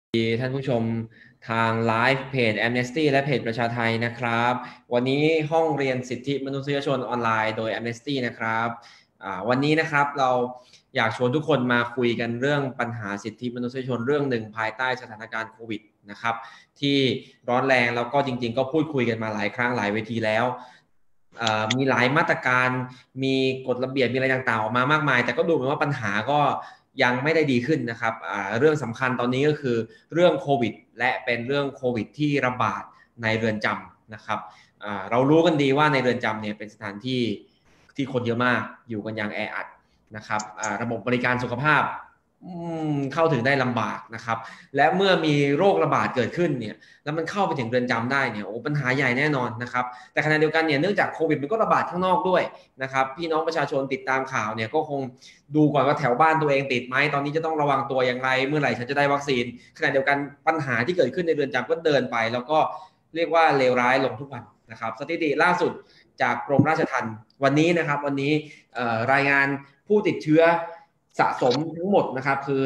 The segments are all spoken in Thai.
ท่านผู้ชมทางไลฟ์เพจ Amnesty และเพจประชาไทยนะครับวันนี้ห้องเรียนสิทธิมนุษยชนออนไลน์โดย Amnesty นะครับวันนี้นะครับเราอยากชวนทุกคนมาคุยกันเรื่องปัญหาสิทธิมนุษยชนเรื่องหนึ่งภายใต้สถานการณ์โควิดนะครับที่ร้อนแรงแล้วก็จริงๆก็พูดคุยกันมาหลายครั้งหลายเวทีแล้วมีหลายมาตรการมีกฎระเบียบมีอะไรต่างๆออกมามากมายแต่ก็ดูเหมือนว่าปัญหาก็ยังไม่ได้ดีขึ้นนะครับเรื่องสำคัญตอนนี้ก็คือเรื่องโควิดและเป็นเรื่องโควิดที่ระบาดในเรือนจำนะครับเรารู้กันดีว่าในเรือนจำเนี่ยเป็นสถานที่ที่คนเยอะมากอยู่กันอย่างแออัดนะครับระบบบริการสุขภาพเข้าถึงได้ลำบากนะครับและเมื่อมีโรคระบาดเกิดขึ้นเนี่ยแล้วมันเข้าไปถึงเรือนจำได้เนี่ยโอ้ปัญหาใหญ่แน่นอนนะครับแต่ขณะเดียวกันเนี่ยเนื่องจากโควิดมันก็ระบาดข้างนอกด้วยนะครับพี่น้องประชาชนติดตามข่าวเนี่ยก็คงดูก่อนว่าแถวบ้านตัวเองติดไหมตอนนี้จะต้องระวังตัวอย่างไรเมื่อไหร่ฉันจะได้วัคซีนขณะเดียวกันปัญหาที่เกิดขึ้นในเรือนจำก็เดินไปแล้วก็เรียกว่าเลวร้ายลงทุกวันนะครับสถิติล่าสุดจากกรมราชทัณฑ์วันนี้นะครับวันนี้รายงานผู้ติดเชื้อสะสมทั้งหมดนะครับคือ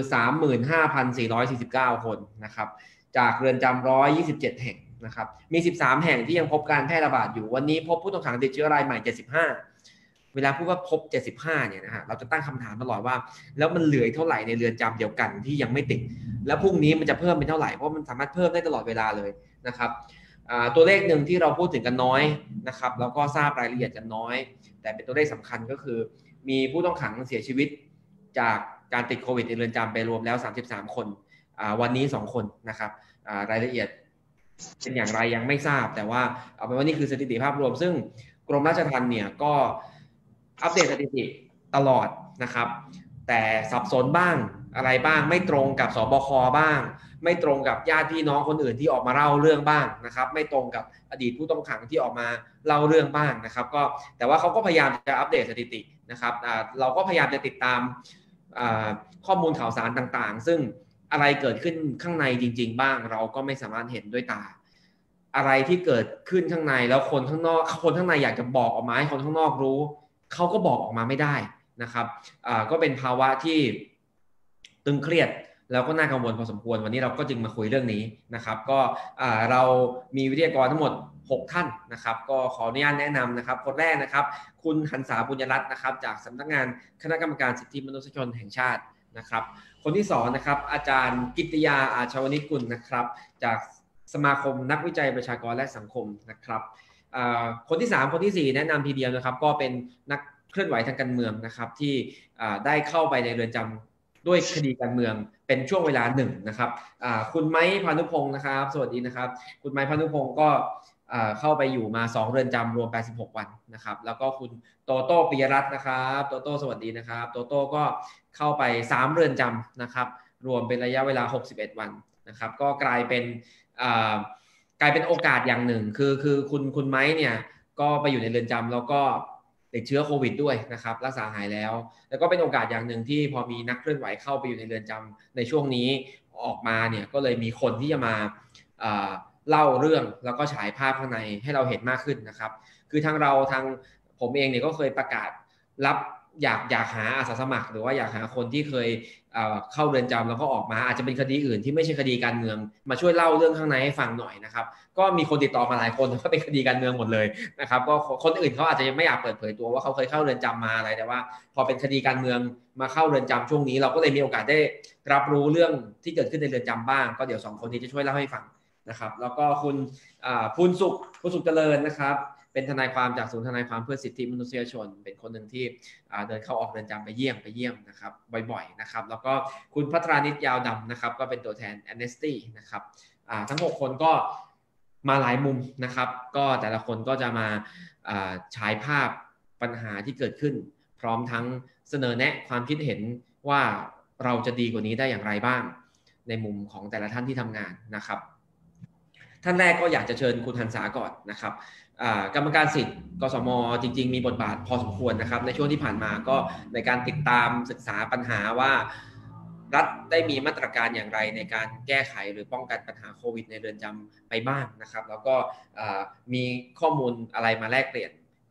35,449 คนนะครับจากเรือนจำ127 แห่งนะครับมี13 แห่งที่ยังพบการแพร่ระบาดอยู่วันนี้พบผู้ต้องขังติดเชื้อรายใหม่75เวลาพูดว่าพบ75เนี่ยนะฮะเราจะตั้งคำถามตลอดว่าแล้วมันเหลือเท่าไหร่ในเรือนจำเดียวกันที่ยังไม่ติดแล้วพรุ่งนี้มันจะเพิ่มเป็นเท่าไหร่เพราะมันสามารถเพิ่มได้ตลอดเวลาเลยนะครับตัวเลขหนึ่งที่เราพูดถึงกันน้อยนะครับแล้วก็ทราบรายละเอียดกันน้อยแต่เป็นตัวเลขสำคัญก็คือมีผู้ต้องขังเสียชีวิตจากการติดโควิดในเรือนจำไปรวมแล้ว33 คนวันนี้2 คนนะครับรายละเอียดเป็นอย่างไรยังไม่ทราบแต่ว่าเอาเป็นว่านี่คือสถิติภาพรวมซึ่งกรมราชทัณฑ์เนี่ยก็อัปเดตสถิติตลอดนะครับแต่สับสนบ้างอะไรบ้างไม่ตรงกับสบคบ้างไม่ตรงกับญาติพี่น้องคนอื่นที่ออกมาเล่าเรื่องบ้างนะครับไม่ตรงกับอดีตผู้ต้องขังที่ออกมาเล่าเรื่องบ้างนะครับก็แต่ว่าเขาก็พยายามจะอัปเดตสถิตินะครับเราก็พยายามจะติดตามข้อมูลข่าวสารต่างๆซึ่งอะไรเกิดขึ้นข้างในจริงๆบ้างเราก็ไม่สามารถเห็นด้วยตาอะไรที่เกิดขึ้นข้างในแล้วคนข้างนอกคนข้างในอยากจะบอกออกมาให้คนข้างนอกรู้เขาก็บอกออกมาไม่ได้นะครับก็เป็นภาวะที่ตึงเครียดแล้วก็น่ากังวลพอสมควรวันนี้เราก็จึงมาคุยเรื่องนี้นะครับก็เรามีวิทยากรทั้งหมด6 ท่านนะครับก็ขออนุญาตแนะนำนะครับคนแรกนะครับคุณหันษาบุญยรัตน์นะครับจากสำนักงานคณะกรรมการสิทธิมนุษยชนแห่งชาตินะครับคนที่2นะครับอาจารย์กิตติยาอาชวนิชกุลนะครับจากสมาคมนักวิจัยประชากรและสังคมนะครับคนที่3คนที่4แนะนำทีเดียวนะครับก็เป็นนักเคลื่อนไหวทางการเมืองนะครับที่ได้เข้าไปในเรือนจำด้วยคดีการเมืองเป็นช่วงเวลาหนึ่งนะครับคุณไม้พานุพงศ์นะครับสวัสดีนะครับคุณไม้พานุพงศ์ก็เข้าไปอยู่มา2เรือนจำรวม86 วันนะครับแล้วก็คุณโตโต้ปิยรัตน์นะครับโตโต้สวัสดีนะครับโตโต้ก็เข้าไป3เรือนจำนะครับรวมเป็นระยะเวลา61 วันนะครับก็กลายเป็นโอกาสอย่างหนึ่งคือคุณไม้เนี่ยก็ไปอยู่ในเรือนจำแล้วก็ติดเชื้อโควิดด้วยนะครับรักษาหายแล้วก็เป็นโอกาสอย่างหนึ่งที่พอมีนักเคลื่อนไหวเข้าไปอยู่ในเรือนจำในช่วงนี้ออกมาเนี่ยก็เลยมีคนที่จะมาเล่าเรื่องแล้วก็ฉายภาพข้างในให้เราเห็นมากขึ้นนะครับคือทางผมเองเนี่ยก็เคยประกาศรับอยากหาอาสาสมัครหรือว่าอยากหาคนที่เคยเข้าเรือนจำแล้วก็ออกมาอาจจะเป็นคดีอื่นที่ไม่ใช่คดีการเมืองมาช่วยเล่าเรื่องข้างในให้ฟังหน่อยนะครับก็มีคนติดต่อมาหลายคนก็เป็นคดีการเมืองหมดเลยนะครับก็คนอื่นเขาอาจจะยังไม่อยากเปิดเผยตัวว่าเขาเคยเข้าเรือนจำมาอะไรแต่ว่าพอเป็นคดีการเมืองมาเข้าเรือนจำช่วงนี้เราก็เลยมีโอกาสได้รับรู้เรื่องที่เกิดขึ้นในเรือนจำบ้างก็เดี๋ยว2 คนนี้จะช่วยเล่าให้ฟังนะครับแล้วก็คุณภูนสุขเจริญนะครับเป็นทนายความจากศูนย์ทนายความเพื่อสิทธิมนุษยชนเป็นคนหนึ่งที่เดินเข้าออกเรือนจำไปเยี่ยมนะครับบ่อยๆนะครับแล้วก็คุณพัทรานิตยาวดำนะครับก็เป็นตัวแทน Amnesty นะครับทั้ง6 คนก็มาหลายมุมนะครับก็แต่ละคนก็จะมาฉายภาพปัญหาที่เกิดขึ้นพร้อมทั้งเสนอแนะความคิดเห็นว่าเราจะดีกว่านี้ได้อย่างไรบ้างในมุมของแต่ละท่านที่ทำงานนะครับท่านแรกก็อยากจะเชิญคุณหันษาก่อนนะครับกรรมการสิทธิ์กสมจริงๆมีบทบาทพอสมควรนะครับในช่วงที่ผ่านมาก็ในการติดตามศึกษาปัญหาว่ารัฐได้มีมาตรการอย่างไรในการแก้ไขหรือป้องกันปัญหาโควิดในเรือนจำไปบ้างนะครับแล้วก็มีข้อมูลอะไรมาแลกเปลี่ยน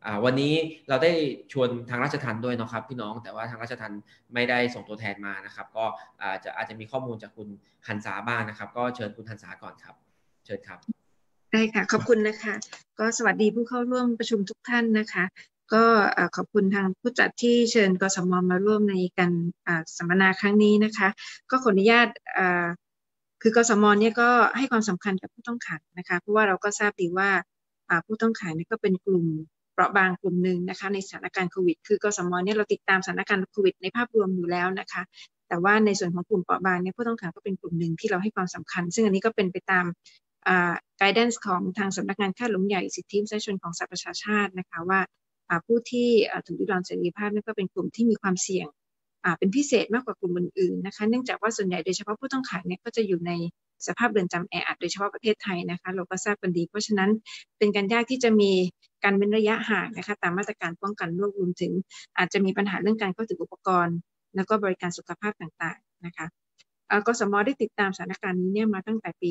วันนี้เราได้ชวนทางราชทัณฑ์ด้วยนะครับพี่น้องแต่ว่าทางราชทัณฑ์ไม่ได้ส่งตัวแทนมานะครับก็อาจจะมีข้อมูลจากคุณหันษาบ้างนะครับก็เชิญคุณหันษาก่อนครับเชิญครับได้ค่ะขอบคุณนะคะก็สวัสดีผู้เข้าร่วมประชุมทุกท่านนะคะก็ขอบคุณทางผู้จัดที่เชิญกสมมาร่วมในการสัมมนาครั้งนี้นะคะก็ขออนุญาตคือกสมเนี่ยก็ให้ความสำคัญกับผู้ต้องขังนะคะเพราะว่าเราก็ทราบดีว่าผู้ต้องขังนี่ก็เป็นกลุ่มเปราะบางกลุ่มหนึ่งนะคะในสถานการณ์โควิดคือกสมเนี่ยเราติดตามสถานการณ์โควิดในภาพรวมอยู่แล้วนะคะแต่ว่าในส่วนของกลุ่มเปราะบางเนี่ยผู้ต้องขังก็เป็นกลุ่มหนึ่งที่เราให้ความสำคัญซึ่งอันนี้ก็เป็นไปตามguidance ของทางสำนักงานข้าหลวงใหญ่สิทธิมนุษยชนของสหประชาชาตินะคะว่าผู้ที่ถูกริดรอนเสรีภาพนี่ก็เป็นกลุ่มที่มีความเสี่ยงเป็นพิเศษมากกว่ากลุ่มอื่นๆนะคะเนื่องจากว่าส่วนใหญ่โดยเฉพาะผู้ต้องขังเนี่ยก็จะอยู่ในสภาพเรือนจำแออัดโดยเฉพาะประเทศไทยนะคะเราก็ทราบกันดีเพราะฉะนั้นเป็นการยากที่จะมีการเว้นระยะห่างนะคะตามมาตรการป้องกันโรครวมถึงอาจจะมีปัญหาเรื่องการเข้าถึงอุปกรณ์แล้วก็บริการสุขภาพต่างๆนะคะกสม.ได้ติดตามสถานการณ์นี้เนี่ยมาตั้งแต่ปี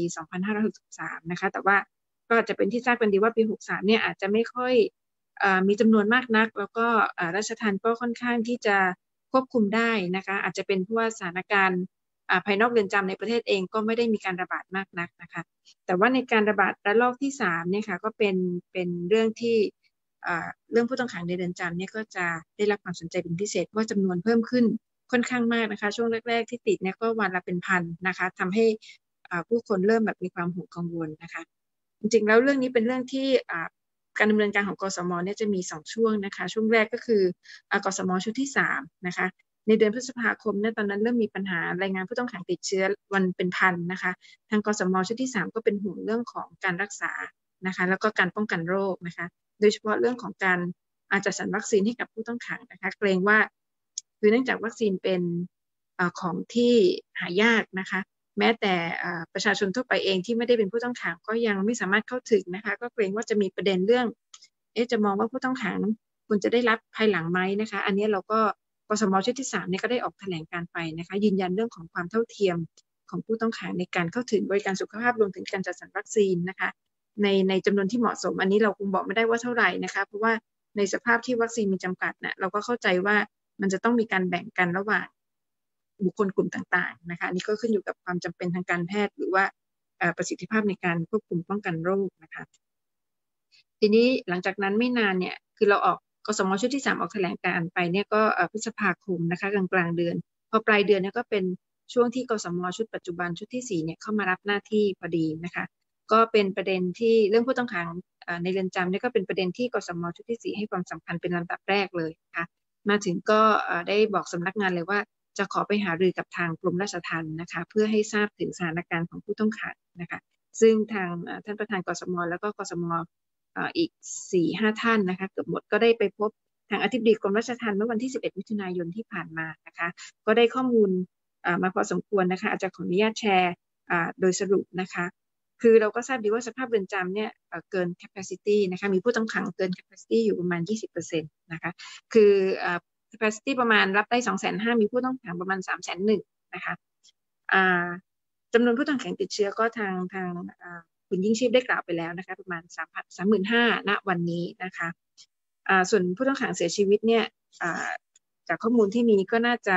2563 นะคะแต่ว่าก็จะเป็นที่ทราบกันดีว่าปี 63 เนี่ยอาจจะไม่ค่อยมีจำนวนมากนักแล้วก็ราชทัณฑ์ก็ค่อนข้างที่จะควบคุมได้นะคะอาจจะเป็นเพราะว่าสถานการณ์ภายนอกเรือนจำในประเทศเองก็ไม่ได้มีการระบาดมากนักนะคะแต่ว่าในการระบาดระลอกที่3เนี่ยค่ะก็เป็นเรื่องที่เรื่องผู้ต้องขังในเรือนจำเนี่ยก็จะได้รับความสนใจเป็นพิเศษว่าจำนวนเพิ่มขึ้นค่อนข้างมากนะคะช่วงแรกๆที่ติดเนี่ยก็วันละเป็นพันนะคะทำให้ผู้คนเริ่มแบบมีความห่วงกังวลนะคะจริงๆแล้วเรื่องนี้เป็นเรื่องที่การดำเนินการของกสมเนี่ยจะมี2ช่วงนะคะช่วงแรกก็คือกสมชุดที่3นะคะในเดือนพฤษภาคมเนี่ยตอนนั้นเริ่มมีปัญหารายงานผู้ต้องขังติดเชื้อวันเป็นพันนะคะทางกสมชุดที่3ก็เป็นห่วงเรื่องของการรักษานะคะแล้วก็การป้องกันโรคนะคะโดยเฉพาะเรื่องของการจัดสรรวัคซีนให้กับผู้ต้องขังนะคะเกรงว่าคือเนื่องจากวัคซีนเป็นของที่หายากนะคะแม้แต่ประชาชนทั่วไปเองที่ไม่ได้เป็นผู้ต้องขังก็ยังไม่สามารถเข้าถึงนะคะก็เกรงว่าจะมีประเด็นเรื่องจะมองว่าผู้ต้องขังควรจะได้รับภายหลังไหมนะคะอันนี้เราก็กสม.ชุดที่3เนี่ยก็ได้ออกแถลงการไปนะคะยืนยันเรื่องของความเท่าเทียมของผู้ต้องขังในการเข้าถึงบริการสุขภาพรวมถึงการจัดสรรวัคซีนนะคะในจำนวนที่เหมาะสมอันนี้เราคงบอกไม่ได้ว่าเท่าไหร่นะคะเพราะว่าในสภาพที่วัคซีนมีจำกัดนะเราก็เข้าใจว่ามันจะต้องมีการแบ่งกันระหว่างบุคคลกลุ่มต่างๆนะคะอันนี้ก็ขึ้นอยู่กับความจำเป็นทางการแพทย์หรือว่าประสิทธิภาพในการควบคุมป้องกันโรคนะคะทีนี้หลังจากนั้นไม่นานเนี่ยคือเราออกกสม.ชุดที่3ออกแถลงการไปเนี่ยก็พฤษภาคมนะคะกลางเดือนพอปลายเดือนเนี่ยก็เป็นช่วงที่กสม.ชุดปัจจุบันชุดที่4เนี่ยเข้ามารับหน้าที่พอดีนะคะก็เป็นประเด็นที่เรื่องผู้ต้องขังในเรือนจำเนี่ยก็เป็นประเด็นที่กสม.ชุดที่4ให้ความสำคัญเป็นลำดับแรกเลยนะคะมาถึงก็ได้บอกสำนักงานเลยว่าจะขอไปหารือกับทางกรมราชทัณฑ์นะคะเพื่อให้ทราบถึงสถานการณ์ของผู้ต้องขังนะคะซึ่งทางท่านประธานกสม.แล้วก็กสม.อีก 4-5 ท่านนะคะเกือบหมดก็ได้ไปพบทางอธิบดีกรมราชทัณฑ์เมื่อวันที่11มิถุนายนที่ผ่านมานะคะก็ได้ข้อมูลมาพอสมควรนะคะอาจจะขออนุญาตแชร์โดยสรุปนะคะคือเราก็ทราบดีว่าสภาพเรือนจำเนี่ยเกิน capacity นะคะมีผู้ต้องขังเกิน capacity อยู่ประมาณ 20% นะคะคือcapacity ประมาณรับได้ 250,000 มีผู้ต้องขังประมาณ 301,000 นะคะจำนวนผู้ต้องขังติดเชื้อก็ทางคุณยิ่งชีพได้กล่าวไปแล้วนะคะประมาณ 35,000 ณวันนี้นะคะส่วนผู้ต้องขังเสียชีวิตเนี่ยจากข้อมูลที่มีก็น่าจะ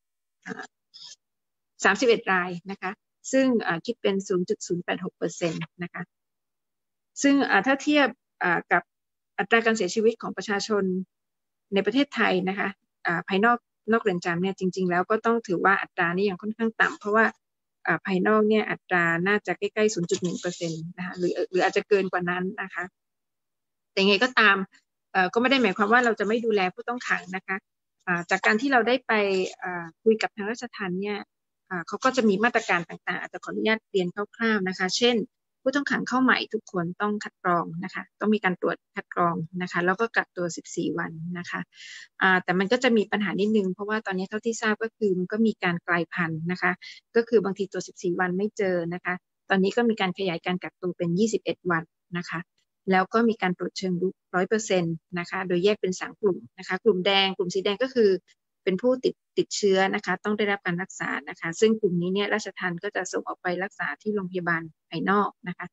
31 รายนะคะซึ่งคิดเป็น 0.086% นะคะซึ่งถ้าเทียบกับอัตราการเสียชีวิตของประชาชนในประเทศไทยนะคะภายนอกเรือนจำเนี่ยจริงๆแล้วก็ต้องถือว่าอัตรานี้ยังค่อนข้างต่ำเพราะว่าภายนอกเนี่ยอัตราน่าจะใกล้ๆ 0.1% นะคะหรืออาจจะเกินกว่านั้นนะคะแต่ยังไงก็ตามก็ไม่ได้หมายความว่าเราจะไม่ดูแลผู้ต้องขังนะคะจากการที่เราได้ไปคุยกับทางราชทัณฑ์เนี่ยเขาก็จะมีมาตรการต่างๆอาจจะขออนุญาตเรียนคร่าวๆนะคะเช่นผู้ต้องขังเข้าใหม่ทุกคนต้องคัดกรองนะคะต้องมีการตรวจคัดกรองนะคะแล้วก็กักตัว14 วันนะคะแต่มันก็จะมีปัญหานิดนึงเพราะว่าตอนนี้เท่าที่ทราบก็คือมันก็มีการกลายพันธุ์นะคะก็คือบางทีตัว14 วันไม่เจอนะคะตอนนี้ก็มีการขยายการกักตัวเป็น21 วันนะคะแล้วก็มีการตรวจเชิงรุก 100% นะคะโดยแยกเป็น3 กลุ่มนะคะกลุ่มแดงกลุ่มสีแดงก็คือเป็นผู้ติดเชื้อนะคะต้องได้รับการรักษานะคะซึ่งกลุ่มนี้เนี่ยราชทัณฑ์ก็จะส่งออกไปรักษาที่โรงพยาบาลภายนอกนะคะ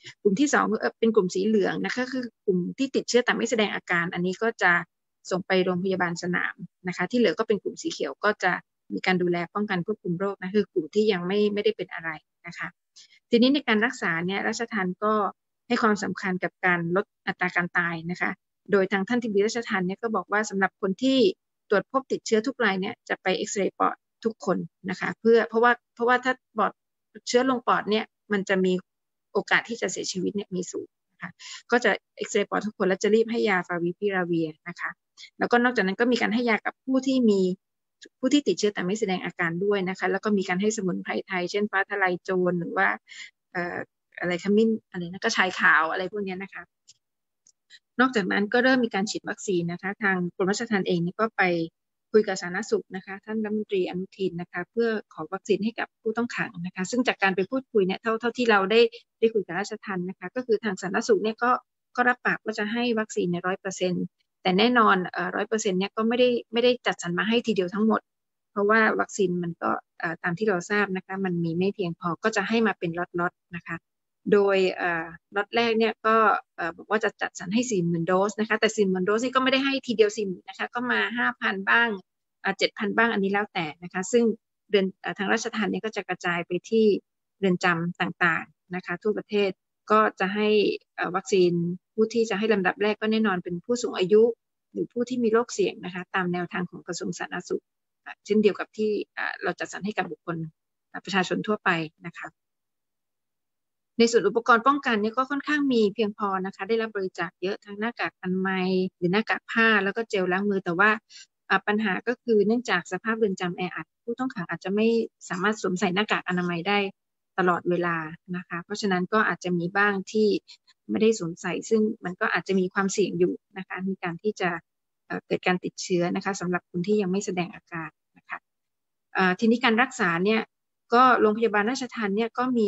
กลุ่มที่2เป็นกลุ่มสีเหลืองนะคะคือกลุ่มที่ติดเชื้อแต่ไม่แสดงอาการอันนี้ก็จะส่งไปโรงพยาบาลสนามนะคะที่เหลือก็เป็นกลุ่มสีเขียวก็จะมีการดูแลป้องกันควบคุมโรคนะคือกลุ่มที่ยังไม่ได้เป็นอะไรนะคะทีนี้ในการรักษาเนี่ยราชทัณฑ์ก็ให้ความสำคัญกับการลดอัตราการตายนะคะโดยทางท่านทิบดีราชทัณฑ์เนี่ยก็บอกว่าสำหรับคนที่ตรวจพบติดเชื้อทุกรายเนี่ยจะไปเอ็กซเรย์ปอดทุกคนนะคะเพราะว่าถ้าปอดเชื้อลงปอดเนี่ยมันจะมีโอกาสที่จะเสียชีวิตเนี่ยมีสูงนะคะก็จะเอ็กซเรย์ปอดทุกคนแล้วจะรีบให้ยาฟาวิพิราเวียนะคะแล้วก็นอกจากนั้นก็มีการให้ยากับผู้ที่ติดเชื้อแต่ไม่แสดงอาการด้วยนะคะแล้วก็มีการให้สมุนไพรไทยเช่นฟ้าทะลายโจรหรือว่าอะไรขมิ้นอะไรนะก็ชายขาวอะไรพวกนี้นะคะนอกจากนั้นก็เริ่มมีการฉีดวัคซีนนะคะทางกรมราชทัณฑ์เองก็ไปคุยกับสาธารณสุขนะคะท่านรัฐมนตรีอนุทินนะคะเพื่อขอวัคซีนให้กับผู้ต้องขังนะคะซึ่งจากการไปพูดคุยเนี่ยเท่าที่เราได้คุยกับราชทัณฑ์นะคะก็คือทางสาธารณสุขเนี่ยก็รับปากว่าจะให้วัคซีนใน100%แต่แน่นอน100%เนี่ยก็ไม่ได้จัดสรรมาให้ทีเดียวทั้งหมดเพราะว่าวัคซีนมันก็ตามที่เราทราบนะคะมันมีไม่เพียงพอก็จะให้มาเป็นล็อตๆนะคะโดยล็อตแรกเนี่ยก็บอกว่าจะจัดสรรให้ 40,000 โดสนะคะแต่ 40,000 โดสนี่ก็ไม่ได้ให้ทีเดียว 40,000 นะคะก็มา 5,000 บ้าง7,000 บ้างอันนี้แล้วแต่นะคะซึ่งทางราชทัณฑ์เนี่ยก็จะกระจายไปที่เรือนจำต่างๆนะคะทั่วประเทศก็จะให้วัคซีนผู้ที่จะให้ลำดับแรกก็แน่นอนเป็นผู้สูงอายุหรือผู้ที่มีโรคเสี่ยงนะคะตามแนวทางของกระทรวงสาธารณสุขเช่นเดียวกับที่เราจัดสรรให้กับบุคคลประชาชนทั่วไปนะคะในส่วนอุปกรณ์ป้องกันเนี่ยก็ค่อนข้างมีเพียงพอนะคะได้รับบริจาคเยอะทั้งหน้ากากอนามัยหรือหน้ากากผ้าแล้วก็เจลล้างมือแต่ว่าปัญหาก็คือเนื่องจากสภาพเรือนจำแออัดผู้ต้องขังอาจจะไม่สามารถสวมใส่หน้ากากอนามัยได้ตลอดเวลานะคะเพราะฉะนั้นก็อาจจะมีบ้างที่ไม่ได้สวมใส่ซึ่งมันก็อาจจะมีความเสี่ยงอยู่นะคะในการที่จะเกิดการติดเชื้อนะคะสำหรับคนที่ยังไม่แสดงอาการนะคะทีนี้การรักษาเนี่ยก็โรงพยาบาลราชทัณฑ์เนี่ยก็มี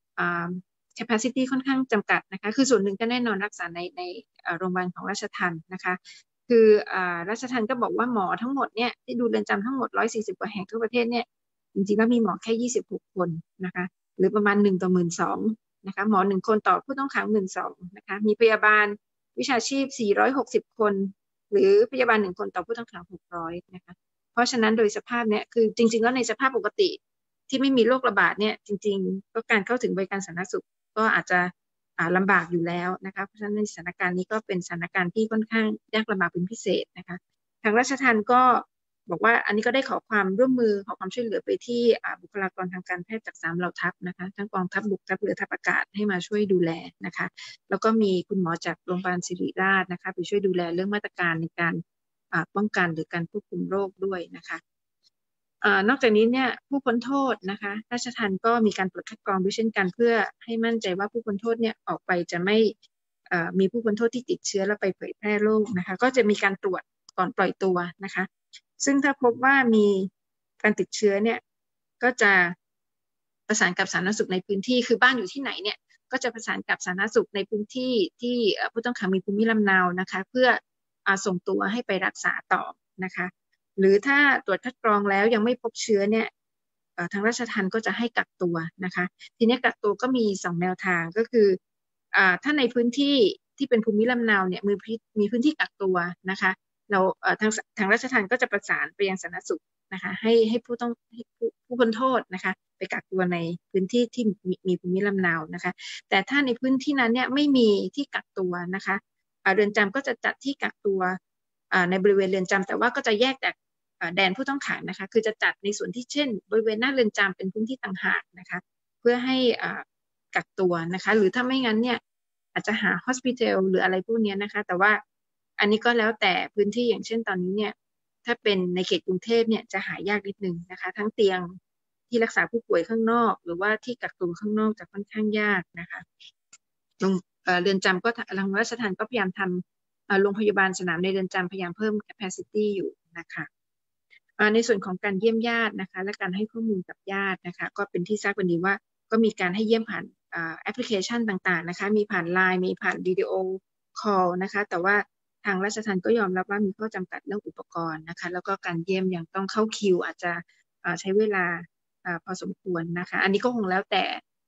capacity ค่อนข้างจำกัดนะคะคือส่วนหนึ่งก็แน่นอนรักษาในโรงพยาบาลของราชทัณฑ์นะคะคือราชทัณฑ์ก็บอกว่าหมอทั้งหมดเนี่ยที่ดูเรือนจำทั้งหมด140กว่าแห่งทั่วประเทศเนี่ยจริงๆแล้วมีหมอแค่26คนนะคะหรือประมาณ1 ต่อ 12,000นะคะหมอ1คนต่อผู้ต้องขัง 12,000นะคะมีพยาบาลวิชาชีพ460คนหรือพยาบาล1คนต่อผู้ต้องขัง600นะคะเพราะฉะนั้นโดยสภาพเนี่ยคือจริงๆแล้วในสภาพปกติที่ไม่มีโรคระบาดเนี่ยจริงๆก็การเข้าถึงบริการสาธารณสุขก็อาจจะลำบากอยู่แล้วนะคะเพราะฉะนั้นในสถานการณ์นี้ก็เป็นสถานการณ์ที่ค่อนข้างยากลำบากเป็นพิเศษนะคะทางราชทัณฑ์ก็บอกว่าอันนี้ก็ได้ขอความร่วมมือขอความช่วยเหลือไปที่บุคลากรทางการแพทย์จาก3เหล่าทัพนะคะทั้งกองทัพบกทัพเรือทัพอากาศให้มาช่วยดูแลนะคะแล้วก็มีคุณหมอจากโรงพยาบาลศิริราชนะคะไปช่วยดูแลเรื่องมาตรการในการป้องกันหรือการควบคุมโรคด้วยนะคะนอกจากนี้เนี่ยผู้พ้นโทษนะคะราชทัณฑ์ก็มีการตรวจคัดกรองด้วยเช่นกันเพื่อให้มั่นใจว่าผู้พ้นโทษเนี่ยออกไปจะไม่มีผู้พ้นโทษที่ติดเชื้อแล้วไปเผยแพร่โรคนะคะก็จะมีการตรวจก่อนปล่อยตัวนะคะซึ่งถ้าพบว่ามีการติดเชื้อเนี่ยก็จะประสานกับสาธารณสุขในพื้นที่คือบ้านอยู่ที่ไหนเนี่ยก็จะประสานกับสาธารณสุขในพื้นที่ที่ผู้ต้องขังมีภูมิลำเนานะคะเพื่อส่งตัวให้ไปรักษาต่อนะคะหรือถ้าตรวจคัดกรองแล้วยังไม่พบเชื้อเนี่ยทางราชทัณฑ์ก็จะให้กักตัวนะคะทีนี้กักตัวก็มี2แนวทางก็คือถ้าในพื้นที่ที่เป็นภูมิลำเนาเนี่ยมีพื้นที่กักตัวนะคะเราทางราชทัณฑ์ก็จะประสานไปยังสาธารณสุขนะคะให้ผู้พ้นโทษนะคะไปกักตัวในพื้นที่ที่มีภูมิลำเนานะคะแต่ถ้าในพื้นที่นั้นเนี่ยไม่มีที่กักตัวนะคะเรือนจำก็จะจัดที่กักตัวในบริเวณเรือนจำแต่ว่าก็จะแยกจากแดนผู้ต้องขังนะคะคือจะจัดในส่วนที่เช่นบริเวณหน้าเรือนจำเป็นพื้นที่ต่างหากนะคะเพื่อให้กักตัวนะคะหรือถ้าไม่งั้นเนี่ยอาจจะหา hospital หรืออะไรพวกนี้นะคะแต่ว่าอันนี้ก็แล้วแต่พื้นที่อย่างเช่นตอนนี้เนี่ยถ้าเป็นในเขตกรุงเทพเนี่ยจะหายากนิดนึงนะคะทั้งเตียงที่รักษาผู้ป่วยข้างนอกหรือว่าที่กักตัวข้างนอกจะค่อนข้างยากนะคะเรือนจำก็ทางราชทัณฑ์ก็พยายามทำโรงพยาบาลสนามในเรือนจำพยายามเพิ่ม capacity อยู่นะคะในส่วนของการเยี่ยมญาตินะคะและการให้ข้อมูลกับญาตินะคะก็เป็นที่ทราบกันดีว่าก็มีการให้เยี่ยมผ่านแอปพลิเคชันต่างๆนะคะมีผ่าน LINE มีผ่านวิดีโอคอลนะคะแต่ว่าทางราชทัณฑ์ก็ยอมรับว่ามีข้อจำกัดเรื่องอุปกรณ์นะคะแล้วก็การเยี่ยมยังต้องเข้าคิวอาจจะใช้เวลาพอสมควรนะคะอันนี้ก็คงแล้วแต่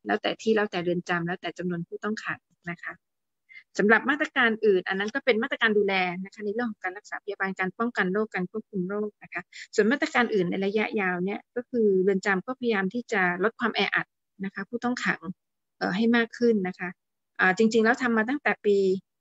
แล้วแต่ที่แล้วแต่เรือนจำแล้วแต่จำนวนผู้ต้องขังนะคะสำหรับมาตรการอื่นอันนั้นก็เป็นมาตรการดูแลนะคะในเรื่องของการรักษาพยาบาลการป้องกันโรคการควบคุมโรคนะคะส่วนมาตรการอื่นในระยะยาวเนี่ยก็คือเรือนจำก็พยายามที่จะลดความแออัดนะคะผู้ต้องขังให้มากขึ้นนะคะจริงๆแล้วทำมาตั้งแต่ปี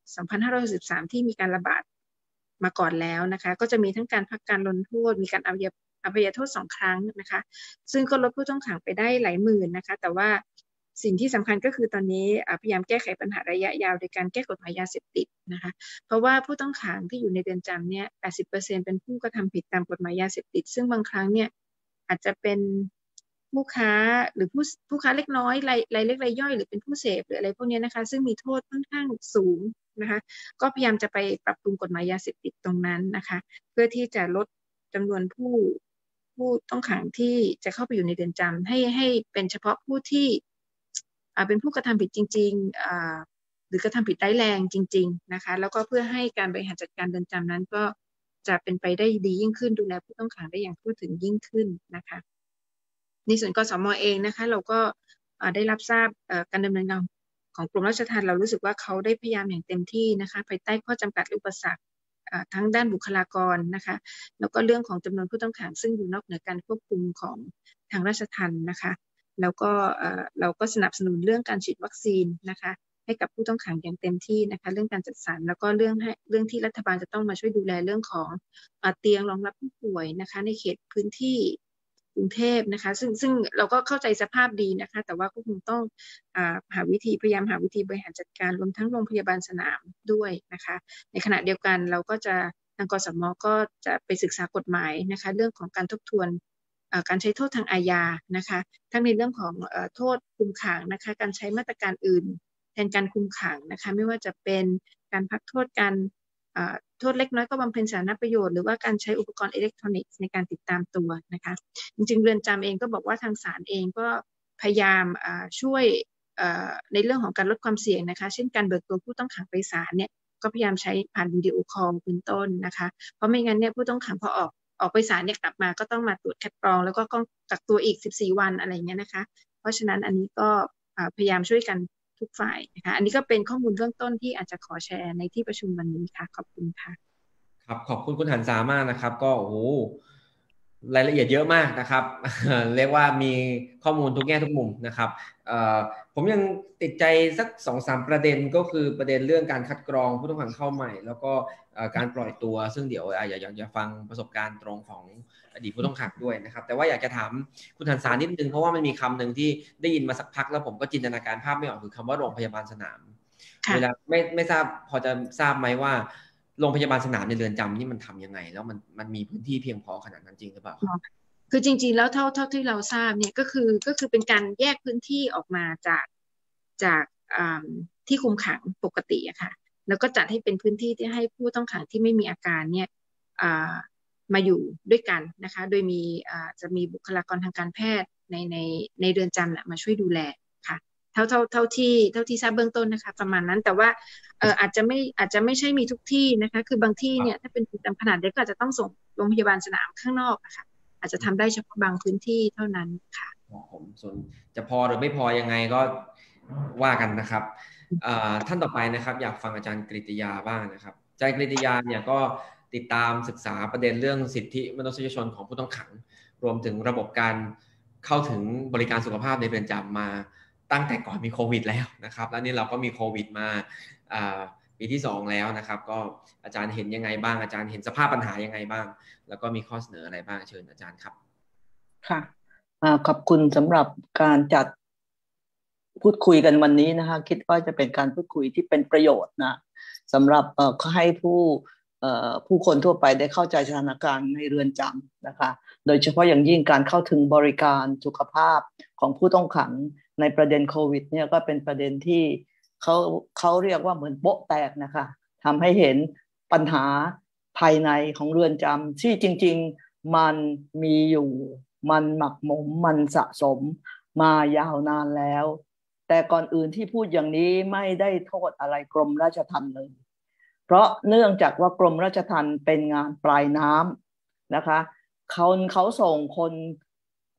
2563 ที่มีการระบาดมาก่อนแล้วนะคะก็จะมีทั้งการพักการลงโทษมีการอภัยโทษ2 ครั้งนะคะซึ่งก็ลดผู้ต้องขังไปได้หลายหมื่นนะคะแต่ว่าสิ่งที่สำคัญก็คือตอนนี้พยายามแก้ไขปัญหาระยะยาวโดยการแก้กฎหมายยาเสพติดนะคะเพราะว่าผู้ต้องขังที่อยู่ในเรือนจำเนี่ย 80% เป็นผู้กระทำผิดตามกฎหมายยาเสพติดซึ่งบางครั้งเนี่ยอาจจะเป็นผู้ค้าหรือผู้ค้าเล็กน้อยรายเล็กรายย่อยหรือเป็นผู้เสพหรืออะไรพวกนี้นะคะซึ่งมีโทษค่อนข้างสูงนะคะก็พยายามจะไปปรับปรุงกฎหมายยาเสพติดตรงนั้นนะคะเพื่อที่จะลดจำนวนผู้ต้องขังที่จะเข้าไปอยู่ในเรือนจำให้เป็นเฉพาะผู้ที่เป็นผู้กระทำผิดจริงๆหรือกระทำผิดร้ายแรงจริงๆนะคะแล้วก็เพื่อให้การบริหารจัดการเรือนจำนั้นก็จะเป็นไปได้ดียิ่งขึ้นดูแลผู้ต้องขังได้อย่างทั่วถึงยิ่งขึ้นนะคะในส่วนกสม.เองนะคะเราก็ได้รับทราบการดำเนินงานของกรมราชทัณฑ์เรารู้สึกว่าเขาได้พยายามอย่างเต็มที่นะคะภายใต้ข้อจำกัดอุปสรรคทั้งด้านบุคลากรนะคะแล้วก็เรื่องของจำนวนผู้ต้องขังซึ่งอยู่นอกเหนือการควบคุมของทางราชทัณฑ์นะคะแล้วก็เราก็สนับสนุนเรื่องการฉีดวัคซีนนะคะให้กับผู้ต้องขังอย่างเต็มที่นะคะเรื่องการจัดสรรแล้วก็เรื่องที่รัฐบาลจะต้องมาช่วยดูแลเรื่องของเตียงรองรับผู้ป่วยนะคะในเขตพื้นที่กรุงเทพนะคะซึ่งเราก็เข้าใจสภาพดีนะคะแต่ว่าก็คงต้องพยายามหาวิธีบริหารจัดการรวมทั้งโรงพยาบาลสนามด้วยนะคะในขณะเดียวกันเราก็จะทางกสม.ก็จะไปศึกษากฎหมายนะคะเรื่องของการทบทวนการใช้โทษทางอาญานะคะทั้งในเรื่องของโทษคุมขังนะคะการใช้มาตรการอื่นแทนการคุมขังนะคะไม่ว่าจะเป็นการพักโทษการโทษเล็กน้อยก็บำเพ็ญสาธารณประโยชน์หรือว่าการใช้อุปกรณ์อิเล็กทรอนิกส์ในการติดตามตัวนะคะจริงๆเรือนจำเองก็บอกว่าทางศาลเองก็พยายามช่วยในเรื่องของการลดความเสี่ยงนะคะเช่นการเบิกตัวผู้ต้องขังไปศาลเนี่ยก็พยายามใช้ผ่านวิดีโอคอลเป็นต้นนะคะเพราะไม่งั้นเนี่ยผู้ต้องขังพอออกไปศาลเนี่ยกลับมาก็ต้องมาตรวจคัดกรองแล้วก็กักตัวอีก14 วันอะไรเงี้ยนะคะเพราะฉะนั้นอันนี้ก็พยายามช่วยกันทุกฝ่ายนะคะอันนี้ก็เป็นข้อมูลเบื้องต้นที่อาจจะขอแชร์ในที่ประชุมวันนี้ค่ะขอบคุณค่ะครับขอบคุณคุณหันษามากนะครับก็โอ้โหรายละเอียดเยอะมากนะครับ เรียกว่ามีข้อมูลทุกแง่ทุกมุมนะครับผมยังติดใจสัก 2-3 ประเด็นก็คือประเด็นเรื่องการคัดกรองผู้ต้องขังเข้าใหม่แล้วก็การปล่อยตัวซึ่งเดี๋ยวอยากจะฟังประสบการณ์ตรงของอดีตผู้ต้องขังด้วยนะครับแต่ว่าอยากจะถามคุณหันษานิดนึงเพราะว่ามันมีคำหนึ่งที่ได้ยินมาสักพักแล้วผมก็จินตนาการภาพไม่ออกคือคำว่าโรงพยาบาลสนามเวลาไม่ทราบพอจะทราบไหมว่าโรงพยาบาลสนามในเรือนจำนี่มันทำยังไงแล้วมันมีพื้นที่เพียงพอขนาดนั้นจริงหรือเปล่าคือจริงๆแล้วเท่าที่เราทราบเนี่ยก็คือเป็นการแยกพื้นที่ออกมาจากที่คุมขังปกติอะค่ะแล้วก็จัดให้เป็นพื้นที่ที่ให้ผู้ต้องขังที่ไม่มีอาการเนี่ยมาอยู่ด้วยกันนะคะโดยจะมีบุคลากรทางการแพทย์ในเรือนจำมาช่วยดูแลค่ะเท่าที่ทราบเบื้องต้นนะคะประมาณนั้นแต่ว่าอาจจะไม่ใช่มีทุกที่นะคะคือบางที่เนี่ยถ้าเป็นจำขนาดเล็กก็อาจจะต้องส่งโรงพยาบาลสนามข้างนอกอะค่ะอาจจะทำได้เฉพาะบางพื้นที่เท่านั้นค่ะผมส่วนจะพอหรือไม่พอยังไงก็ว่ากันนะครับท่านต่อไปนะครับอยากฟังอาจารย์กฤติยาบ้างนะครับอาจารย์กฤติยาเนี่ยก็ติดตามศึกษาประเด็นเรื่องสิทธิมนุษยชนของผู้ต้องขังรวมถึงระบบการเข้าถึงบริการสุขภาพในเรือนจำมาตั้งแต่ก่อนมีโควิดแล้วนะครับแล้วนี่เราก็มีโควิดมาปีที่2แล้วนะครับก็อาจารย์เห็นยังไงบ้างอาจารย์เห็นสภาพปัญหายังไงบ้างแล้วก็มีข้อเสนออะไรบ้างเชิญอาจารย์ครับค่ะขอบคุณสำหรับการจัดพูดคุยกันวันนี้นะคะคิดว่าจะเป็นการพูดคุยที่เป็นประโยชน์นะสำหรับให้ผู้คนทั่วไปได้เข้าใจสถานการณ์ในเรือนจำนะคะโดยเฉพาะอย่างยิ่งการเข้าถึงบริการสุขภาพของผู้ต้องขังในประเด็นโควิดเนี่ยก็เป็นประเด็นที่เขาเรียกว่าเหมือนโป๊ะแตกนะคะทำให้เห็นปัญหาภายในของเรือนจำที่จริงๆมันมีอยู่มันหมักหมมมันสะสมมายาวนานแล้วแต่ก่อนอื่นที่พูดอย่างนี้ไม่ได้โทษอะไรกรมราชทัณฑ์เลยเพราะเนื่องจากว่ากรมราชทัณฑ์เป็นงานปลายน้ำนะคะเขาส่งคน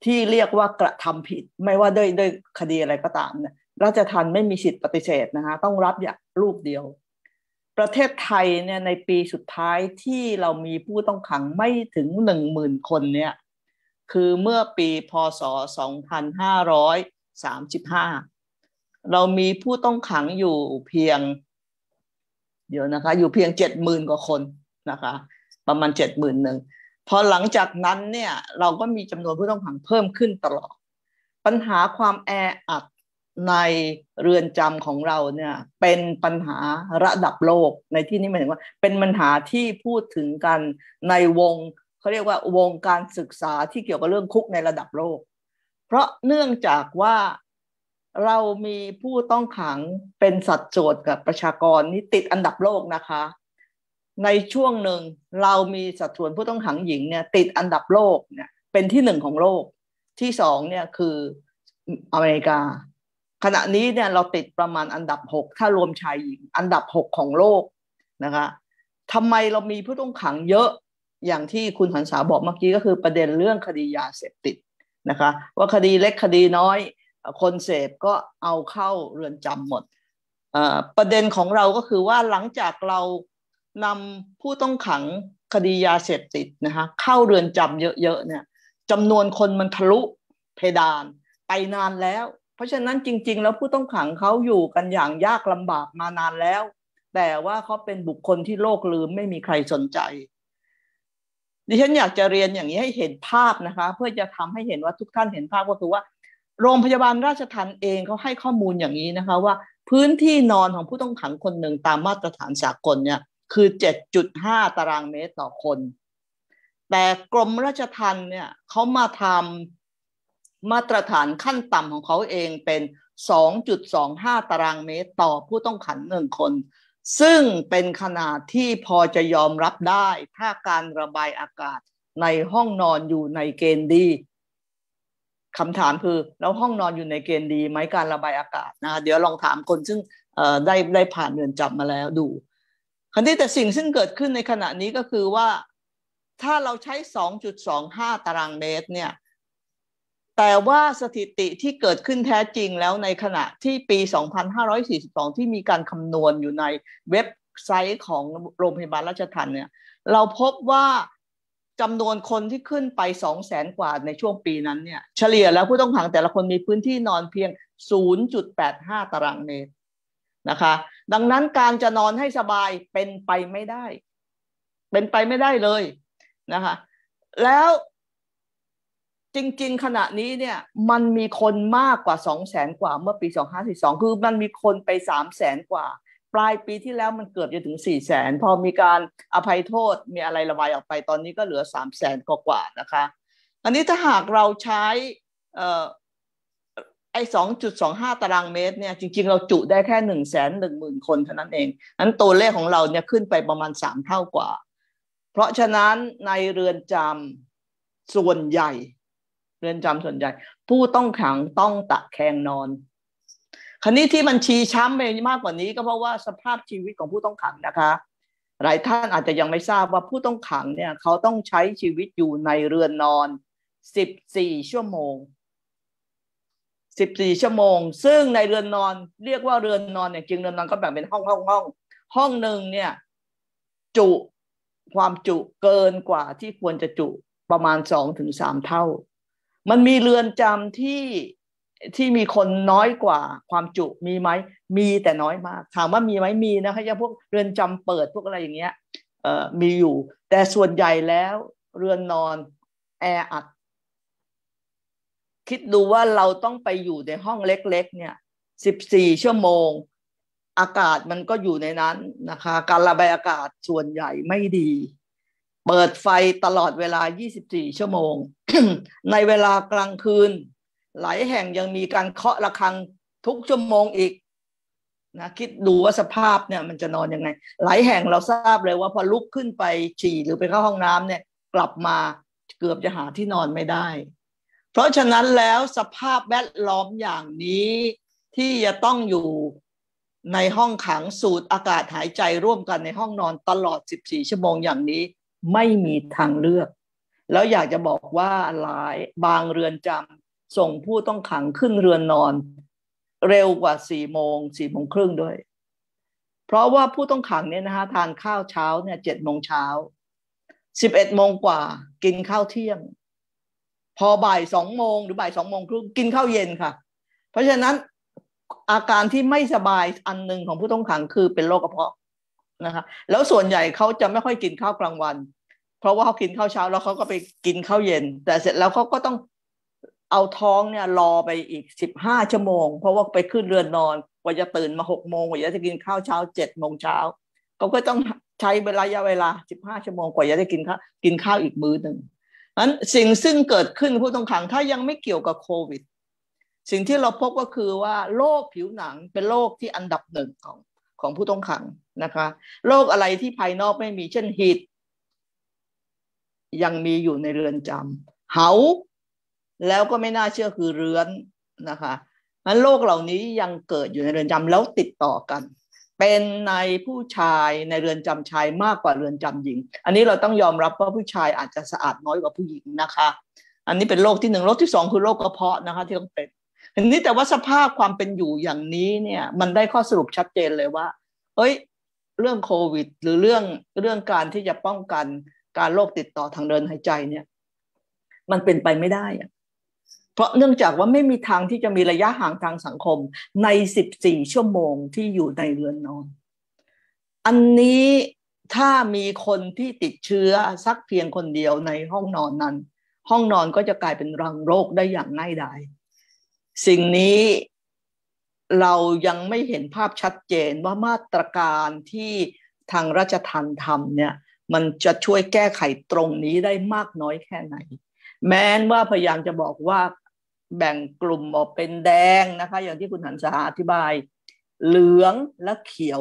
ที่เรียกว่ากระทำผิดไม่ว่าด้วยคดีอะไรก็ตามเนี่ยราชทัณฑ์ไม่มีสิทธิ์ปฏิเสธนะคะต้องรับอย่างรูปเดียวประเทศไทยเนี่ยในปีสุดท้ายที่เรามีผู้ต้องขังไม่ถึง 10,000 คนเนี่ยคือเมื่อปีพ.ศ. 2535เรามีผู้ต้องขังอยู่เพียงอยู่เพียง 70,000 กว่าคนนะคะประมาณ 71,000 พอหลังจากนั้นเนี่ยเราก็มีจำนวนผู้ต้องขังเพิ่มขึ้นตลอดปัญหาความแออัดในเรือนจำของเราเนี่ยเป็นปัญหาระดับโลกในที่นี้หมายถึงว่าเป็นปัญหาที่พูดถึงกันในวงเขาเรียกว่าวงการศึกษาที่เกี่ยวกับเรื่องคุกในระดับโลกเพราะเนื่องจากว่าเรามีผู้ต้องขังเป็นสัดส่วนกับประชากรนี่ติดอันดับโลกนะคะในช่วงหนึ่งเรามีสัดส่วนผู้ต้องขังหญิงเนี่ยติดอันดับโลกเนี่ยเป็นที่1ของโลกที่2เนี่ยคืออเมริกาขณะนี้เนี่ยเราติดประมาณอันดับ6ถ้ารวมชายหญิงอันดับ6ของโลกนะคะทำไมเรามีผู้ต้องขังเยอะอย่างที่คุณหันษาบอกเมื่อกี้ก็คือประเด็นเรื่องคดียาเสพติดนะคะว่าคดีเล็กคดีน้อยคนเสพก็เอาเข้าเรือนจำหมดประเด็นของเราก็คือว่าหลังจากเรานำผู้ต้องขังคดียาเสพติดนะคะเข้าเรือนจำเยอะๆเนี่ยจำนวนคนมันทะลุเพดานไปนานแล้วเพราะฉะนั้นจริงๆแล้วผู้ต้องขังเขาอยู่กันอย่างยากลำบากมานานแล้วแต่ว่าเขาเป็นบุคคลที่โลกลืมไม่มีใครสนใจดิฉันอยากจะเรียนอย่างนี้ให้เห็นภาพนะคะเพื่อจะทำให้เห็นว่าทุกท่านเห็นภาพก็คือว่าโรงพยาบาลราชทัณฑ์เองเขาให้ข้อมูลอย่างนี้นะคะว่าพื้นที่นอนของผู้ต้องขังคนหนึ่งตามมาตรฐานสากลเนี่ยคือ 7.5 ตารางเมตรต่อคนแต่กรมราชทัณฑ์เนี่ยเขามาทำมาตรฐานขั้นต่ำของเขาเองเป็น 2.25 ตารางเมตรต่อผู้ต้องขัง1คนซึ่งเป็นขนาดที่พอจะยอมรับได้ถ้าการระบายอากาศในห้องนอนอยู่ในเกณฑ์ดีคำถามคือแล้วห้องนอนอยู่ในเกณฑ์ดีไหมการระบายอากาศนะเดี๋ยวลองถามคนซึ่งได้ผ่านเรือนจำมาแล้วดูคราวนี้แต่สิ่งซึ่งเกิดขึ้นในขณะนี้ก็คือว่าถ้าเราใช้ 2.25 ตารางเมตรเนี่ยแต่ว่าสถิติที่เกิดขึ้นแท้จริงแล้วในขณะที่ปี 2542 ที่มีการคำนวณอยู่ในเว็บไซต์ของโรงพยาบาลราชทัณฑ์เนี่ยเราพบว่าจำนวนคนที่ขึ้นไป 200,000 กว่าในช่วงปีนั้นเนี่ยเฉลี่ยแล้วผู้ต้องขังแต่ละคนมีพื้นที่นอนเพียง 0.85 ตารางเมตรนะคะดังนั้นการจะนอนให้สบายเป็นไปไม่ได้เลยนะคะแล้วจริงๆขณะนี้เนี่ยมันมีคนมากกว่า 200,000 กว่าเมื่อปี 2542คือมันมีคนไป 300,000 กว่าปลายปีที่แล้วมันเกือบจะถึง 400,000 พอมีการอภัยโทษมีอะไรระบายออกไปตอนนี้ก็เหลือ 300,000 กว่านะคะอันนี้ถ้าหากเราใช้2.25 ตารางเมตรเนี่ยจริงๆเราจุได้แค่ 110,000 คนเท่านั้นเองนั้นตัวเลขของเราเนี่ยขึ้นไปประมาณ3 เท่ากว่าเพราะฉะนั้นในเรือนจำส่วนใหญ่ผู้ต้องขังต้องตะแคงนอนคราวนี้ที่มันชี้ช้ำไปมากกว่านี้ก็เพราะว่าสภาพชีวิตของผู้ต้องขังนะคะหลายท่านอาจจะยังไม่ทราบว่าผู้ต้องขังเนี่ยเขาต้องใช้ชีวิตอยู่ในเรือนนอน14 ชั่วโมงซึ่งในเรือนนอนเรียกว่าเรือนนอนเนี่ยจริงเรือนนอนก็แบ่งเป็นห้องหนึ่งเนี่ยความจุเกินกว่าที่ควรจะจุประมาณ 2-3 เท่ามันมีเรือนจำที่มีคนน้อยกว่าความจุมีไหมมีแต่น้อยมากถามว่ามีไหมมีนะคะอย่างพวกเรือนจำเปิดพวกอะไรอย่างเงี้ยมีอยู่แต่ส่วนใหญ่แล้วเรือนนอนแออัดคิดดูว่าเราต้องไปอยู่ในห้องเล็กๆเนี่ย14 ชั่วโมงอากาศมันก็อยู่ในนั้นนะคะการระบายอากาศส่วนใหญ่ไม่ดีเปิดไฟตลอดเวลา24 ชั่วโมง ในเวลากลางคืนหลายแห่งยังมีการเคาะระฆังทุกชั่วโมงอีกนะคิดดูว่าสภาพเนี่ยมันจะนอนยังไงหลายแห่งเราทราบเลยว่าพอลุกขึ้นไปฉี่หรือไปเข้าห้องน้ำเนี่ยกลับมาเกือบจะหาที่นอนไม่ได้เพราะฉะนั้นแล้วสภาพแวดล้อมอย่างนี้ที่จะต้องอยู่ในห้องขังสูดอากาศหายใจร่วมกันในห้องนอนตลอด14 ชั่วโมงอย่างนี้ไม่มีทางเลือกแล้วอยากจะบอกว่าบางเรือนจำส่งผู้ต้องขังขึ้นเรือนนอนเร็วกว่า4 โมงครึ่งด้วยเพราะว่าผู้ต้องขังเนี่ยนะคะทานข้าวเช้าเนี่ย7 โมงเช้า11 โมงกว่ากินข้าวเที่ยงพอบ่าย2 โมงหรือบ่าย2 โมงครึ่งกินข้าวเย็นค่ะเพราะฉะนั้นอาการที่ไม่สบายอันหนึ่งของผู้ต้องขังคือเป็นโรคกระเพาะนะคะแล้วส่วนใหญ่เขาจะไม่ค่อยกินข้าวกลางวันเพราะว่าเขากินข้าวเช้าแล้วเขาก็ไปกินข้าวเย็นแต่เสร็จแล้วเขาก็ต้องเอาท้องเนี่ยรอไปอีก15 ชั่วโมงเพราะว่าไปขึ้นเรือนนอนกว่าจะตื่นมา6 โมงกว่าจะกินข้าวเช้า7 โมงเช้าเขาก็ต้องใช้ระยะเวลา15 ชั่วโมงกว่าจะได้กินข้าวอีกมื้อหนึ่งนั้นสิ่งซึ่งเกิดขึ้นผู้ต้องขังถ้ายังไม่เกี่ยวกับโควิดสิ่งที่เราพบก็คือว่าโรคผิวหนังเป็นโรคที่อันดับหนึ่งของผู้ต้องขังนะคะโรคอะไรที่ภายนอกไม่มีเช่นหิดยังมีอยู่ในเรือนจำเหาแล้วก็ไม่น่าเชื่อคือเรื้อนนะคะงั้นโรคเหล่านี้ยังเกิดอยู่ในเรือนจำแล้วติดต่อกันเป็นในผู้ชายในเรือนจำชายมากกว่าเรือนจำหญิงอันนี้เราต้องยอมรับว่าผู้ชายอาจจะสะอาดน้อยกว่าผู้หญิงนะคะอันนี้เป็นโรคที่1โรคที่2คือโรคกระเพาะนะคะที่ต้องเป็นทีนี้แต่ว่าสภาพความเป็นอยู่อย่างนี้เนี่ยมันได้ข้อสรุปชัดเจนเลยว่าเรื่องโควิดหรือเรื่องการที่จะป้องกันการโรคติดต่อทางเดินหายใจเนี่ยมันเป็นไปไม่ได้เพราะเนื่องจากว่าไม่มีทางที่จะมีระยะห่างทางสังคมใน14 ชั่วโมงที่อยู่ในเรือนนอนอันนี้ถ้ามีคนที่ติดเชื้อสักเพียงคนเดียวในห้องนอนนั้นห้องนอนก็จะกลายเป็นรังโรคได้อย่างง่ายดายสิ่งนี้เรายังไม่เห็นภาพชัดเจนว่ามาตรการที่ทางราชทัณฑ์ทำเนี่ยมันจะช่วยแก้ไขตรงนี้ได้มากน้อยแค่ไหนแม้ว่าพยายามจะบอกว่าแบ่งกลุ่มออกเป็นแดงนะคะอย่างที่คุณหันษาอธิบายเหลืองและเขียว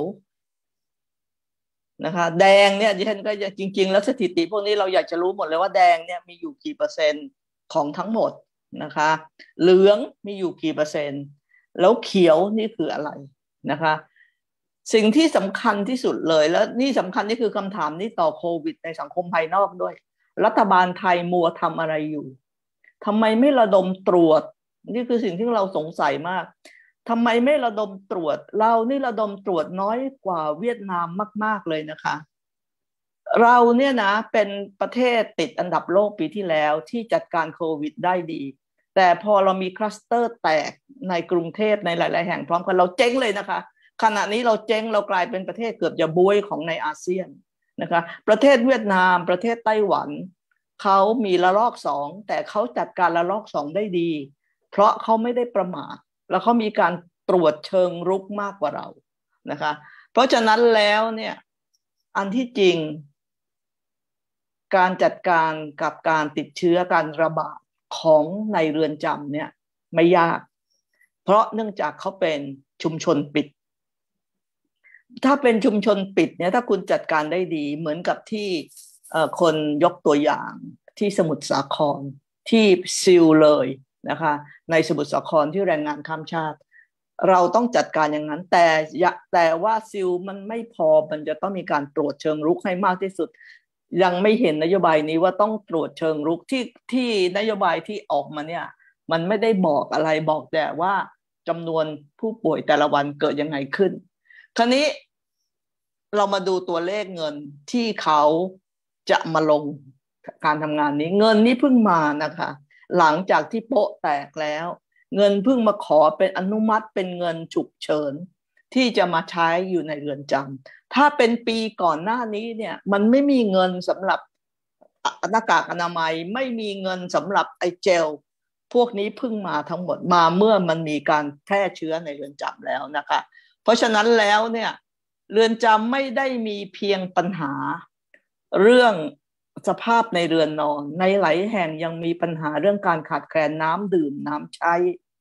นะคะแดงเนี่ยดิฉันก็จริงๆแล้วสถิติพวกนี้เราอยากจะรู้หมดเลยว่าแดงเนี่ยมีอยู่กี่เปอร์เซ็นต์ของทั้งหมดนะคะเหลืองมีอยู่กี่เปอร์เซ็นต์แล้วเขียวนี่คืออะไรนะคะสิ่งที่สำคัญที่สุดเลยแล้วนี่สำคัญนี่คือคำถามนี้ต่อโควิดในสังคมภายนอกด้วยรัฐบาลไทยมัวทำอะไรอยู่ทำไมไม่ระดมตรวจนี่คือสิ่งที่เราสงสัยมากทำไมไม่ระดมตรวจเรานี่ระดมตรวจน้อยกว่าเวียดนามมากๆเลยนะคะเราเนี่ยนะเป็นประเทศติดอันดับโลกปีที่แล้วที่จัดการโควิดได้ดีแต่พอเรามีคลัสเตอร์แตกในกรุงเทพในหลายๆแห่งพร้อมกันเราเจ๊งเลยนะคะขณะนี้เราเจ๊งเรากลายเป็นประเทศเกือบจะบ๊วยของในอาเซียนนะคะประเทศเวียดนามประเทศไต้หวันเขามีระลอก2แต่เขาจัดการระลอก2ได้ดีเพราะเขาไม่ได้ประมาทแล้วเขามีการตรวจเชิงรุกมากกว่าเรานะคะเพราะฉะนั้นแล้วเนี่ยอันที่จริงการจัดการกับการติดเชื้อการระบาดของในเรือนจำเนี่ยไม่ยากเพราะเนื่องจากเขาเป็นชุมชนปิดถ้าเป็นชุมชนปิดเนี่ยถ้าคุณจัดการได้ดีเหมือนกับที่คนยกตัวอย่างที่สมุทรสาครที่ซิลเลยนะคะในสมุทรสาครที่แรงงานข้ามชาติเราต้องจัดการอย่างนั้นแต่ว่าซิลมันไม่พอมันจะต้องมีการตรวจเชิงรุกให้มากที่สุดยังไม่เห็นนโยบายนี้ว่าต้องตรวจเชิงรุกที่นโยบายที่ออกมาเนี่ยมันไม่ได้บอกอะไรบอกแต่ว่าจำนวนผู้ป่วยแต่ละวันเกิดยังไงขึ้นคราวนี้เรามาดูตัวเลขเงินที่เขาจะมาลงการทำงานนี้เงินนี้เพิ่งมานะคะหลังจากที่โป๊ะแตกแล้วเงินเพิ่งมาขอเป็นอนุมัติเป็นเงินฉุกเฉินที่จะมาใช้อยู่ในเรือนจำถ้าเป็นปีก่อนหน้านี้เนี่ยมันไม่มีเงินสำหรับหน้ากากอนามัยไม่มีเงินสำหรับไอเจลพวกนี้เพิ่งมาทั้งหมดมาเมื่อมันมีการแพร่เชื้อในเรือนจำแล้วนะคะเพราะฉะนั้นแล้วเนี่ยเรือนจำไม่ได้มีเพียงปัญหาเรื่องสภาพในเรือนนอนในหลายแห่งยังมีปัญหาเรื่องการขาดแคลนน้ำดื่มน้ำใช้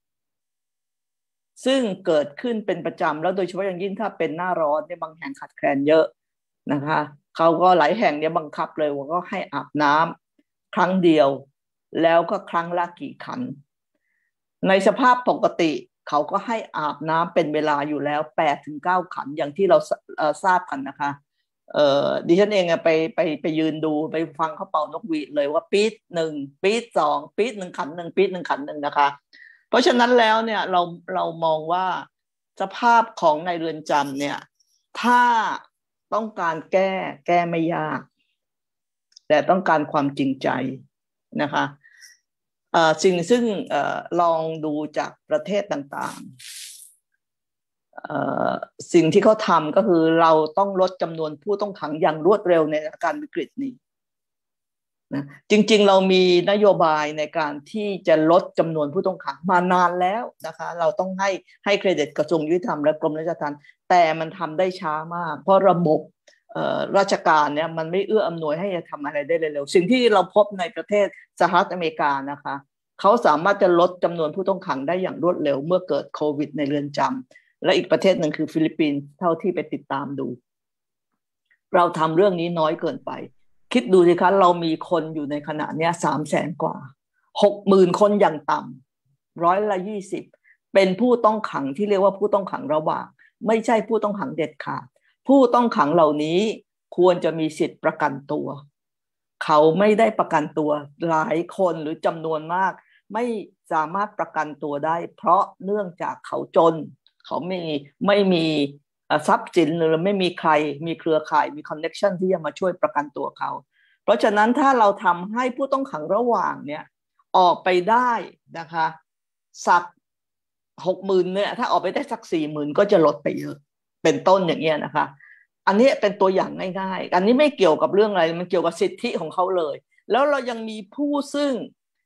ซึ่งเกิดขึ้นเป็นประจำแล้วโดยเฉพาะอย่างยิ่งถ้าเป็นหน้าร้อนเนี่ยบางแห่งขาดแคลนเยอะนะคะเขาก็หลายแห่งเนี่ยบังคับเลยว่าก็ให้อาบน้ำครั้งเดียวแล้วก็ครั้งละกี่ขันในสภาพปกติเขาก็ให้อาบน้ำเป็นเวลาอยู่แล้ว8-9 ขันอย่างที่เราทราบกันนะคะดิฉันเองอะไปยืนดูไปฟังเขาเป่านกหวีดเลยว่าปี๊ดหนึ่งปี๊ดสองปี๊ดหนึ่งขันหนึ่งปี๊ดหนึ่งขันหนึ่งนะคะเพราะฉะนั้นแล้วเนี่ยเรามองว่าสภาพของในเรือนจำเนี่ยถ้าต้องการแก้ไม่ยากแต่ต้องการความจริงใจนะคะสิ่งซึ่งลองดูจากประเทศต่างๆสิ่งที่เขาทำก็คือเราต้องลดจำนวนผู้ต้องขังอย่างรวดเร็วในสถานการณ์วิกฤตนี้นะจริงๆเรามีนโยบายในการที่จะลดจำนวนผู้ต้องขังมานานแล้วนะคะเราต้องให้เครดิตกระทรวงยุติธรรมและกรมราชทัณฑ์แต่มันทำได้ช้ามากเพราะระบบราชการเนี่ยมันไม่เอื้ออำนวยให้จะทำอะไรได้เร็วๆสิ่งที่เราพบในประเทศสหรัฐอเมริกานะคะเขาสามารถจะลดจำนวนผู้ต้องขังได้อย่างรวดเร็วเมื่อเกิดโควิดในเรือนจำและอีกประเทศหนึ่งคือฟิลิปปินส์เท่าที่ไปติดตามดูเราทำเรื่องนี้น้อยเกินไปคิดดูสิคะเรามีคนอยู่ในขณะนี้300,000 กว่า60,000 คนอย่างต่ำ20%เป็นผู้ต้องขังที่เรียกว่าผู้ต้องขังระหว่างไม่ใช่ผู้ต้องขังเด็ดขาดผู้ต้องขังเหล่านี้ควรจะมีสิทธิ์ประกันตัวเขาไม่ได้ประกันตัวหลายคนหรือจำนวนมากไม่สามารถประกันตัวได้เพราะเนื่องจากเขาจนเขาไม่มีทรัพย์สินหรือไม่มีใครมีเครือข่ายมีคอนเนคชั่นที่จะมาช่วยประกันตัวเขาเพราะฉะนั้นถ้าเราทำให้ผู้ต้องขังระหว่างเนี่ยออกไปได้นะคะสัก60,000เนี่ยถ้าออกไปได้สัก40,000ก็จะลดไปเยอะเป็นต้นอย่างเงี้ยนะคะอันนี้เป็นตัวอย่างง่ายๆอันนี้ไม่เกี่ยวกับเรื่องอะไรมันเกี่ยวกับสิทธิของเขาเลยแล้วเรายังมีผู้ซึ่ง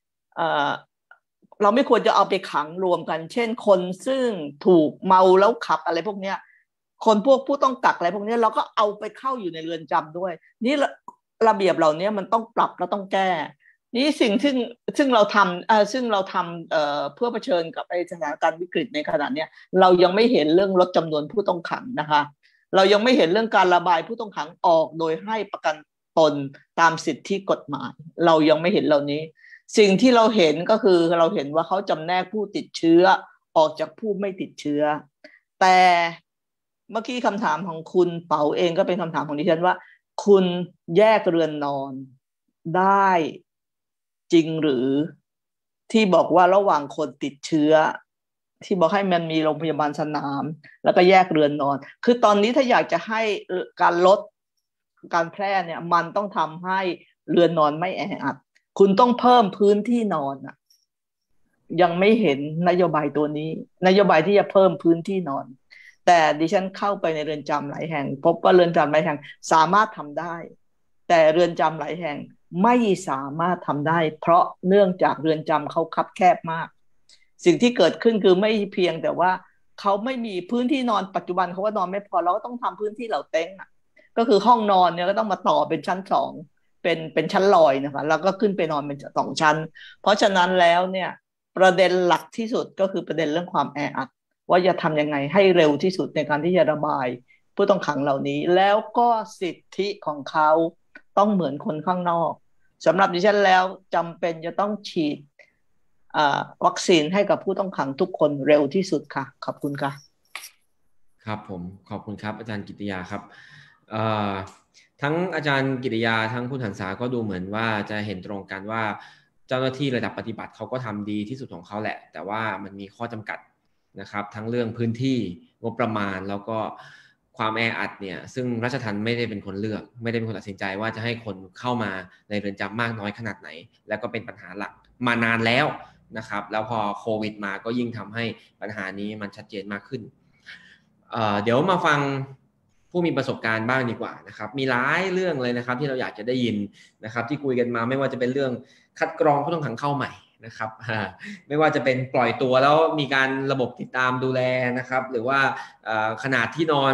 เราไม่ควรจะเอาไปขังรวมกันเช่นคนซึ่งถูกเมาแล้วขับอะไรพวกเนี้ยคนพวกผู้ต้องกักอะไรพวกนี้เราก็เอาไปเข้าอยู่ในเรือนจำด้วยนี่ระเบียบเหล่านี้มันต้องปรับและต้องแก้นี่สิ่งซึ่งเราทำเพื่อเผชิญกับสถานการณ์วิกฤตในขณะนี้เรายังไม่เห็นเรื่องลดจำนวนผู้ต้องขังนะคะเรายังไม่เห็นเรื่องการระบายผู้ต้องขังออกโดยให้ประกันตนตามสิทธิกฎหมายเรายังไม่เห็นเหล่านี้สิ่งที่เราเห็นก็คือเราเห็นว่าเขาจำแนกผู้ติดเชื้อออกจากผู้ไม่ติดเชื้อแต่เมื่อกี้คำถามของคุณเป๋าเองก็เป็นคำถามของดิฉันว่าคุณแยกเรือนนอนได้จริงหรือที่บอกว่าระหว่างคนติดเชื้อที่บอกให้มันมีโรงพยาบาลสนามแล้วก็แยกเรือนนอนคือตอนนี้ถ้าอยากจะให้การลดการแพร่เนี่ยมันต้องทำให้เรือนนอนไม่แออัดคุณต้องเพิ่มพื้นที่นอนยังไม่เห็นนโยบายตัวนี้นโยบายที่จะเพิ่มพื้นที่นอนแต่ดิฉันเข้าไปในเรือนจำหลายแห่งพบว่าเรือนจำหลายแห่งสามารถทำได้แต่เรือนจำหลายแห่งไม่สามารถทำได้เพราะเนื่องจากเรือนจำเขาคับแคบมากสิ่งที่เกิดขึ้นคือไม่เพียงแต่ว่าเขาไม่มีพื้นที่นอนปัจจุบันเขาว่านอนไม่พอเราก็ต้องทำพื้นที่เหล่าเต็งก็คือห้องนอนเนี่ยก็ต้องมาต่อเป็นชั้น2เป็นชั้นลอยนะคะแล้วก็ขึ้นไปนอนเป็น2 ชั้นเพราะฉะนั้นแล้วเนี่ยประเด็นหลักที่สุดก็คือประเด็นเรื่องความแออัดว่าจะทำยังไงให้เร็วที่สุดในการที่จะระบายผู้ต้องขังเหล่านี้แล้วก็สิทธิของเขาต้องเหมือนคนข้างนอกสำหรับดิฉันแล้วจำเป็นจะต้องฉีดวัคซีนให้กับผู้ต้องขังทุกคนเร็วที่สุดค่ะขอบคุณค่ะครับผมขอบคุณครับอาจารย์กิติยาครับทั้งอาจารย์กิติยาทั้งคุณหันษาก็ดูเหมือนว่าจะเห็นตรงกันว่าเจ้าหน้าที่ระดับปฏิบัติเขาก็ทำดีที่สุดของเขาแหละแต่ว่ามันมีข้อจำกัดนะครับทั้งเรื่องพื้นที่งบประมาณแล้วก็ความแออัดเนี่ยซึ่งราชทัณฑ์ไม่ได้เป็นคนเลือกไม่ได้เป็นคนตัดสินใจว่าจะให้คนเข้ามาในเรือนจำมากน้อยขนาดไหนแล้วก็เป็นปัญหาหลักมานานแล้วนะครับแล้วพอโควิดมาก็ยิ่งทำให้ปัญหานี้มันชัดเจนมากขึ้นเดี๋ยวมาฟังผู้มีประสบการณ์บ้างดีกว่านะครับมีหลายเรื่องเลยนะครับที่เราอยากจะได้ยินนะครับที่คุยกันมาไม่ว่าจะเป็นเรื่องคัดกรองผู้ต้องขังเข้าใหม่นะครับไม่ว่าจะเป็นปล่อยตัวแล้วมีการระบบติดตามดูแลนะครับหรือว่าขนาดที่นอน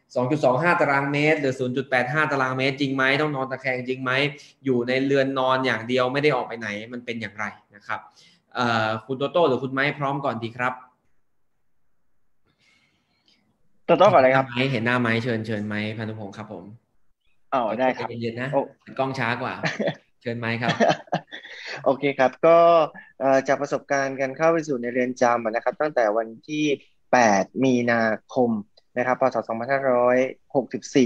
2.25 ตารางเมตรหรือ 0.85 ตารางเมตรจริงไหมต้องนอนตะแคงจริงไหมอยู่ในเรือนนอนอย่างเดียวไม่ได้ออกไปไหนมันเป็นอย่างไรนะครับคุณโตโต้หรือคุณไม้พร้อมก่อนดีครับต้องก่อนเลยครับเห็นหน้าไม้เชิญไม้พานุพงศ์ครับผมได้ครับเย็นๆนะกล้องช้ากว่าเชิญไม้ครับโอเคครับก็จากประสบการณ์การเข้าไปสู่ในเรือนจำนะครับตั้งแต่วันที่8 มีนาคมนะครับพ.ศ. 2564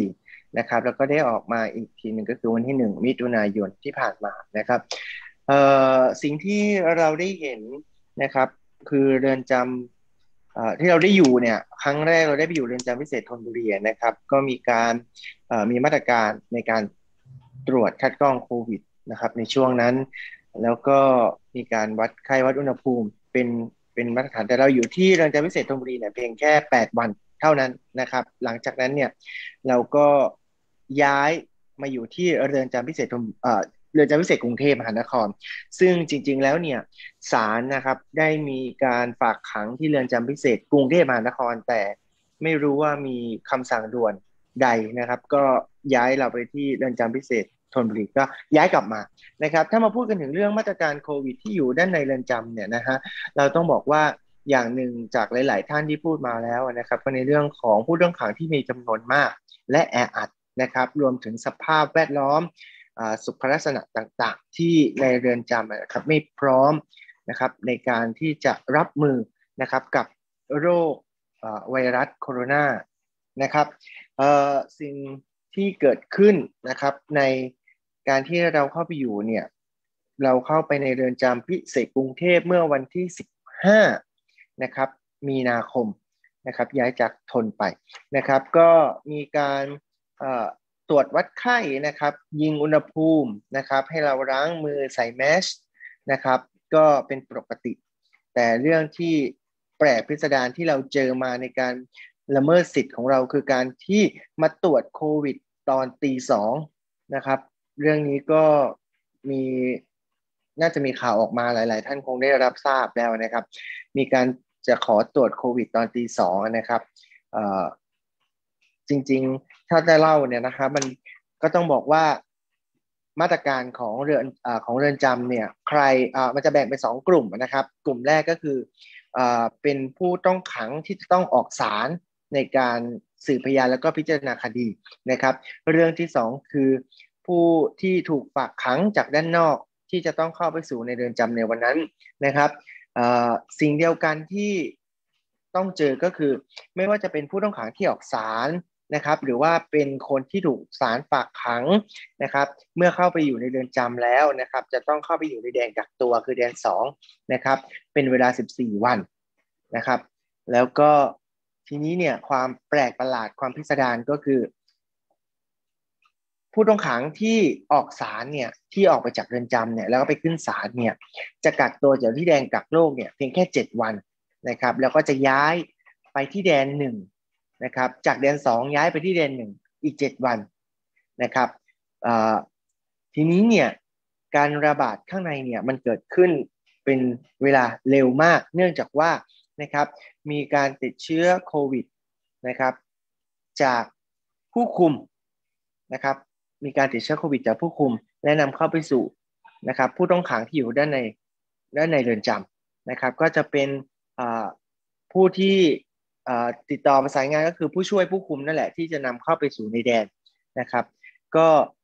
นะครับแล้วก็ได้ออกมาอีกทีหนึ่งก็คือวันที่1มิถุนายนที่ผ่านมานะครับสิ่งที่เราได้เห็นนะครับคือเรือนจำที่เราได้อยู่เนี่ยครั้งแรกเราได้ไปอยู่เรือนจำพิเศษธนบุรีนะครับก็มีการมีมาตรการในการตรวจคัดกรองโควิดนะครับในช่วงนั้นแล้วก็มีการวัดไข้วัดอุณหภูมิเป็นมาตรฐานแต่เราอยู่ที่เรือนจำพิเศษธนบุรีเนี่ยเพียงแค่8 วันเท่านั้นนะครับหลังจากนั้นเนี่ยเราก็ย้ายมาอยู่ที่เรือนจำพิเศษเรือนจำพิเศษกรุงเทพมหานครซึ่งจริงๆแล้วเนี่ยศาลนะครับได้มีการฝากขังที่เรือนจำพิเศษกรุงเทพมหานครแต่ไม่รู้ว่ามีคำสั่งด่วนใดนะครับก็ย้ายเราไปที่เรือนจำพิเศษธนบุรีก็ย้ายกลับมานะครับถ้ามาพูดกันถึงเรื่องมาตรการโควิดที่อยู่ด้านในเรือนจำเนี่ยนะฮะเราต้องบอกว่าอย่างหนึ่งจากหลายๆท่านที่พูดมาแล้วนะครับก็ในเรื่องของผู้ต้องขังที่มีจำนวนมากและแออัดนะครับรวมถึงสภาพแวดล้อมสุขลักษณะต่างๆที่ในเรือนจำนะครับไม่พร้อมนะครับในการที่จะรับมือนะครับกับโรคไวรัสโคโรนานะครับสิ่งที่เกิดขึ้นนะครับในการที่เราเข้าไปอยู่เนี่ยเราเข้าไปในเรือนจำพิเศษกรุงเทพเมื่อวันที่15นะครับมีนาคมนะครับย้ายจากทนไปนะครับก็มีการตรวจวัดไข้นะครับยิงอุณหภูมินะครับให้เราล้างมือใส่แมสนะครับก็เป็นปกติแต่เรื่องที่แปลกพิสดารที่เราเจอมาในการละเมิดสิทธิ์ของเราคือการที่มาตรวจโควิดตอนตี 2นะครับเรื่องนี้ก็มีน่าจะมีข่าวออกมาหลายๆท่านคงได้รับทราบแล้วนะครับมีการจะขอตรวจโควิดตอนตี 2นะครับจริงๆถ้าได้เล่าเนี่ยนะครับมันก็ต้องบอกว่ามาตรการของเรือนจำเนี่ยใครมันจะแบ่งเป็น2กลุ่มนะครับกลุ่มแรกก็คือเป็นผู้ต้องขังที่จะต้องออกศาลในการสืบพยานแล้วก็พิจารณาคดีนะครับเรื่องที่2คือผู้ที่ถูกฝากขังจากด้านนอกที่จะต้องเข้าไปสู่ในเรือนจำในวันนั้นนะครับสิ่งเดียวกันที่ต้องเจอก็คือไม่ว่าจะเป็นผู้ต้องขังที่ออกศาลนะครับหรือว่าเป็นคนที่ถูกศาลฝากขังนะครับเมื่อเข้าไปอยู่ในเรือนจำแล้วนะครับจะต้องเข้าไปอยู่ในแดนกักตัวคือแดน2นะครับเป็นเวลา14 วันนะครับแล้วก็ทีนี้เนี่ยความแปลกประหลาดความพิสดารก็คือผู้ต้องขังที่ออกศาลเนี่ยที่ออกไปจากเรือนจำเนี่ยแล้วก็ไปขึ้นศาลเนี่ยจะกักตัวจากที่แดนกักโรคเนี่ยเพียงแค่7 วันนะครับแล้วก็จะย้ายไปที่แดน1นะครับจากแดน2ย้ายไปที่แดน1อีก7 วันนะครับทีนี้เนี่ยการระบาดข้างในเนี่ยมันเกิดขึ้นเป็นเวลาเร็วมากเนื่องจากว่านะครับมีการติดเชื้อโควิดนะครับจากผู้คุมนะครับมีการติดเชื้อโควิดจากผู้คุมและนำเข้าไปสู่นะครับผู้ต้องขังที่อยู่ด้านในเรือนจำนะครับก็จะเป็นผู้ที่ติดต่อประสานงานก็คือผู้ช่วยผู้คุมนั่นแหละที่จะนำเข้าไปสู่ในแดนนะครับก็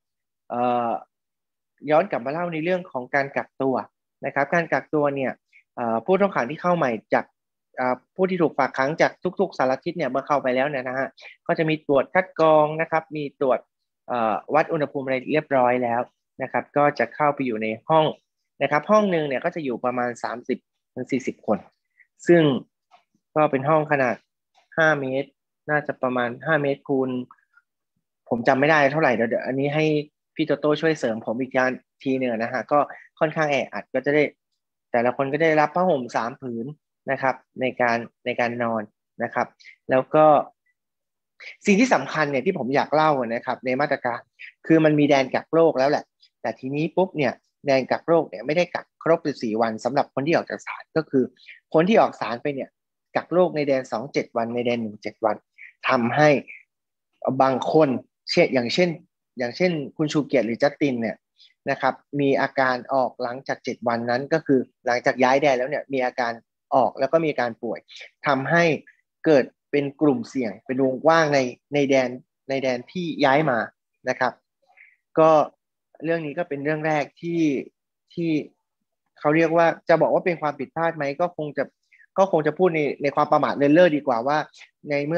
ย้อนกลับมาเล่าในเรื่องของการกักตัวนะครับการกักตัวเนี่ยผู้ต้องขังที่เข้าใหม่จากผู้ที่ถูกฝากขังจากทุกๆสารทิศเนี่ยเมื่อเข้าไปแล้วเนี่ยนะฮะก็จะมีตรวจคัดกรองนะครับมีตรวจวัดอุณหภูมิอะไรเรียบร้อยแล้วนะครับก็จะเข้าไปอยู่ในห้องนะครับห้องนึงเนี่ยก็จะอยู่ประมาณ30-40 คนซึ่งก็เป็นห้องขนาด5 เมตรน่าจะประมาณ5 เมตรคูณผมจำไม่ได้เท่าไหร่เดี๋ยวอันนี้ให้พี่โตโต้ช่วยเสริมผมอีกทีหนึ่งนะฮะก็ค่อนข้างแออัดก็จะได้แต่ละคนก็ได้รับผ้าห่ม3 ผืนนะครับในการนอนนะครับแล้วก็สิ่งที่สำคัญเนี่ยที่ผมอยากเล่านะครับในมาตรการคือมันมีแดนกักโรคแล้วแหละแต่ทีนี้ปุ๊บเนี่ยแดนกักโรคเนี่ยไม่ได้กักครบ14 วันสำหรับคนที่ออกจากศาลก็คือคนที่ออกศาลไปเนี่ยกักโรคในแดน2 7 วันในแดน1 7 วันทำให้บางคนอย่างเช่นคุณชูเกียรติหรือจัสตินเนี่ยนะครับมีอาการออกหลังจาก7 วันนั้นก็คือหลังจากย้ายแดนแล้วเนี่ยมีอาการออกแล้วก็มีอาการป่วยทำให้เกิดเป็นกลุ่มเสี่ยงเป็นวงกว้างในแดนที่ย้ายมานะครับก็เรื่องนี้ก็เป็นเรื่องแรกที่เขาเรียกว่าจะบอกว่าเป็นความผิดพลาดไหมก็คงจะพูดในความประมาทเลินเล่อดีกว่าว่าในเมื่อ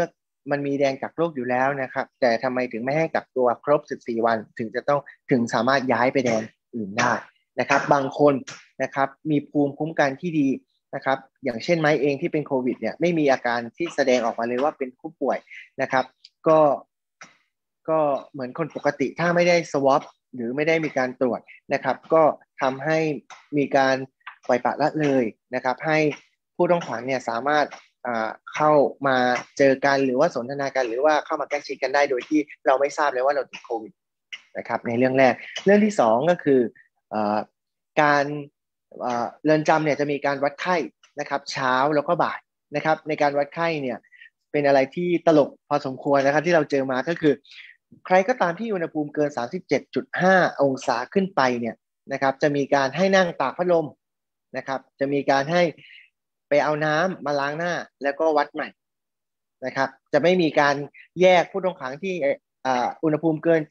มันมีแดนกักโรคอยู่แล้วนะครับแต่ทำไมถึงไม่ให้กักตัวครบ14วันถึงสามารถย้ายไปแดนอื่นได้นะครับบางคนนะครับมีภูมิคุ้มกันที่ดีนะครับอย่างเช่นไม้เองที่เป็นโควิดเนี่ยไม่มีอาการที่แสดงออกมาเลยว่าเป็นผู้ป่วยนะครับก็เหมือนคนปกติถ้าไม่ได้สวอปหรือไม่ได้มีการตรวจนะครับก็ทำให้มีการปล่อยปละละเลยนะครับให้ผู้ต้องขังเนี่ยสามารถเข้ามาเจอกันหรือว่าสนทนากันหรือว่าเข้ามาใกล้ชิดกันได้โดยที่เราไม่ทราบเลยว่าเราติดโควิดนะครับในเรื่องแรกเรื่องที่สองก็คือการเรือนจำเนี่ยจะมีการวัดไข้นะครับเช้าแล้วก็บ่ายนะครับในการวัดไข้เนี่ยเป็นอะไรที่ตลกพอสมควรนะครับที่เราเจอมาก็คือใครก็ตามที่อุณหภูมิเกิน 37.5 องศาขึ้นไปเนี่ยนะครับจะมีการให้นั่งตากพัดลมนะครับจะมีการให้ไปเอาน้ำมาล้างหน้าแล้วก็วัดใหม่นะครับจะไม่มีการแยกผู้ต้องขังที่อุณหภูมิเกิน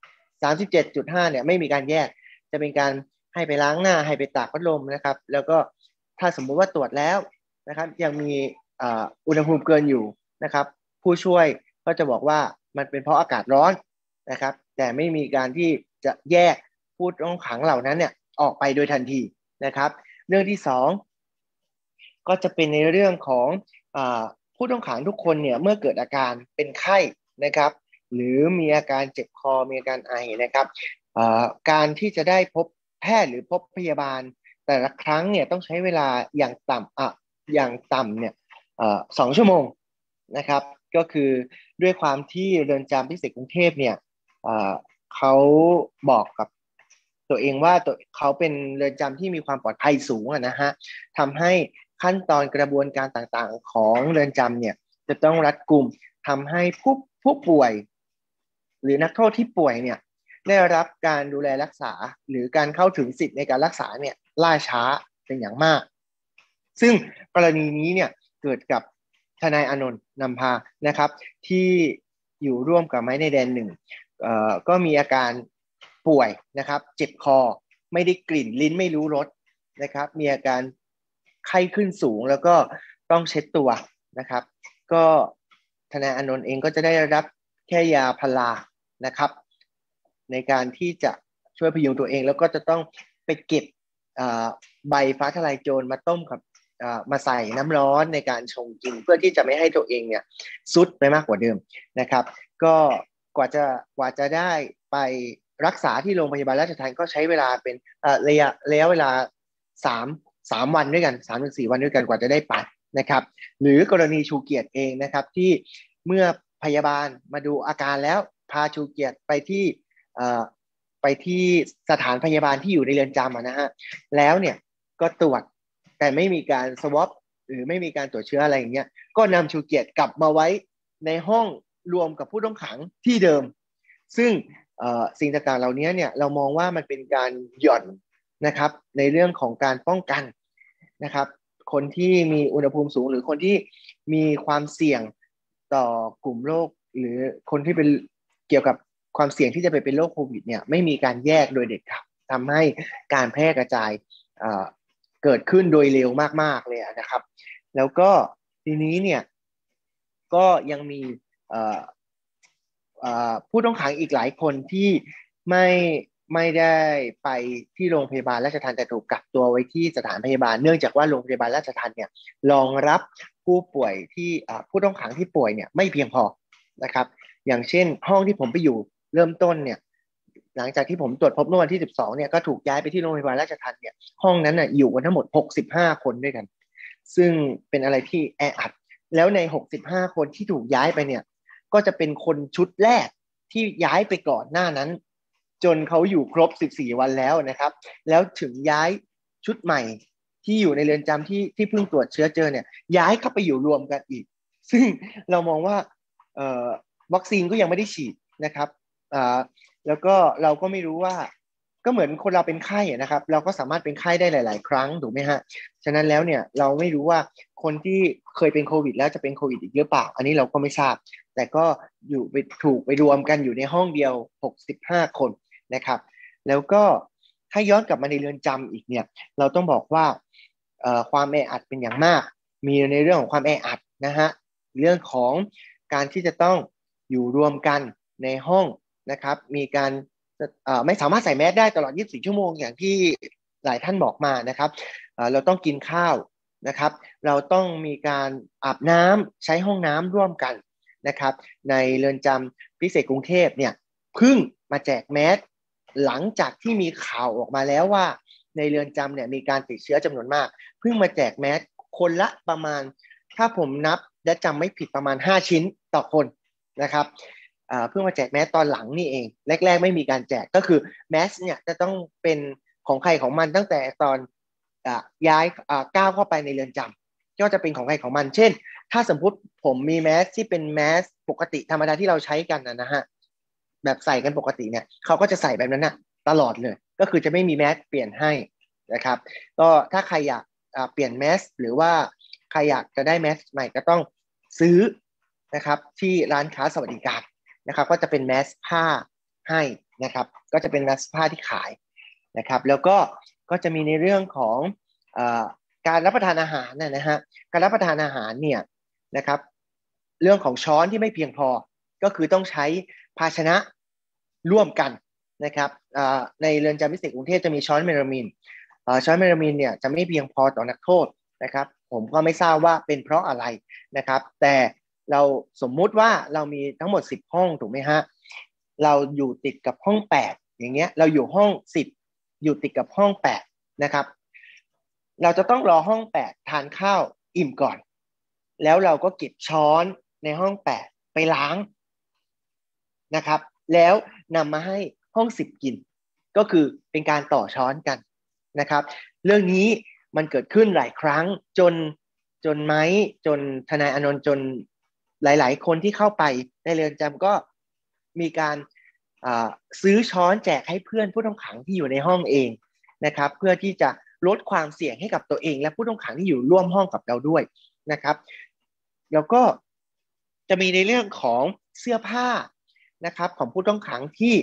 37.5 เนี่ยไม่มีการแยกจะเป็นการให้ไปล้างหน้าให้ไปตากพัดลมนะครับแล้วก็ถ้าสมมุติว่าตรวจแล้วนะครับยังมีอุณหภูมิเกินอยู่นะครับผู้ช่วยก็จะบอกว่ามันเป็นเพราะอากาศร้อนนะครับแต่ไม่มีการที่จะแยกผู้ต้องขังเหล่านั้นเนี่ยออกไปโดยทันทีนะครับเรื่องที่สองก็จะเป็นในเรื่องของผู้ต้องขังทุกคนเนี่ยเมื่อเกิดอาการเป็นไข้นะครับหรือมีอาการเจ็บคอมีอาการไอนะครับการที่จะได้พบแพทย์หรือพบพยาบาลแต่ละครั้งเนี่ยต้องใช้เวลาอย่างต่ำเนี่ย2 ชั่วโมงนะครับก็คือด้วยความที่เรือนจำพิเศษกรุงเทพเนี่ยเขาบอกกับตัวเองว่าเขาเป็นเรือนจำที่มีความปลอดภัยสูงนะฮะทำให้ขั้นตอนกระบวนการต่างๆของเรือนจำเนี่ยจะต้องรัดกุมทำให้ผู้ป่วยหรือนักโทษที่ป่วยเนี่ยได้รับการดูแลรักษาหรือการเข้าถึงสิทธิ์ในการรักษาเนี่ยล่าช้าเป็นอย่างมากซึ่งกรณีนี้เนี่ยเกิดกับทนายอานนท์นำพานะครับที่อยู่ร่วมกับไม้ในแดนหนึ่งก็มีอาการป่วยนะครับเจ็บคอไม่ได้กลิ่นลิ้นไม่รู้รสนะครับมีอาการไข้ขึ้นสูงแล้วก็ต้องเช็ดตัวนะครับก็ทนายอานนท์เองก็จะได้รับแค่ยาพารานะครับในการที่จะช่วยพยุงตัวเองแล้วก็จะต้องไปเก็บใบฟ้าทะลายโจรมาต้มกับมาใส่น้ำร้อนในการชงกินเพื่อที่จะไม่ให้ตัวเองเนี่ยซุดไปมากกว่าเดิมนะครับก็กว่าจะได้ไปรักษาที่โรงพยาบาลราชทัณฑ์ก็ใช้เวลาเป็นระยะเวลา3 วันด้วยกัน 3-4 วันด้วยกันกว่าจะได้ไปนะครับหรือกรณีชูเกียรติเองนะครับที่เมื่อพยาบาลมาดูอาการแล้วพาชูเกียรติไปที่สถานพยาบาลที่อยู่ในเรือนจำนะฮะแล้วเนี่ยก็ตรวจแต่ไม่มีการสวอปหรือไม่มีการตรวจเชื้ออะไรอย่างเงี้ยก็นำชูเกียรติกลับมาไว้ในห้องรวมกับผู้ต้องขังที่เดิมซึ่งสิ่งต่างๆเหล่านี้เนี่ยเรามองว่ามันเป็นการหย่อนนะครับในเรื่องของการป้องกันนะครับคนที่มีอุณหภูมิสูงหรือคนที่มีความเสี่ยงต่อกลุ่มโรคหรือคนที่เป็นเกี่ยวกับความเสี่ยงที่จะไปเป็นโรคโควิดเนี่ยไม่มีการแยกโดยเด็ดขาดทำให้การแพร่กระจายเกิดขึ้นโดยเร็วมากๆเลยนะครับแล้วก็ทีนี้เนี่ยก็ยังมีผู้ต้องขังอีกหลายคนที่ไม่ได้ไปที่โรงพยาบาลราชทัณฑ์แต่ถูกกักตัวไว้ที่สถานพยาบาลเนื่องจากว่าโรงพยาบาลราชทัณฑ์เนี่ยรองรับผู้ป่วยที่ผู้ต้องขังที่ป่วยเนี่ยไม่เพียงพอนะครับอย่างเช่นห้องที่ผมไปอยู่เริ่มต้นเนี่ยหลังจากที่ผมตรวจพบเมื่อวันที่12เนี่ยก็ถูกย้ายไปที่โรงพยาบาลราชทัณฑ์เนี่ยห้องนั้นน่ะอยู่กันทั้งหมด65 คนด้วยกันซึ่งเป็นอะไรที่แออัดแล้วใน65 คนที่ถูกย้ายไปเนี่ยก็จะเป็นคนชุดแรกที่ย้ายไปก่อนหน้านั้นจนเขาอยู่ครบ14 วันแล้วนะครับแล้วถึงย้ายชุดใหม่ที่อยู่ในเรือนจำที่เพิ่งตรวจเชื้อเจอเนี่ยย้ายเข้าไปอยู่รวมกันอีกซึ่งเรามองว่าวัคซีนก็ยังไม่ได้ฉีดนะครับแล้วก็เราก็ไม่รู้ว่าก็เหมือนคนเราเป็นไข้นะครับเราก็สามารถเป็นไข้ได้หลายๆครั้งถูกไหมฮะฉะนั้นแล้วเนี่ยเราไม่รู้ว่าคนที่เคยเป็นโควิดแล้วจะเป็นโควิดอีกหรือเปล่าอันนี้เราก็ไม่ทราบแต่ก็ถูกไปรวมกันอยู่ในห้องเดียว65 คนนะครับแล้วก็ถ้าย้อนกลับมาในเรือนจำอีกเนี่ยเราต้องบอกว่าความแออัดเป็นอย่างมากมีในเรื่องของความแออัดนะฮะเรื่องของการที่จะต้องอยู่รวมกันในห้องนะครับมีการไม่สามารถใส่แมสได้ตลอด24ชั่วโมงอย่างที่หลายท่านบอกมานะครับเราต้องกินข้าวนะครับเราต้องมีการอาบน้ำใช้ห้องน้ำร่วมกันนะครับในเรือนจำพิเศษกรุงเทพเนี่ยเพิ่งมาแจกแมสหลังจากที่มีข่าวออกมาแล้วว่าในเรือนจำเนี่ยมีการติดเชื้อจำนวนมากเพิ่งมาแจกแมสคนละประมาณถ้าผมนับและจำไม่ผิดประมาณ5ชิ้นต่อคนนะครับเพิ่งมาแจกแมสตอนหลังนี่เองแรกๆไม่มีการแจกก็คือแมสเนี่ยจะต้องเป็นของใครของมันตั้งแต่ตอนย้ายก้าวเข้าไปในเรือนจำก็จะเป็นของใครของมันเช่นถ้าสมมติผมมีแมสที่เป็นแมสปกติธรรมดาที่เราใช้กันนะฮะแบบใส่กันปกติเนี่ยเขาก็จะใส่แบบนั้นนะตลอดเลยก็คือจะไม่มีแมสเปลี่ยนให้นะครับก็ถ้าใครอยากเปลี่ยนแมสหรือว่าใครอยากจะได้แมสใหม่ก็ต้องซื้อนะครับที่ร้านค้าสวัสดิการนะครับก็จะเป็นแมสผ้าให้นะครับก็จะเป็นแมสผ้าที่ขายนะครับแล้วก็จะมีในเรื่องของการรับประทานอาหารนะฮะการรับประทานอาหารเนี่ยนะครับเรื่องของช้อนที่ไม่เพียงพอก็คือต้องใช้ภาชนะร่วมกันนะครับในเรือนจำพิเศษกรุงเทพจะมีช้อนเมลามีนช้อนเมลามีนเนี่ยจะไม่เพียงพอต่อนักโทษนะครับผมก็ไม่ทราบว่าเป็นเพราะอะไรนะครับแต่เราสมมุติว่าเรามีทั้งหมด10ห้องถูกไหมฮะเราอยู่ติดกับห้อง8อย่างเงี้ยเราอยู่ห้อง10อยู่ติดกับห้อง8นะครับเราจะต้องรอห้อง8ทานข้าวอิ่มก่อนแล้วเราก็เก็บช้อนในห้อง8ไปล้างนะครับแล้วนำมาให้ห้อง10กินก็คือเป็นการต่อช้อนกันนะครับเรื่องนี้มันเกิดขึ้นหลายครั้งจนไม้จนทนายอานนท์จนหลายๆคนที่เข้าไปในเรือนจำก็มีการซื้อช้อนแจกให้เพื่อนผู้ต้องขังที่อยู่ในห้องเองนะครับเพื่อที่จะลดความเสี่ยงให้กับตัวเองและผู้ต้องขังที่อยู่ร่วมห้องกับเราด้วยนะครับแล้วก็จะมีในเรื่องของเสื้อผ้านะครับของผู้ต้องขังที่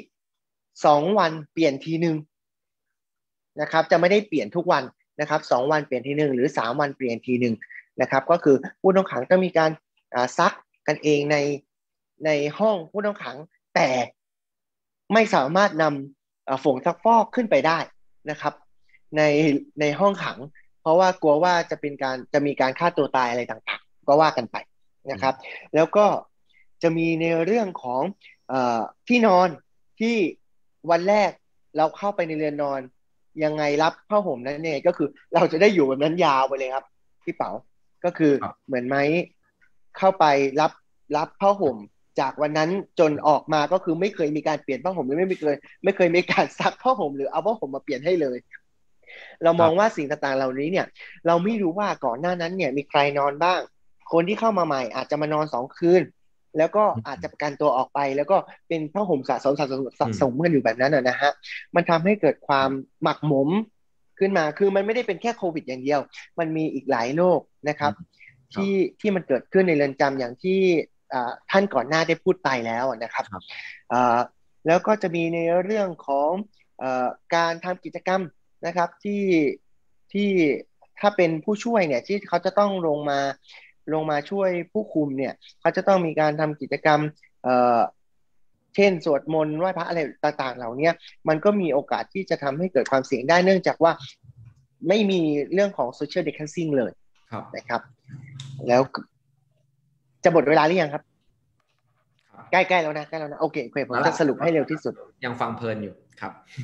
2วันเปลี่ยนทีนึงนะครับจะไม่ได้เปลี่ยนทุกวันนะครับ2วันเปลี่ยนทีนึงหรือ3วันเปลี่ยนทีนึงนะครับก็คือผู้ต้องขังต้องมีการซักกันเองในห้องผู้ต้องขังแต่ไม่สามารถนำฝงซักฟอกขึ้นไปได้นะครับในห้องขังเพราะว่ากลัวว่าจะมีการฆ่าตัวตายอะไรต่างๆก็ว่ากันไปนะครับแล้วก็จะมีในเรื่องของที่นอนที่วันแรกเราเข้าไปในเรือนนอนยังไงรับผ้าห่มนั้นเนี่ยก็คือเราจะได้อยู่แบบนั้นยาวไปเลยครับพี่เป๋าก็คือเหมือนไหมเข้าไปรับผ้าห่มจากวันนั้นจนออกมาก็คือไม่เคยมีการเปลี่ยนผ้าห่มหรือไม่เคยมีการซักผ้าห่มหรือเอาผ้าห่มมาเปลี่ยนให้เลยเรามองว่าสิ่งต่างๆเหล่านี้เนี่ยเราไม่รู้ว่าก่อนหน้านั้นเนี่ยมีใครนอนบ้างคนที่เข้ามาใหม่อาจจะมานอน2คืนแล้วก็อาจจะประกันตัวออกไปแล้วก็เป็นผ้าห่มสะสมกันอยู่แบบนั้นนะฮะมันทำให้เกิดความหมักหมมขึ้นมาคือมันไม่ได้เป็นแค่โควิดอย่างเดียวมันมีอีกหลายโรคนะครับที่มันเกิดขึ้นในเรือนจำอย่างที่ท่านก่อนหน้าได้พูดไปแล้วนะครับแล้วก็จะมีในเรื่องของการทำกิจกรรมนะครับที่ถ้าเป็นผู้ช่วยเนี่ยที่เขาจะต้องลงมาช่วยผู้คุมเนี่ยเขาจะต้องมีการทำกิจกรรมเช่นสวดมนต์ไหว้พระอะไรต่างๆเหล่านี้มันก็มีโอกาสที่จะทำให้เกิดความเสี่ยงได้เนื่องจากว่าไม่มีเรื่องของ social distancing เลยนะครับแล้วจะหมดเวลาหรือยังครับใกล้ๆแล้วนะโอเคผมจะสรุปให้เร็วที่สุดยังฟังเพลินอยู่ครับ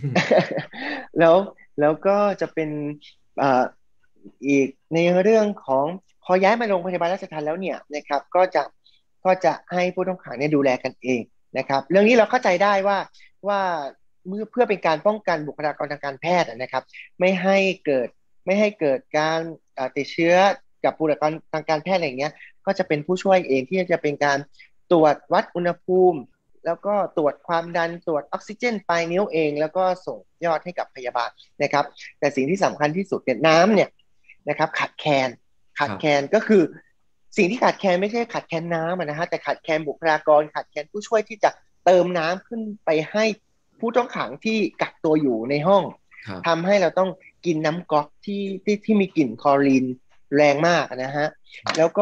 แล้วก็จะเป็นอีกในเรื่องของพอย้ายมาโรงพยาบาลราชทัณฑ์แล้วเนี่ยนะครับก็จะให้ผู้ต้องขังเนี่ยดูแลกันเองนะครับเรื่องนี้เราเข้าใจได้ว่าเพื่อเป็นการป้องกันบุคลากรทางการแพทย์นะครับไม่ให้เกิดการติดเชื้อกับบุคลากรทางการแพทย์อะไรอย่างเงี้ยก็จะเป็นผู้ช่วยเองที่จะเป็นการตรวจวัดอุณหภูมิแล้วก็ตรวจความดันตรวจออกซิเจนปลายนิ้วเองแล้วก็ส่งยอดให้กับพยาบาลนะครับแต่สิ่งที่สำคัญที่สุดเนี่ยน้ำเนี่ยนะครับขาดแคลนก็คือสิ่งที่ขาดแคลนไม่ใช่ขาดแคลนน้ำนะฮะแต่ขาดแคลนบุคลากรขาดแคลนผู้ช่วยที่จะเติมน้ำขึ้นไปให้ผู้ต้องขังที่กักตัวอยู่ในห้องทำให้เราต้องกินน้ำก๊อกที่มีกลิ่นคลอรีนแรงมากนะฮะแล้วก็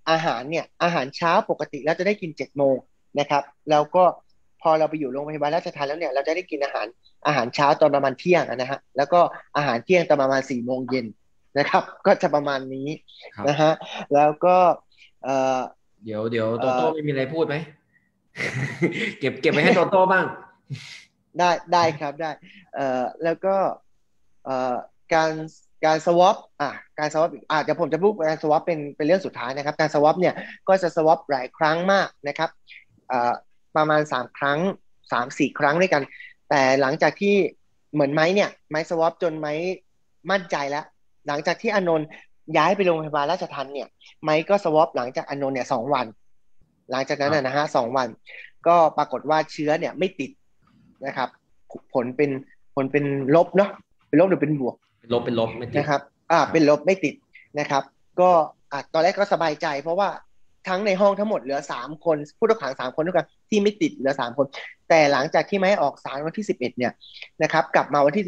อาหารเนี่ยอาหารเช้าปกติแล้วจะได้กิน7 โมงนะครับแล้วก็พอเราไปอยู่โรงพยาบาลราชทัณฑ์แล้วเนี่ยเราจะได้กินอาหารเช้าตอนประมาณเที่ยงนะฮะแล้วก็อาหารเที่ยงตอนประมาณ4 โมงเย็นนะครับก็จะประมาณนี้นะฮะแล้วก็เอ่อเดี๋ยวโตโต้ไม่มีอะไรพูดไหม เก็บไว้ให้โตโต้บ้างได้ครับได้แล้วก็เอ่อการการสวอปการสวอปเดี๋ยวผมจะพูดการสวอปเป็นเรื่องสุดท้ายนะครับการสวอปเนี่ยก็จะสวอปหลายครั้งมากนะครับเอ่อประมาณ3 ครั้ง3-4 ครั้งด้วยกันแต่หลังจากที่เหมือนไม้เนี่ยไม้สวอปจนไม้มั่นใจแล้วหลังจากที่อานนท์ย้ายไปโรงพยาบาลราชทัณฑ์เนี่ยไม้ก็สวอปหลังจากอานนท์เนี่ย2 วันหลังจากนั้นนะฮะ2 วันก็ปรากฏว่าเชื้อเนี่ยไม่ติดนะครับผลเป็นลบเนาะเป็นลบหรือเป็นบวกเป็นลบไม่ติดนะครับเป็นลบไม่ติดนะครับก็ตอนแรกก็สบายใจเพราะว่าทั้งในห้องทั้งหมดเหลือ3 คนผู้ต้องขัง3 คนด้วยกันที่ไม่ติดเหลือ3 คนแต่หลังจากที่ไม่ออกศาลวันที่11เนี่ยนะครับกลับมาวันที่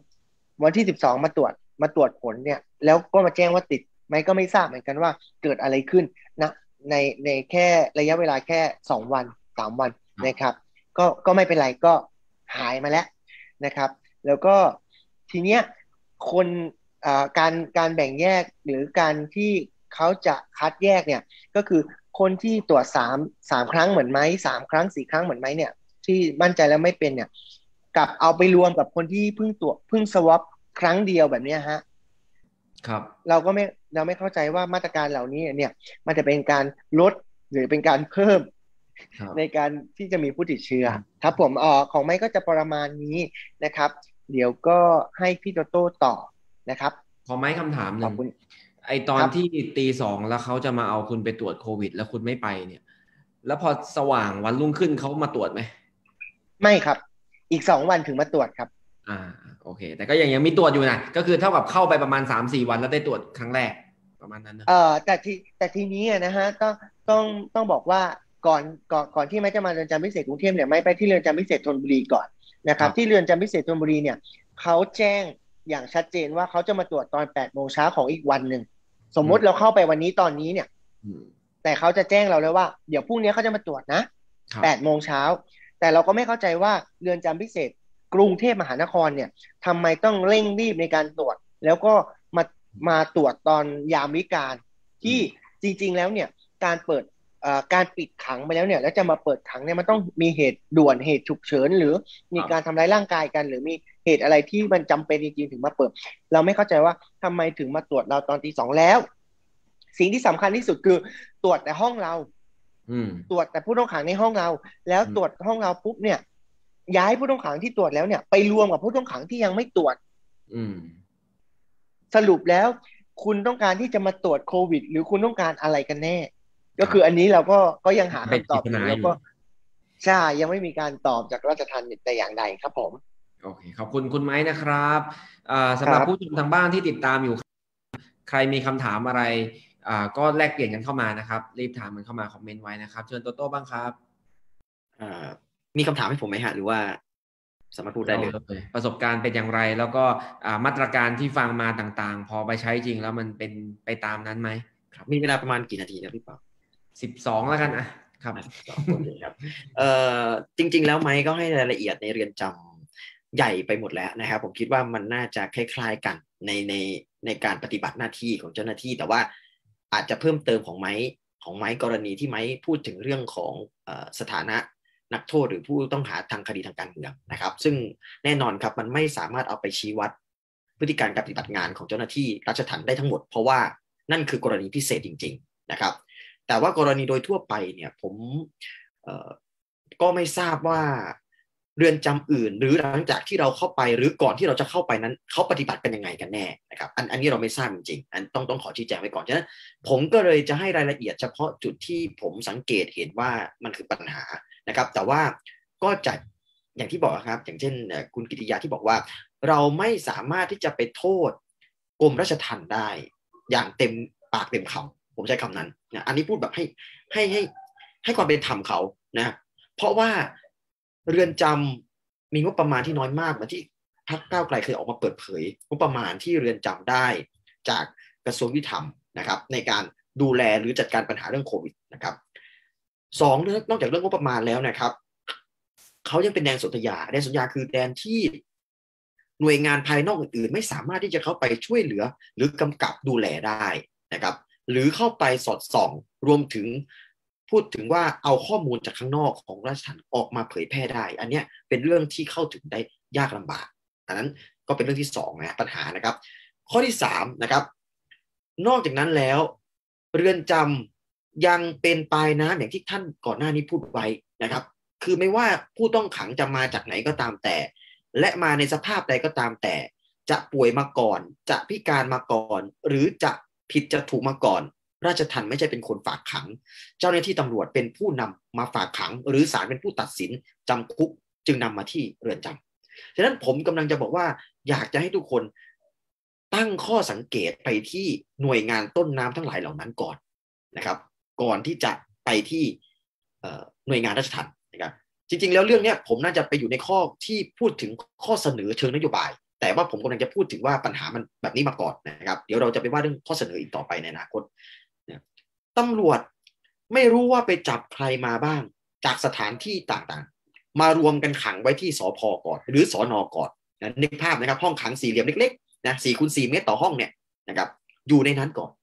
12มาตรวจผลเนี่ยแล้วก็มาแจ้งว่าติดไม่ก็ไม่ทราบเหมือนกันว่าเกิดอะไรขึ้นนะในแค่ระยะเวลาแค่2 วัน3 วันนะครับก็ไม่เป็นไรก็หายมาแล้วนะครับแล้วก็ทีเนี้ยคนการแบ่งแยกหรือการที่เขาจะคัดแยกเนี่ยก็คือคนที่ตรวจสามครั้งเหมือนไหม3 ครั้ง 4 ครั้งเหมือนไหมเนี่ยที่มั่นใจแล้วไม่เป็นเนี่ยกับเอาไปรวมกับคนที่เพิ่งสวอปครั้งเดียวแบบนี้ฮะครับเราไม่เข้าใจว่ามาตรการเหล่านี้เนี่ยมันจะเป็นการลดหรือเป็นการเพิ่มในการที่จะมีผู้ติดเชื้อครับผมของไม่ก็จะประมาณนี้นะครับเดี๋ยวก็ให้พี่โตโต้ต่อนะครับขอไม้คำถามหนึ่งไอตอนที่ตี 2แล้วเขาจะมาเอาคุณไปตรวจโควิดแล้วคุณไม่ไปเนี่ยแล้วพอสว่างวันรุ่งขึ้นเขามาตรวจไหมไม่ครับอีก2 วันถึงมาตรวจครับโอเคแต่ก็ยังมีตรวจอยู่นะก็คือเท่ากับเข้าไปประมาณ 3-4 วันแล้วได้ตรวจครั้งแรกประมาณนั้นนะแต่ทีนี้นะฮะต้องบอกว่าก่อนที่ไม่จะมาเรือนจำพิเศษกรุงเทพเนี่ยไม่ไปที่เรือนจำพิเศษธนบุรีก่อนนะครับที่เรือนจำพิเศษธนบุรีเนี่ยเขาแจ้งอย่างชัดเจนว่าเขาจะมาตรวจตอน8 โมงเช้าของอีกวันหนึ่งสมมุติเราเข้าไปวันนี้ตอนนี้เนี่ยแต่เขาจะแจ้งเราเลยว่าเดี๋ยวพรุ่งนี้เขาจะมาตรวจนะ8 โมงเช้าแต่เราก็ไม่เข้าใจว่าเรือนจำพิเศษกรุงเทพมหานครเนี่ยทำไมต้องเร่งรีบในการตรวจแล้วก็มาตรวจตอนยามวิกาลที่จริงๆแล้วเนี่ยการปิดขังไปแล้วเนี่ยแล้วจะมาเปิดขังเนี่ยมันต้องมีเหตุด่วนเหตุฉุกเฉินหรือมีการทำร้ายร่างกายกันหรือมีเหตุอะไรที่มันจำเป็นจริงๆถึงมาเปิดเราไม่เข้าใจว่าทำไมถึงมาตรวจเราตอนตี 2แล้วสิ่งที่สำคัญที่สุดคือตรวจแต่ห้องเราตรวจแต่ผู้ต้องขังในห้องเราแล้วตรวจห้องเราปุ๊บเนี่ยย้ายผู้ต้องขังที่ตรวจแล้วเนี่ยไปรวมกับผู้ต้องขังที่ยังไม่ตรวจสรุปแล้วคุณต้องการที่จะมาตรวจโควิดหรือคุณต้องการอะไรกันแน่ก็คืออันนี้เราก็ยังหาคำตอบอยู่แล้วก็ใช่ยังไม่มีการตอบจากราชทัณฑ์แต่อย่างใดครับผมโอเคขอบคุณคุณไม้นะครับสำหรับผู้ชมทางบ้านที่ติดตามอยู่ใครมีคำถามอะไรก็แลกเปลี่ยนกันเข้ามานะครับรีบถามมันเข้ามาคอมเมนต์ไว้นะครับเชิญโตโต้บ้างครับมีคำถามให้ผมไหมฮะหรือว่าสามารถพูดได้เลยประสบการณ์เป็นอย่างไรแล้วก็มาตรการที่ฟังมาต่างๆพอไปใช้จริงแล้วมันเป็นไปตามนั้นไหมครับมีเวลาประมาณกี่นาทีนะพี่เปา 12แล้วกันครับจริงๆแล้วไหมก็ให้รายละเอียดในเรือนจำใหญ่ไปหมดแล้วนะครับผมคิดว่ามันน่าจะคล้ายๆกันในการปฏิบัติหน้าที่ของเจ้าหน้าที่แต่ว่าอาจจะเพิ่มเติมของไม้กรณีที่ไม้พูดถึงเรื่องของสถานะนักโทษหรือผู้ต้องหาทางคดีทางการเมืองนะครับซึ่งแน่นอนครับมันไม่สามารถเอาไปชี้วัดพฤติการการปฏิบัติงานของเจ้าหน้าที่ราชทัณฑ์ได้ทั้งหมดเพราะว่านั่นคือกรณีพิเศษจริงๆนะครับแต่ว่ากรณีโดยทั่วไปเนี่ยผมก็ไม่ทราบว่าเรือนจำอื่นหรือหลังจากที่เราเข้าไปหรือก่อนที่เราจะเข้าไปนั้นเขาปฏิบัติกันยังไงกันแน่นะครับอันนี้เราไม่ทราบจริงๆอันต้องขอชี้แจงไว้ก่อนฉะนั้นผมก็เลยจะให้รายละเอียดเฉพาะจุดที่ผมสังเกตเห็นว่ามันคือปัญหานะครับแต่ว่าก็จะอย่างที่บอกครับอย่างเช่นคุณกิติยาที่บอกว่าเราไม่สามารถที่จะไปโทษกรมราชทัณฑ์ได้อย่างเต็มปากเต็มคำผมใช้คำนั้นนะอันนี้พูดแบบให้ความเป็นธรรมเขานะเพราะว่าเรือนจำมีงบประมาณที่น้อยมากเหมือนที่พรรคก้าวไกลเคยออกมาเปิดเผยงบประมาณที่เรือนจำได้จากกระทรวงยุติธรรมนะครับในการดูแลหรือจัดการปัญหาเรื่องโควิดนะครับสองนอกจากเรื่องงบประมาณแล้วนะครับเขายังเป็นแดนสนธยาคือแดนที่หน่วยงานภายนอกอื่นๆไม่สามารถที่จะเข้าไปช่วยเหลือหรือกำกับดูแลได้นะครับหรือเข้าไปสอดส่องรวมถึงพูดถึงว่าเอาข้อมูลจากข้างนอกของราชทัณฑ์ออกมาเผยแพร่ได้อันนี้เป็นเรื่องที่เข้าถึงได้ยากลำบากอันนั้นก็เป็นเรื่องที่2นะปัญหานะครับข้อที่3นะครับนอกจากนั้นแล้วเรือนจำยังเป็นปลายน้ำอย่างที่ท่านก่อนหน้านี้พูดไว้นะครับคือไม่ว่าผู้ต้องขังจะมาจากไหนก็ตามแต่และมาในสภาพใดก็ตามแต่จะป่วยมาก่อนจะพิการมาก่อนหรือจะผิดจะถูกมาก่อนราชทัณฑ์ไม่ใช่เป็นคนฝากขังเจ้าหน้าที่ตำรวจเป็นผู้นำมาฝากขังหรือศาลเป็นผู้ตัดสินจำคุกจึงนำมาที่เรือนจำฉะนั้นผมกำลังจะบอกว่าอยากจะให้ทุกคนตั้งข้อสังเกตไปที่หน่วยงานต้นน้ำทั้งหลายเหล่านั้นก่อนนะครับก่อนที่จะไปที่หน่วยงานราชทัณฑ์นะครับจริงๆแล้วเรื่องนี้ผมน่าจะไปอยู่ในข้อที่พูดถึงข้อเสนอเชิงนโยบายแต่ว่าผมกำลังจะพูดถึงว่าปัญหามันแบบนี้มาก่อนนะครับเดี๋ยวเราจะไปว่าเรื่องข้อเสนออีกต่อไปในอนาคตตำรวจไม่รู้ว่าไปจับใครมาบ้างจากสถานที่ต่างๆมารวมกันขังไว้ที่สภ.ก่อนหรือสน.ก่อนนะนึกภาพนะครับห้องขังสี่เหลี่ยมเล็กๆนะ4 คูณ 4 เมตรต่อห้องเนี่ยนะครับอยู่ในนั้นก่อน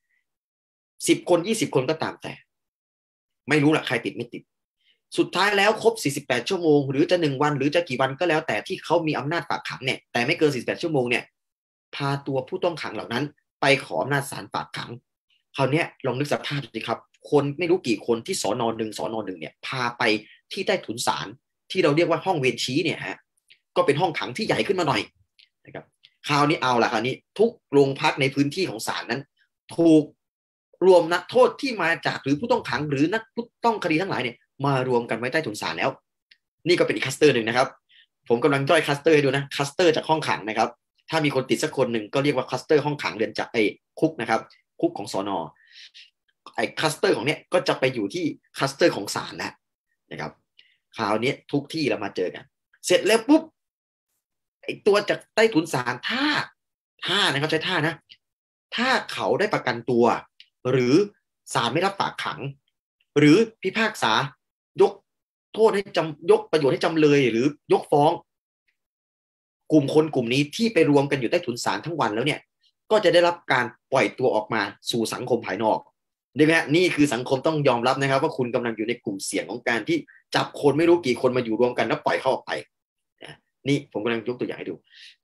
10 คน20 คนก็ตามแต่ไม่รู้ละใครติดไม่ติดสุดท้ายแล้วครบ48 ชั่วโมงหรือจะ1 วันหรือจะกี่วันก็แล้วแต่ที่เขามีอำนาจฝากขังเนี่ยแต่ไม่เกิน48 ชั่วโมงเนี่ยพาตัวผู้ต้องขังเหล่านั้นไปขออำนาจศาลฝากขังคราวนี้ลองนึกสภาพสิครับคนไม่รู้กี่คนที่สน.1เนี่ยพาไปที่ใต้ถุนศาลที่เราเรียกว่าห้องเวรชี้เนี่ยฮะก็เป็นห้องขังที่ใหญ่ขึ้นมาหน่อยนะครับคราวนี้เอาละคราวนี้ทุกโรงพักในพื้นที่ของศาลนั้นถูกรวมนักโทษที่มาจากหรือผู้ต้องขังหรือนักผู้ต้องคดีทั้งหลายเนี่ยมารวมกันไว้ใต้ถุนศาลแล้วนี่ก็เป็นอีกคลัสเตอร์หนึ่งนะครับผมกำลังย่อยคลัสเตอร์ให้ดูนะคลัสเตอร์จากห้องขังนะครับถ้ามีคนติดสักคนหนึ่งก็เรียกว่าคลัสเตอร์ห้องขังเรือนจำคุกนะครับคุกของสน.ไอ้คลัสเตอร์ของเนี้ยก็จะไปอยู่ที่คลัสเตอร์ของศาลแล้วนะครับคราวนี้ทุกที่เรามาเจอกันเสร็จแล้วปุ๊บไอ้ตัวจากใต้ถุนศาลถ้านะครับใช้ท่านะถ้าเขาได้ประกันตัวหรือศาลไม่รับฝากขังหรือพิพากษายกโทษให้ยกประโยชน์ให้จำเลยหรือยกฟ้องกลุ่มคนกลุ่มนี้ที่ไปรวมกันอยู่ใต้ถุนศาลทั้งวันแล้วเนี่ยก็จะได้รับการปล่อยตัวออกมาสู่สังคมภายนอกนี่คือสังคมต้องยอมรับนะครับว่าคุณกำลังอยู่ในกลุ่มเสี่ยงของการที่จับคนไม่รู้กี่คนมาอยู่รวมกันแล้วปล่อยเขาออกไปนี่ผมกำลังยกตัวอย่างให้ดู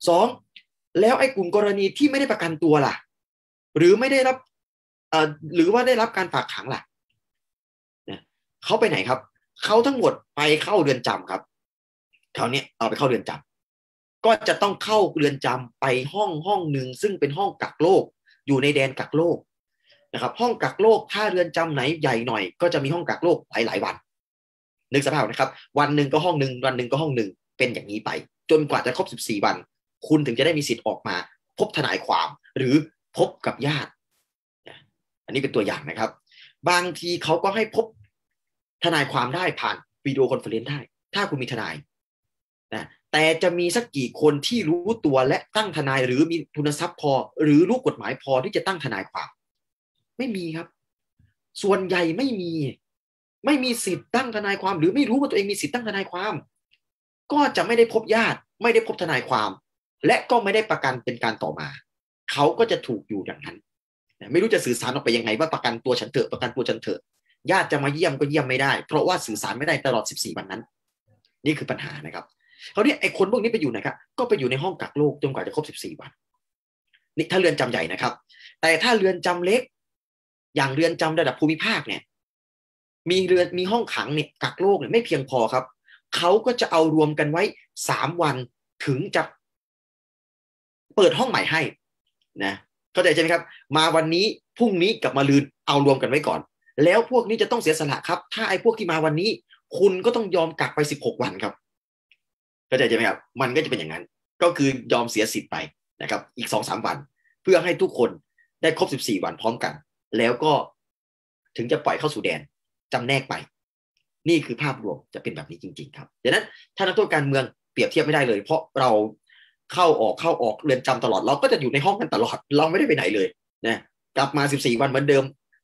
2แล้วไอ้กลุ่มกรณีที่ไม่ได้ประกันตัวล่ะหรือไม่ได้รับหรือว่าได้รับการฝากขังล่ะเขาไปไหนครับเขาทั้งหมดไปเข้าเรือนจำครับคราวนี้เอาไปเข้าเรือนจำก็จะต้องเข้าเรือนจำไปห้องหนึ่งซึ่งเป็นห้องกักโรคอยู่ในแดนกักโรคนะครับห้องกักโรคถ้าเรือนจำไหนใหญ่หน่อยก็จะมีห้องกักโรคหลายวันนึกสภาพนะครับวันหนึ่งก็ห้องหนึ่งวันหนึ่งก็ห้องหนึ่งเป็นอย่างนี้ไปจนกว่าจะครบ14 วันคุณถึงจะได้มีสิทธิ์ออกมาพบทนายความหรือพบกับญาติอันนี้เป็นตัวอย่างนะครับบางทีเขาก็ให้พบทนายความได้ผ่านวิดีโอคอนเฟอเรนซ์ได้ถ้าคุณมีทนายนะแต่จะมีสักกี่คนที่รู้ตัวและตั้งทนายหรือมีทุนทรัพย์พอหรือรู้กฎหมายพอที่จะตั้งทนายความไม่มีครับส่วนใหญ่ไม่มีสิทธิ์ตั้งทนายความหรือไม่รู้ว่าตัวเองมีสิทธิ์ตั้งทนายความก็จะไม่ได้พบญาติไม่ได้พบทนายความและก็ไม่ได้ประกันเป็นการต่อมาเขาก็จะถูกอยู่อย่างนั้นไม่รู้จะสื่อสารออกไปยังไงว่าประกันตัวฉันเถอะประกันตัวฉันเถอะญาติจะมาเยี่ยมก็เยี่ยมไม่ได้เพราะว่าสื่อสารไม่ได้ตลอด14 วันนั้นนี่คือปัญหานะครับเขาเนี่ยไอ้คนพวกนี้ไปอยู่ไหนครับก็ไปอยู่ในห้องกักโรคจนกว่าจะครบ14 วันนี่ถ้าเรือนจำใหญ่นะครับแต่ถ้าเรือนจำเล็กอย่างเรือนจำระดับภูมิภาคเนี่ยมีห้องขังเนี่ยกักโรคเนี่ยไม่เพียงพอครับเขาก็จะเอารวมกันไว้3 วันถึงจะเปิดห้องใหม่ให้นะเข้าใจใช่ไหมครับมาวันนี้พรุ่งนี้กับมะรืนเอารวมกันไว้ก่อนแล้วพวกนี้จะต้องเสียสละครับถ้าไอ้พวกที่มาวันนี้คุณก็ต้องยอมกักไป16 วันครับเข้าใจใช่ไหมครับมันก็จะเป็นอย่างนั้นก็คือยอมเสียสิทธิ์ไปนะครับอีก 2-3 วันเพื่อให้ทุกคนได้ครบ14 วันพร้อมกันแล้วก็ถึงจะปล่อยเข้าสู่แดนจำแนกไปนี่คือภาพรวมจะเป็นแบบนี้จริงๆครับดังนั้นถ้านักโทษการเมืองเปรียบเทียบไม่ได้เลยเพราะเราเข้าออกเรือนจำตลอดเราก็จะอยู่ในห้องกันตลอดเราไม่ได้ไปไหนเลยนะกลับมา14 วันเหมือนเดิม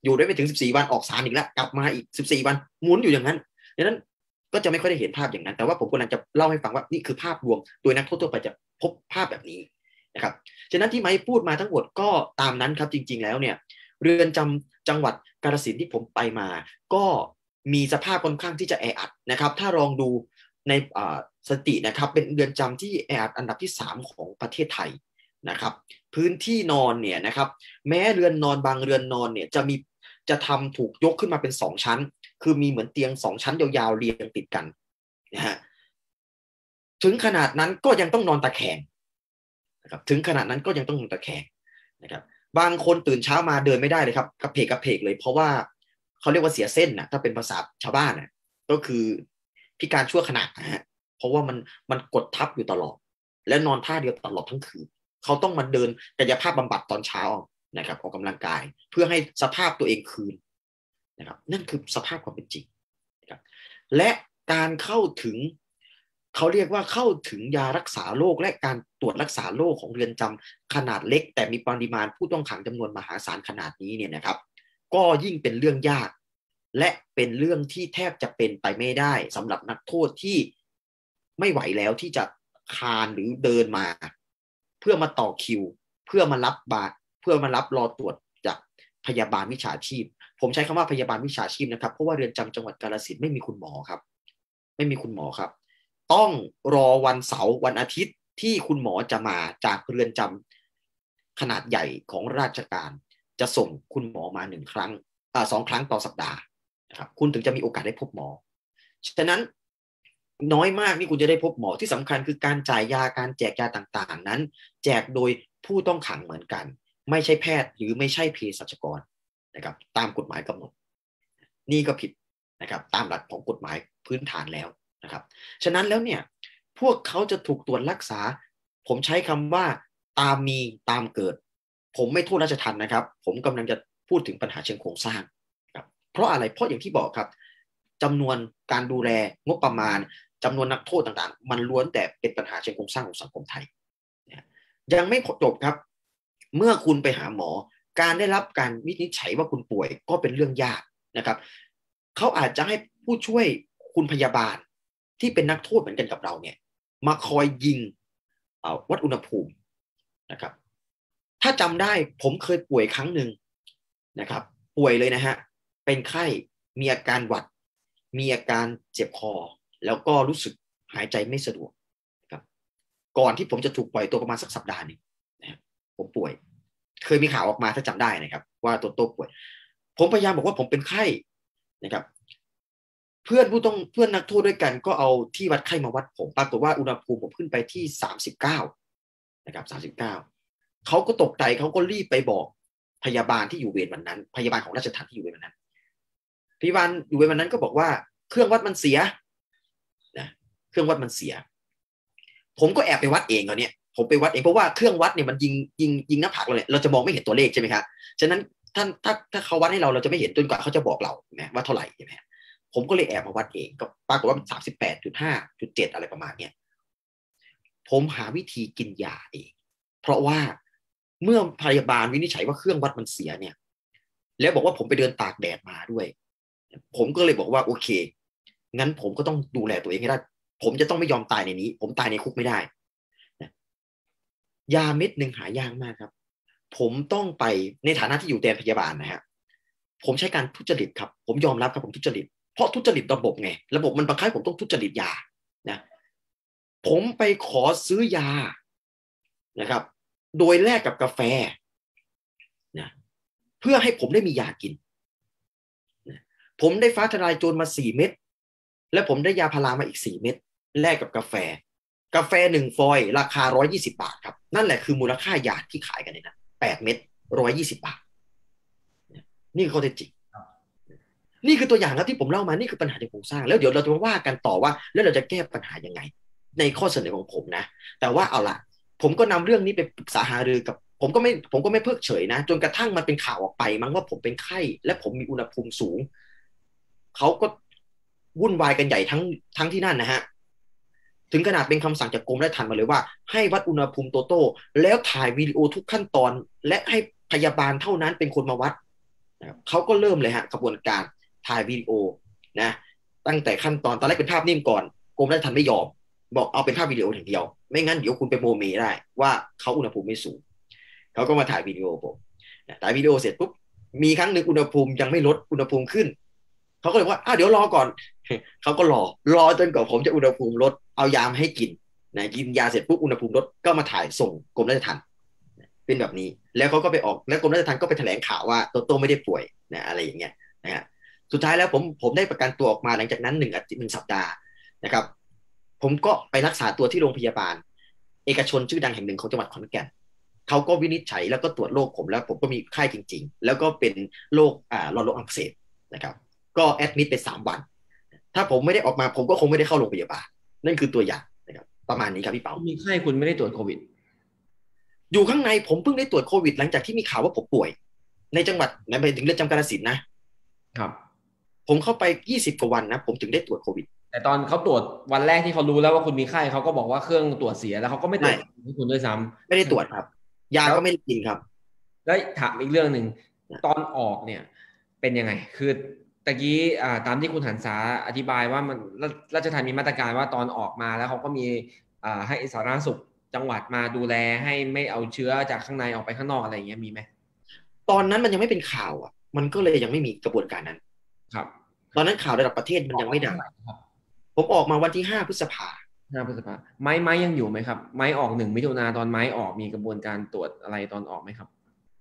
อยู่ได้ไม่ถึง14 วันออกศาลอีกแล้วกลับมาอีก14 วันหมุนอยู่อย่างนั้นดังนั้นก็จะไม่ค่อยได้เห็นภาพอย่างนั้นแต่ว่าผมกำลังจะเล่าให้ฟังว่านี่คือภาพรวมโดยนักโทษทั่วไปจะพบภาพแบบนี้นะครับฉะนั้นที่ไม้พูดมาทั้งหมดก็ตามนั้นครับจริงๆแล้วเนี่ยเรือนจำจังหวัดกาฬสินธุ์ที่ผมไปมาก็มีสภาพค่อนข้างที่จะแออัดนะครับถ้าลองดูในสถิตินะครับเป็นเรือนจำที่แออัดอันดับที่3ของประเทศไทยนะครับพื้นที่นอนเนี่ยนะครับแม้เรือนนอนบางเรือนนอนเนี่ยจะทำถูกยกขึ้นมาเป็น2 ชั้นคือมีเหมือนเตียง2 ชั้นยาวๆเรียงติดกันนะฮะถึงขนาดนั้นก็ยังต้องนอนตะแคงนะครับถึงขนาดนั้นก็ยังต้องนอนตะแคงนะครับบางคนตื่นเช้ามาเดินไม่ได้เลยครับกระเพกเลยเพราะว่าเขาเรียกว่าเสียเส้นนะถ้าเป็นภาษาชาวบ้านนะก็คือพิการชั่วขณะนะฮะเพราะว่ามันกดทับอยู่ตลอดและนอนท่าเดียวตลอดทั้งคืนเขาต้องมาเดินกายภาพบำบัดตอนเช้านะครับออกกำลังกายเพื่อให้สภาพตัวเองคืนนะครับนั่นคือสภาพความเป็นจริงนะครับและการเข้าถึงเขาเรียกว่าเข้าถึงยารักษาโรคและการตรวจรักษาโรคของเรือนจำขนาดเล็กแต่มีปริมาณผู้ต้องขังจำนวนมหาศาลขนาดนี้เนี่ยนะครับก็ยิ่งเป็นเรื่องยากและเป็นเรื่องที่แทบจะเป็นไปไม่ได้สำหรับนักโทษที่ไม่ไหวแล้วที่จะคลานหรือเดินมาเพื่อมาต่อคิวเพื่อมารับรอตรวจจากพยาบาลวิชาชีพผมใช้คำว่าพยาบาลวิชาชีพนะครับเพราะว่าเรือนจำจังหวัดกาฬสินธุ์ไม่มีคุณหมอครับไม่มีคุณหมอครับต้องรอวันเสาร์วันอาทิตย์ที่คุณหมอจะมาจากเรือนจำขนาดใหญ่ของราชการจะส่งคุณหมอมา2 ครั้งต่อสัปดาห์นะครับคุณถึงจะมีโอกาสได้พบหมอฉะนั้นน้อยมากนี่คุณจะได้พบหมอที่สำคัญคือการจ่ายยาการแจกยาต่างๆนั้นแจกโดยผู้ต้องขังเหมือนกันไม่ใช่แพทย์หรือไม่ใช่เภสัชกรนะครับตามกฎหมายกำหนดนี่ก็ผิดนะครับตามหลักของกฎหมายพื้นฐานแล้วนะครับฉะนั้นแล้วเนี่ยพวกเขาจะถูกตรวจรักษาผมใช้คำว่าตามมีตามเกิดผมไม่โทษราชทัณฑ์นะครับผมกำลังจะพูดถึงปัญหาเชิงโครงสร้างครับเพราะอะไรเพราะอย่างที่บอกครับจำนวนการดูแลงบประมาณจำนวนนักโทษต่างๆมันล้วนแต่เป็นปัญหาเชิงโครงสร้างของสังคมไทยยังไม่จบครับเมื่อคุณไปหาหมอการได้รับการวินิจฉัยว่าคุณป่วยก็เป็นเรื่องยากนะครับเขาอาจจะให้ผู้ช่วยคุณพยาบาลที่เป็นนักโทษเหมือนกันกับเราเนี่ยมาคอยยิงวัดอุณหภูมินะครับถ้าจำได้ผมเคยป่วยครั้งหนึ่งนะครับป่วยเลยนะฮะเป็นไข้มีอาการหวัดมีอาการเจ็บคอแล้วก็รู้สึกหายใจไม่สะดวกครับก่อนที่ผมจะถูกปล่อยตัวประมาณสักสัปดาห์นึงนะผมป่วยเคยมีข่าวออกมาถ้าจำได้นะครับว่าตัวป่วยผมพยายามบอกว่าผมเป็นไข้นะครับเพื่อนนักโทษด้วยกันก็เอาที่วัดไข้มาวัดผมปรากฏว่าอุณหภูมิผมขึ้นไปที่39นะครับ39เขาก็ตกใจเขาก็รีบไปบอกพยาบาลที่อยู่เวรวันนั้นพยาบาลของราชทัณฑ์ที่อยู่เวรวันนั้นพยาบาลอยู่เวรวันนั้นก็บอกว่าเครื่องวัดมันเสียนะเครื่องวัดมันเสียผมก็แอบไปวัดเองตอนนี้ผมไปวัดเองเพราะว่าเครื่องวัดเนี่ยมันยิงหน้าผากเราเนี่ยเราจะมองไม่เห็นตัวเลขใช่ไหมครับฉะนั้นถ้าเขาวัดให้เราจะไม่เห็นจนกว่าเขาจะบอกเรานะว่าเท่าไหร่ใช่ไหมผมก็เลยแอบมาวัดเองก็ปรากฏว่ามัน38.5.7อะไรประมาณเนี้ยผมหาวิธีกินยาเองเพราะว่าเมื่อพยาบาลวินิจฉัยว่าเครื่องวัดมันเสียเนี่ยแล้วบอกว่าผมไปเดินตากแดดมาด้วยผมก็เลยบอกว่าโอเคงั้นผมก็ต้องดูแลตัวเองให้ได้ผมจะต้องไม่ยอมตายในนี้ผมตายในคุกไม่ได้ยาเม็ดหนึ่งหายากมากครับผมต้องไปในฐานะที่อยู่แดนพยาบาลนะฮะผมใช้การทุจริตครับผมยอมรับครับผมทุจริตเพราะทุจริตระบบไงระบบมันบังคับผมต้องทุจริตยานะผมไปขอซื้อยานะครับโดยแลกกับกาแฟนะเพื่อให้ผมได้มียากินนะผมได้ฟ้าทลายโจรมา4 เม็ดและผมได้ยาพารามาอีก4 เม็ดแลกกับกาแฟ1 ฟอยล์ราคา120 บาทครับนั่นแหละคือมูลค่ายาที่ขายกันในนั้น8 เม็ด120 บาทนี่คือข้อเท็จจริงนี่คือตัวอย่างครับที่ผมเล่ามานี่คือปัญหาในโครงสร้างแล้วเดี๋ยวเราจะมาว่ากันต่อว่าแล้วเราจะแก้ปัญหายังไงในข้อเสนอของผมนะแต่ว่าเอาล่ะผมก็นำเรื่องนี้ไปปรึกษาหารือกับผมก็ไม่เพิกเฉยนะจนกระทั่งมันเป็นข่าวออกไปมั้งว่าผมเป็นไข้และผมมีอุณหภูมิสูงเขาก็วุ่นวายกันใหญ่ทั้งที่นั่นนะฮะถึงขนาดเป็นคำสั่งจากกรมราชทัณฑ์มาเลยว่าให้วัดอุณหภูมิโต้แล้วถ่ายวิดีโอทุกขั้นตอนและให้พยาบาลเท่านั้นเป็นคนมาวัดนะครับเขาก็เริ่มเลยฮะกระบวนการถ่ายวิดีโอนะตั้งแต่ขั้นตอนแรกเป็นภาพนิ่งก่อนกรมราชทัณฑ์ไม่ยอมบอกเอาเป็นภาพวิดีโออย่างเดียวไม่งั้นเดี๋ยวคุณไปโมเมได้ว่าเขาอุณหภูมิไม่สูงเขาก็มาถ่ายวิดีโอผมถ่ายวิดีโอเสร็จปุ๊บมีครั้งหนึ่งอุณหภูมิยังไม่ลดอุณหภูมิขึ้นเขาก็เลยว่าเดี๋ยวรอก่อนเขาก็รอจนกว่าผมจะอุณหภูมิลดเอายามาให้กินนะกินยาเสร็จปุ๊บอุณหภูมิลดก็มาถ่ายส่งกรมราชทัณฑ์เป็นแบบนี้แล้วเขาก็ไปออกแล้วกรมราชทัณฑ์ก็ไปแถลงข่าวว่าโตโต้ไม่ได้ป่วยนะอะไรอย่างเงี้ยนะฮะสุดท้ายแล้วผมได้ประกันตัวออกมาหลังจากนั้น1 สัปดาห์นะครับผมก็ไปรักษาตัวที่โรงพยาบาลเอกชนชื่อดังแห่งหนึ่งของจังหวัดขอนแก่นเขาก็วินิจฉัยแล้วก็ตรวจโรคผมแล้วผมก็มีไข้จริงๆแล้วก็เป็นโรคหลอดลมอักเสบนะครับก็แอดมิดไป3 วันถ้าผมไม่ได้ออกมาผมก็คงไม่ได้เข้าโรงพยาบาลนั่นคือตัวอย่างนะครับประมาณนี้ครับพี่เปามีไข้คุณไม่ได้ตรวจโควิดอยู่ข้างในผมเพิ่งได้ตรวจโควิดหลังจากที่มีข่าวว่าผมป่วยในจังหวัดไหนไปถึงเรือนจำกาฬสินธุ์นะครับผมเข้าไป20 กว่าวันนะผมถึงได้ตรวจโควิดแต่ตอนเขาตรวจวันแรกที่เขารู้แล้วว่าคุณมีไข้เขาก็บอกว่าเครื่องตรวจเสียแล้วเขาก็ไม่ตรวจให้คุณด้วยซ้ำไม่ได้ตรวจครับยาก็ไม่ได้กินครับแล้วถามอีกเรื่องหนึ่งตอนออกเนี่ยเป็นยังไงคือตะกี้ตามที่คุณหันษาอธิบายว่ามันราชทัณฑ์มีมาตรการว่าตอนออกมาแล้วเขาก็มีให้สาธารณสุขจังหวัดมาดูแลให้ไม่เอาเชื้อจากข้างในออกไปข้างนอกอะไรอย่างเงี้ยมีไหมตอนนั้นมันยังไม่เป็นข่าวมันก็เลยยังไม่มีกระบวนการนั้นครับตอนนั้นข่าวระดับประเทศมันยังไม่ดังผมออกมาวันที่5 พฤษภาไม้ยังอยู่ไหมครับไม้ออก1 มิถุนาตอนไม้ออกมีกระบวนการตรวจอะไรตอนออกไหมครับ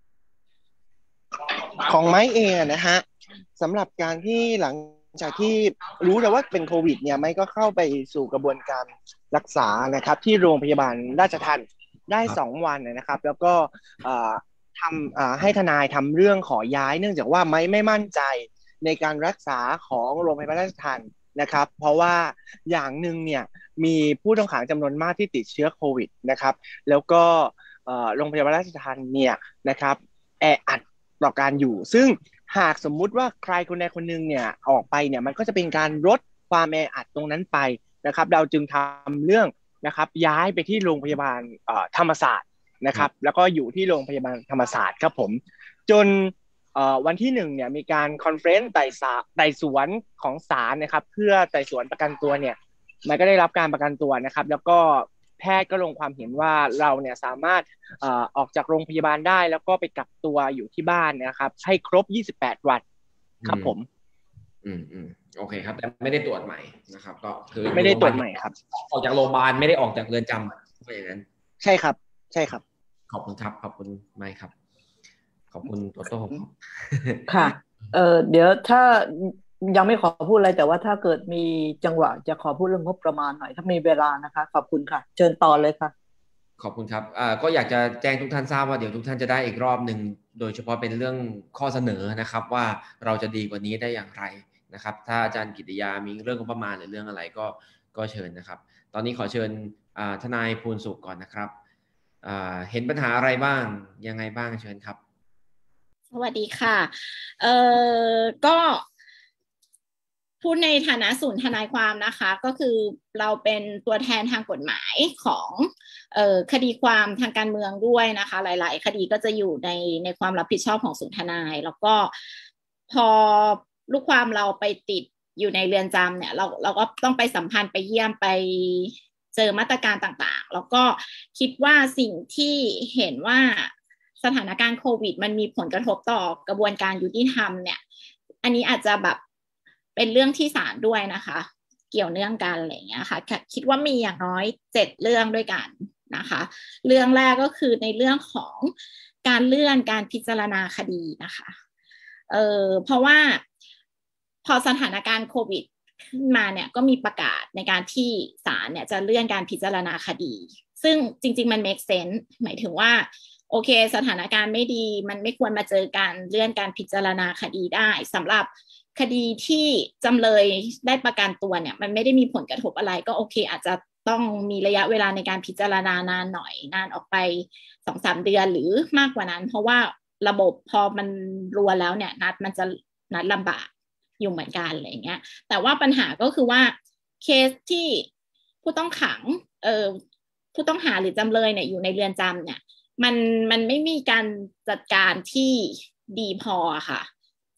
ของไม้เองนะฮะสำหรับการที่หลังจากที่รู้แล้วว่าเป็นโควิดเนี่ยไม้ก็เข้าไปสู่กระบวนการรักษานะครับที่โรงพยาบาลราชทัณฑ์ได้2 วันนะครับแล้วก็ทำให้ทนายทำเรื่องขอย้ายเนื่องจากว่าไม้ไม่มั่นใจในการรักษาของโรงพยาบาลราชทัณฑ์นะครับเพราะว่าอย่างหนึ่งเนี่ยมีผู้ต้องขังจำนวนมากที่ติดเชื้อโควิดนะครับแล้วก็โรงพยาบาลราชทัณฑ์เนี่ยนะครับแออัดต่อการอยู่ซึ่งหากสมมุติว่าใครคนใดคนหนึ่งเนี่ยออกไปเนี่ยมันก็จะเป็นการลดความแออัดตรงนั้นไปนะครับเราจึงทำเรื่องนะครับย้ายไปที่โรงพยาบาลธรรมศาสตร์นะครับแล้วก็อยู่ที่โรงพยาบาลธรรมศาสตร์ครับผมจนวันที่1เนี่ยมีการคอนเฟรนซ์ไต่สวนของศาลนะครับเพื่อไต่สวนประกันตัวเนี่ยมันก็ได้รับการประกันตัวนะครับแล้วก็แพทย์ก็ลงความเห็นว่าเราเนี่ยสามารถออกจากโรงพยาบาลได้แล้วก็ไปกักตัวอยู่ที่บ้านนะครับให้ครบ28 วันครับผมโอเคครับแต่ไม่ได้ตรวจใหม่นะครับก็คือไม่ได้ตรวจใหม่ครับออกจากโรงพยาบาลไม่ได้ออกจากเรือนจำก็อย่างนั้นใช่ครับใช่ครับขอบคุณครับขอบคุณไมค์ครับขอบคุณโตโต้ค่ะเดี๋ยวถ้ายังไม่ขอพูดอะไรแต่ว่าถ้าเกิดมีจังหวะจะขอพูดเรื่องงบประมาณหน่อยถ้ามีเวลานะคะขอบคุณค่ะเชิญต่อเลยค่ะขอบคุณครับก็อยากจะแจ้งทุกท่านทราบว่าเดี๋ยวทุกท่านจะได้อีกรอบหนึ่งโดยเฉพาะเป็นเรื่องข้อเสนอนะครับว่าเราจะดีกว่านี้ได้อย่างไรนะครับถ้าอาจารย์กิติยามีเรื่องงบประมาณหรือเรื่องอะไรก็เชิญนะครับตอนนี้ขอเชิญทนายภูลสุขก่อนนะครับเห็นปัญหาอะไรบ้างยังไงบ้างเชิญครับสวัสดีค่ะก็พูดในฐานะศูนย์ทนายความนะคะก็คือเราเป็นตัวแทนทางกฎหมายของคดีความทางการเมืองด้วยนะคะหลายๆคดีก็จะอยู่ในความรับผิดชอบของศูนย์ทนายแล้วก็พอลูกความเราไปติดอยู่ในเรือนจำเนี่ยเราก็ต้องไปสัมพันธ์ไปเยี่ยมไปเจอมาตรการต่างๆแล้วก็คิดว่าสิ่งที่เห็นว่าสถานการณ์โควิดมันมีผลกระทบต่อกระบวนการยุติธรรมเนี่ยอันนี้อาจจะแบบเป็นเรื่องที่ศาลด้วยนะคะเกี่ยวเนื่องกันอะไรอย่างเงี้ยค่ะคิดว่ามีอย่างน้อย7 เรื่องด้วยกันนะคะเรื่องแรกก็คือในเรื่องของการเลื่อนการพิจารณาคดีนะคะเพราะว่าพอสถานการณ์โควิดขึ้นมาเนี่ยก็มีประกาศในการที่ศาลเนี่ยจะเลื่อนการพิจารณาคดีซึ่งจริงๆมัน make sense หมายถึงว่าโอเคสถานการณ์ไม่ดีมันไม่ควรมาเจอการเลื่อนการพิจารณาคดีได้สำหรับคดีที่จำเลยได้ประกันตัวเนี่ยมันไม่ได้มีผลกระทบอะไรก็โอเคอาจจะต้องมีระยะเวลาในการพิจารณานานหน่อยนานออกไป 2-3 เดือนหรือมากกว่านั้นเพราะว่าระบบพอมันรัวแล้วเนี่ยมันจะนัดลำบากอยู่เหมือนกันอะไรเงี้ยแต่ว่าปัญหาก็คือว่าเคสที่ผู้ต้องขังผู้ต้องหาหรือจำเลยเนี่ยอยู่ในเรือนจำเนี่ยมันไม่มีการจัดการที่ดีพอค่ะ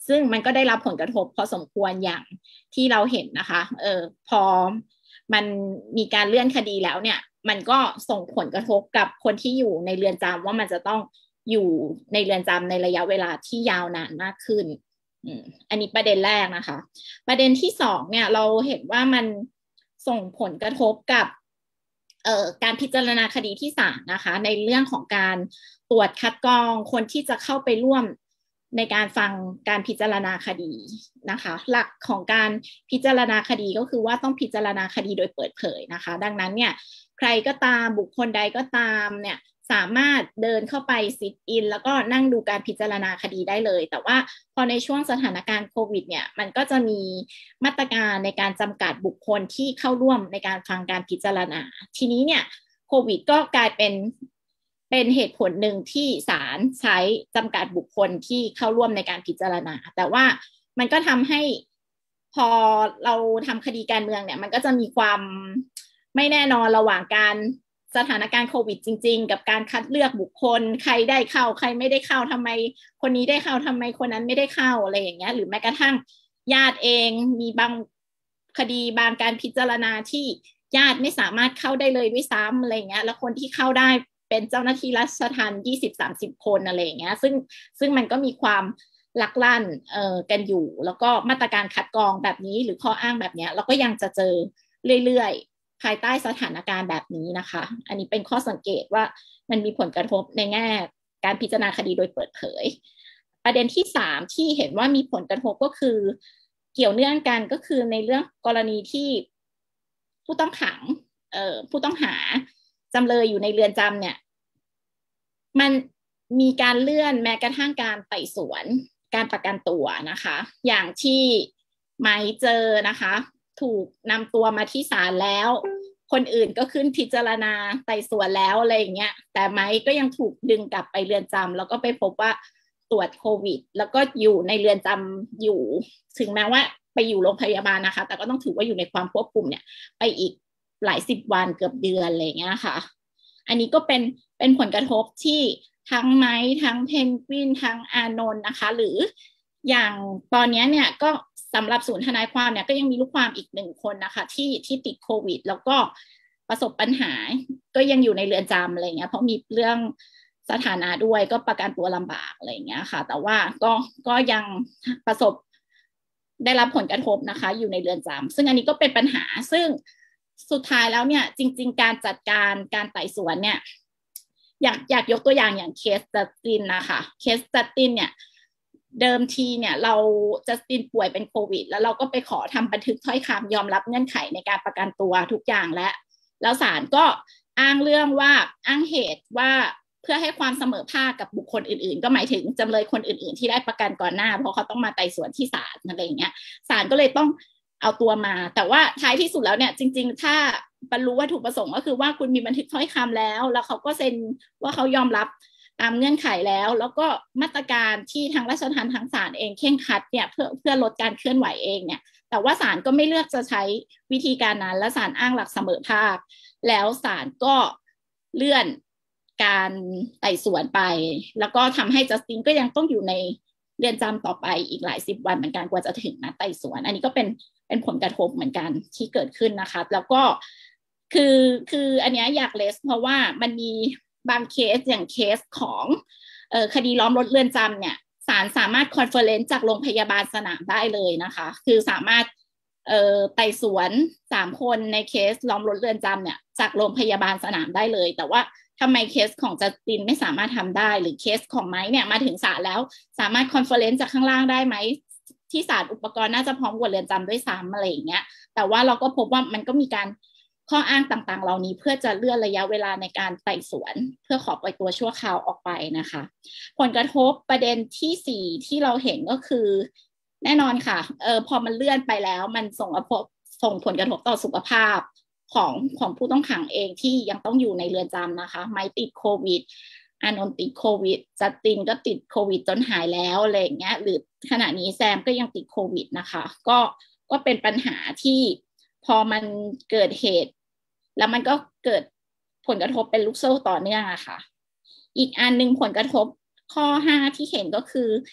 ซึ่งมันก็ได้รับผลกระทบพอสมควรอย่างที่เราเห็นนะคะพอมันมีการเลื่อนคดีแล้วเนี่ยมันก็ส่งผลกระทบกับคนที่อยู่ในเรือนจำว่ามันจะต้องอยู่ในเรือนจำในระยะเวลาที่ยาวนานมากขึ้นอันนี้ประเด็นแรกนะคะประเด็นที่สองเนี่ยเราเห็นว่ามันส่งผลกระทบกับการพิจารณาคดีที่ศาลนะคะในเรื่องของการตรวจคัดกรองคนที่จะเข้าไปร่วมในการฟังการพิจารณาคดีนะคะหลักของการพิจารณาคดีก็คือว่าต้องพิจารณาคดีโดยเปิดเผยนะคะดังนั้นเนี่ยใครก็ตามบุคคลใดก็ตามเนี่ยสามารถเดินเข้าไปซิทอินแล้วก็นั่งดูการพิจารณาคดีได้เลยแต่ว่าพอในช่วงสถานการณ์โควิดเนี่ยมันก็จะมีมาตรการในการจำกัดบุคคลที่เข้าร่วมในการฟังการพิจารณาทีนี้เนี่ยโควิดก็กลายเป็นเหตุผลหนึ่งที่ศาลใช้จำกัดบุคคลที่เข้าร่วมในการพิจารณาแต่ว่ามันก็ทำให้พอเราทำคดีการเมืองเนี่ยมันก็จะมีความไม่แน่นอนระหว่างการสถานการณ์โควิดจริงๆกับการคัดเลือกบุคคลใครได้เข้าใครไม่ได้เข้าทำไมคนนี้ได้เข้าทำไมคนนั้นไม่ได้เข้าอะไรอย่างเงี้ยหรือแม้กระทั่งญาติเองมีบางคดีบางการพิจารณาที่ญาติไม่สามารถเข้าได้เลยด้วยซ้ำอะไรอย่างเงี้ยแล้วคนที่เข้าได้เป็นเจ้าหน้าที่ราชทัณฑ์ 20-30 คนอะไรอย่างเงี้ยซึ่งมันก็มีความลักลั่นกันอยู่แล้วก็มาตรการคัดกรองแบบนี้หรือข้ออ้างแบบนี้เราก็ยังจะเจอเรื่อยๆภายใต้สถานการณ์แบบนี้นะคะอันนี้เป็นข้อสังเกตว่ามันมีผลกระทบในแง่การพิจารณาคดีโดยเปิดเผยประเด็นที่3ที่เห็นว่ามีผลกระทบก็คือเกี่ยวเนื่องกันก็คือในเรื่องกรณีที่ผู้ต้องขังผู้ต้องหาจำเลยอยู่ในเรือนจำเนี่ยมันมีการเลื่อนแม้กระทั่งการไต่สวนการประกันตัวนะคะอย่างที่ไม้เจอนะคะถูกนำตัวมาที่ศาลแล้วคนอื่นก็ขึ้นพิจารณาไต่สวนแล้วอะไรอย่างเงี้ยแต่ไม้ก็ยังถูกดึงกลับไปเรือนจำแล้วก็ไปพบว่าตรวจโควิดแล้วก็อยู่ในเรือนจำอยู่ถึงแม้ว่าไปอยู่โรงพยาบาลนะคะแต่ก็ต้องถือว่าอยู่ในความควบคุมเนี่ยไปอีกหลายสิบวันเกือบเดือนอะไรอย่างเงี้ยค่ะอันนี้ก็เป็นผลกระทบที่ทั้งไม้ทั้งเพนกวินทั้งอานนท์นะคะหรืออย่างตอนนี้เนี่ยก็สำหรับศูนย์ทนายความเนี่ยก็ยังมีลูกความอีก1 คนนะคะที่ติดโควิดแล้วก็ประสบปัญหาก็ยังอยู่ในเรือนจำอะไรเงี้ยเพราะมีเรื่องสถานะด้วยก็ประกันตัวลำบากอะไรเงี้ยค่ะแต่ว่าก็ยังประสบได้รับผลกระทบนะคะอยู่ในเรือนจำซึ่งอันนี้ก็เป็นปัญหาซึ่งสุดท้ายแล้วเนี่ยจริงๆการจัดการไต่สวนเนี่ยอยากยกตัวอย่างเคสจัสตินนะคะเคสจัสตินเนี่ยเดิมทีเนี่ยเราจัสตินป่วยเป็นโควิดแล้วเราก็ไปขอทำบันทึกถ้อยคำยอมรับเงื่อนไขในการประกันตัวทุกอย่างแล้วศาลก็อ้างเรื่องว่าอ้างเหตุว่าเพื่อให้ความเสมอภาคกับบุคคลอื่นๆก็หมายถึงจำเลยคนอื่นๆที่ได้ประกันก่อนหน้าเพราะเขาต้องมาไต่สวนที่ศาลอะไรอย่างเงี้ยศาลก็เลยต้องเอาตัวมาแต่ว่าท้ายที่สุดแล้วเนี่ยจริงๆถ้าบรรลุวัตถุประสงค์ก็คือว่าคุณมีบันทึกถ้อยคำแล้วเขาก็เซ็นว่าเขายอมรับตามเงื่อนไขแล้วก็มาตรการที่ทางราชทัณฑ์ทางศาลเองเคร่งครัดเนี่ยเพื่อลดการเคลื่อนไหวเองเนี่ยแต่ว่าศาลก็ไม่เลือกจะใช้วิธีการนั้นและศาลอ้างหลักเสมอภาคแล้วศาลก็เลื่อนการไต่สวนไปแล้วก็ทำให้จัสตินก็ยังต้องอยู่ในเรือนจำต่อไปอีกหลาย10 วันเหมือนกันกว่าจะถึงนัดไต่สวนอันนี้ก็เป็นผลกระทบเหมือนกันที่เกิดขึ้นนะคะแล้วก็คืออันนี้อยากเลสเพราะว่ามันมีบางเคสอย่างเคสของคดีล้อมรถเรือนจำเนี่ยศาลสามารถคอนเฟอเรนซ์จากโรงพยาบาลสนามได้เลยนะคะคือสามารถไต่สวน3 คนในเคสล้อมรถเรือนจำเนี่ยจากโรงพยาบาลสนามได้เลยแต่ว่าทำไมเคสของจัสตินไม่สามารถทำได้หรือเคสของไม้เนี่ยมาถึงศาลแล้วสามารถคอนเฟอเรนซ์จากข้างล่างได้ไหมที่ศาลอุปกรณ์น่าจะพร้อมกว่าเรือนจำด้วยซ้ำอะไรอย่างเงี้ยแต่ว่าเราก็พบว่ามันก็มีการข้ออ้างต่างๆเหล่านี้เพื่อจะเลื่อนระยะเวลาในการไต่สวนเพื่อขอปล่อยตัวชั่วคราวออกไปนะคะผลกระทบประเด็นที่4ที่เราเห็นก็คือแน่นอนค่ะพอมันเลื่อนไปแล้วมันส่งผลกระทบต่อสุขภาพของผู้ต้องขังเองที่ยังต้องอยู่ในเรือนจำนะคะไม้ติดโควิดอานนท์ติดโควิดจัสตินก็ติดโควิดจนหายแล้วอะไรอย่างเงี้ยหรือขณะนี้แซมก็ยังติดโควิดนะคะก็เป็นปัญหาที่พอมันเกิดเหตุแล้วมันก็เกิดผลกระทบเป็นลูกโซ่ต่อเนื่องอะค่ะอีกอันนึงผลกระทบข้อ5ที่เห็นก็คือ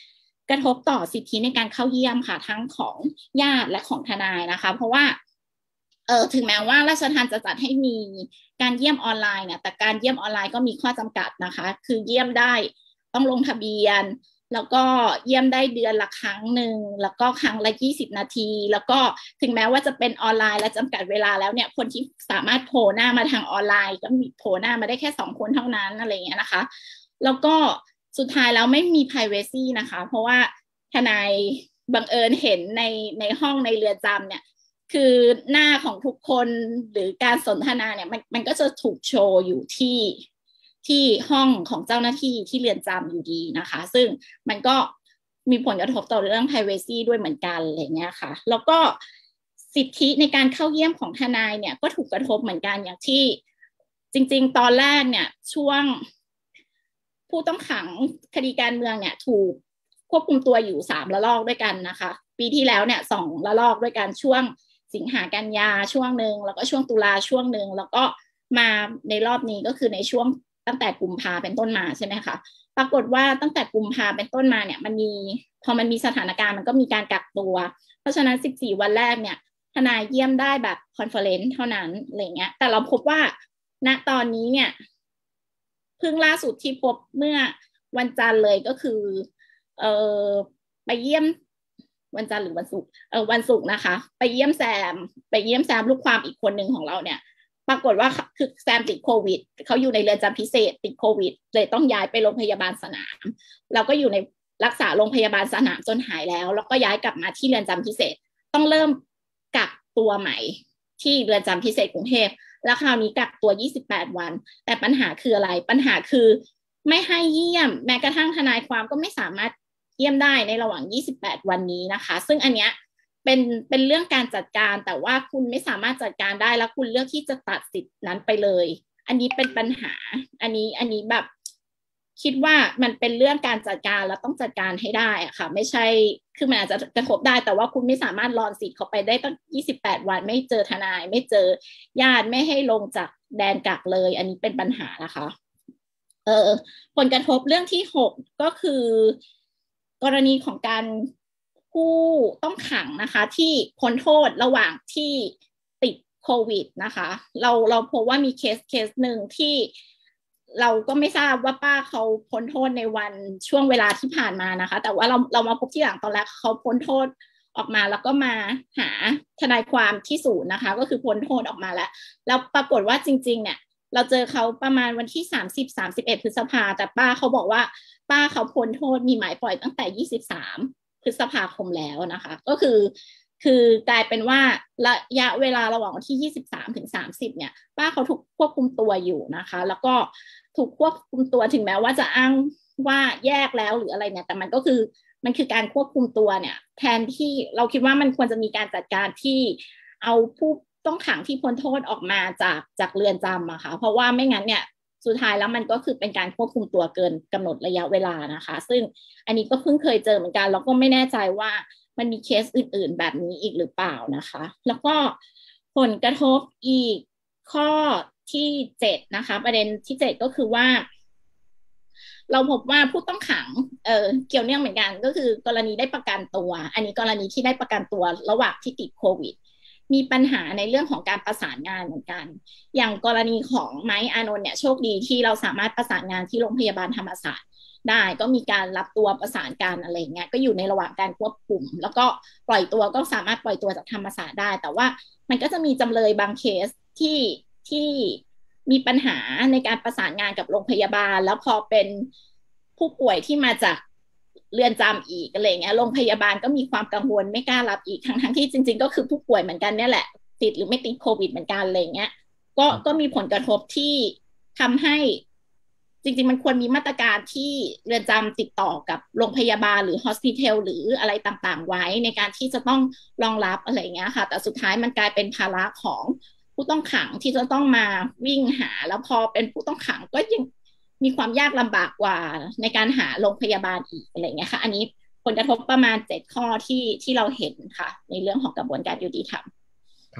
กระทบต่อสิทธิในการเข้าเยี่ยมค่ะทั้งของญาติและของทนายนะคะเพราะว่าถึงแม้ว่าราชทัณฑ์จะจัดให้มีการเยี่ยมออนไลน์เนี่ยแต่การเยี่ยมออนไลน์ก็มีข้อจำกัดนะคะคือเยี่ยมได้ต้องลงทะเบียนแล้วก็เยี่ยมได้เดือนละครั้งหนึ่งแล้วก็ครั้งละ20 นาทีแล้วก็ถึงแม้ว่าจะเป็นออนไลน์และจำกัดเวลาแล้วเนี่ยคนที่สามารถโผล่หน้ามาทางออนไลน์ก็มีโผล่หน้ามาได้แค่2 คนเท่านั้นอะไรอย่างเงี้ยนะคะแล้วก็สุดท้ายแล้วไม่มี privacy นะคะเพราะว่าทนายบังเอิญเห็นในห้องในเรือนจำเนี่ยคือหน้าของทุกคนหรือการสนทนาเนี่ยมันก็จะถูกโชว์อยู่ที่ห้องของเจ้าหน้าที่ที่เรือนจำอยู่ดีนะคะซึ่งมันก็มีผลกระทบต่อเรื่อง privacy ด้วยเหมือนกันอะไรเงี้ยค่ะแล้วก็สิทธิในการเข้าเยี่ยมของทนายเนี่ยก็ถูกกระทบเหมือนกันอย่างที่จริงๆตอนแรกเนี่ยช่วงผู้ต้องขังคดีการเมืองเนี่ยถูกควบคุมตัวอยู่3 ระลอกด้วยกันนะคะปีที่แล้วเนี่ย2 ระลอกด้วยกันช่วงสิงหากันยาช่วงหนึ่งแล้วก็ช่วงตุลาช่วงหนึ่งแล้วก็มาในรอบนี้ก็คือในช่วงตั้งแต่กุมภาเป็นต้นมาใช่ไหมคะปรากฏว่าตั้งแต่กุมภาเป็นต้นมาเนี่ยพอมันมีสถานการณ์มันก็มีการกักตัวเพราะฉะนั้น14 วันแรกเนี่ยทนายเยี่ยมได้แบบคอนเฟอเรนซ์เท่านั้นอะไรเงี้ยแต่เราพบว่าณตอนนี้เนี่ยเพิ่งล่าสุดที่พบเมื่อวันจันทร์เลยก็คือไปเยี่ยมวันจันทร์หรือวันศุกร์วันศุกร์นะคะไปเยี่ยมแซมลูกความอีกคนหนึ่งของเราเนี่ยปรากฏว่าคือแซมติดโควิดเขาอยู่ในเรือนจำพิเศษติดโควิดเลยต้องย้ายไปโรงพยาบาลสนามแล้วก็อยู่ในรักษาโรงพยาบาลสนามจนหายแล้วก็ย้ายกลับมาที่เรือนจำพิเศษต้องเริ่มกักตัวใหม่ที่เรือนจำพิเศษกรุงเทพแล้วคราวนี้กักตัว28 วันแต่ปัญหาคืออะไรปัญหาคือไม่ให้เยี่ยมแม้กระทั่งทนายความก็ไม่สามารถเยี่ยมได้ในระหว่าง28 วันนี้นะคะซึ่งอันเนี้ยเป็นเรื่องการจัดการแต่ว่าคุณไม่สามารถจัดการได้แล้วคุณเลือกที่จะตัดสิทธินั้นไปเลยอันนี้เป็นปัญหาอันนี้แบบคิดว่ามันเป็นเรื่องการจัดการแล้วต้องจัดการให้ได้อะค่ะไม่ใช่คือมันอาจจะกระทบได้แต่ว่าคุณไม่สามารถรอนสิทธิ์เขาไปได้ตั้ง28 วันไม่เจอทนายไม่เจอญาติไม่ให้ลงจากแดนกักเลยอันนี้เป็นปัญหานะคะผลกระทบเรื่องที่6ก็คือกรณีของการผู้ต้องขังนะคะที่พ้นโทษระหว่างที่ติดโควิดนะคะเราพบว่ามีเคสหนึ่งที่เราก็ไม่ทราบว่าป้าเขาพ้นโทษในวันช่วงเวลาที่ผ่านมานะคะแต่ว่าเรามาพบที่หลังตอนแรกเขาพ้นโทษออกมาแล้วก็มาหาทนายความที่ศูนย์นะคะก็คือพ้นโทษออกมาแล้วปรากฏว่าจริงๆเนี่ยเราเจอเขาประมาณวันที่30-31 พฤษภาแต่ป้าเขาบอกว่าป้าเขาพ้นโทษมีหมายปล่อยตั้งแต่23 พฤษภาคมแล้วนะคะก็คือกลายเป็นว่าระยะเวลาระหว่างวันที่23 ถึง 30เนี่ยป้าเขาถูกควบคุมตัวอยู่นะคะแล้วก็ถูกควบคุมตัวถึงแม้ว่าจะอ้างว่าแยกแล้วหรืออะไรเนี่ยแต่มันคือการควบคุมตัวเนี่ยแทนที่เราคิดว่ามันควรจะมีการจัดการที่เอาผู้ต้องขังที่พ้นโทษออกมาจากเรือนจำอะค่ะเพราะว่าไม่งั้นเนี่ยสุดท้ายแล้วมันก็คือเป็นการควบคุมตัวเกินกำหนดระยะเวลานะคะซึ่งอันนี้ก็เพิ่งเคยเจอเหมือนกันแล้วก็ไม่แน่ใจว่ามันมีเคสอื่นๆแบบนี้อีกหรือเปล่านะคะแล้วก็ผลกระทบอีกข้อที่7นะคะประเด็นที่7ก็คือว่าเราพบว่าผู้ต้องขังเกี่ยวเนื่องเหมือนกันก็คือกรณีได้ประกันตัวอันนี้กรณีที่ได้ประกันตัวระหว่างที่ติดโควิดมีปัญหาในเรื่องของการประสานงานเหมือนกันอย่างกรณีของไมค์ อานนท์เนี่ยโชคดีที่เราสามารถประสานงานที่โรงพยาบาลธรรมศาสตร์ได้ก็มีการรับตัวประสานการอะไรเงี้ยก็อยู่ในระหว่างการควบคุมแล้วก็ปล่อยตัวก็สามารถปล่อยตัวจากธรรมศาสตร์ได้แต่ว่ามันก็จะมีจำเลยบางเคสที่มีปัญหาในการประสานงานกับโรงพยาบาลแล้วพอเป็นผู้ป่วยที่มาจากเรือนจำอีกอะไรเงี้ยโรงพยาบาลก็มีความกังวลไม่กล้ารับอีกทั้งที่จริงๆก็คือผู้ป่วยเหมือนกันเนี่ยแหละติดหรือไม่ติดโควิดเหมือนกันอะไรเงี้ยก็มีผลกระทบที่ทำให้จริงๆมันควรมีมาตรการที่เรือนจำติดต่อกับโรงพยาบาลหรือฮอสพิทอลหรืออะไรต่างๆไว้ในการที่จะต้องรองรับอะไรเงี้ยค่ะแต่สุดท้ายมันกลายเป็นภาระของผู้ต้องขังที่จะต้องมาวิ่งหาแล้วพอเป็นผู้ต้องขังก็ยังมีความยากลำบากกว่าในการหาโรงพยาบาลอีกอะไรเงี้ยค่ะอันนี้ผลกระทบประมาณ7 ข้อที่เราเห็นค่ะในเรื่องของกระบวนการยุติธรรมครับ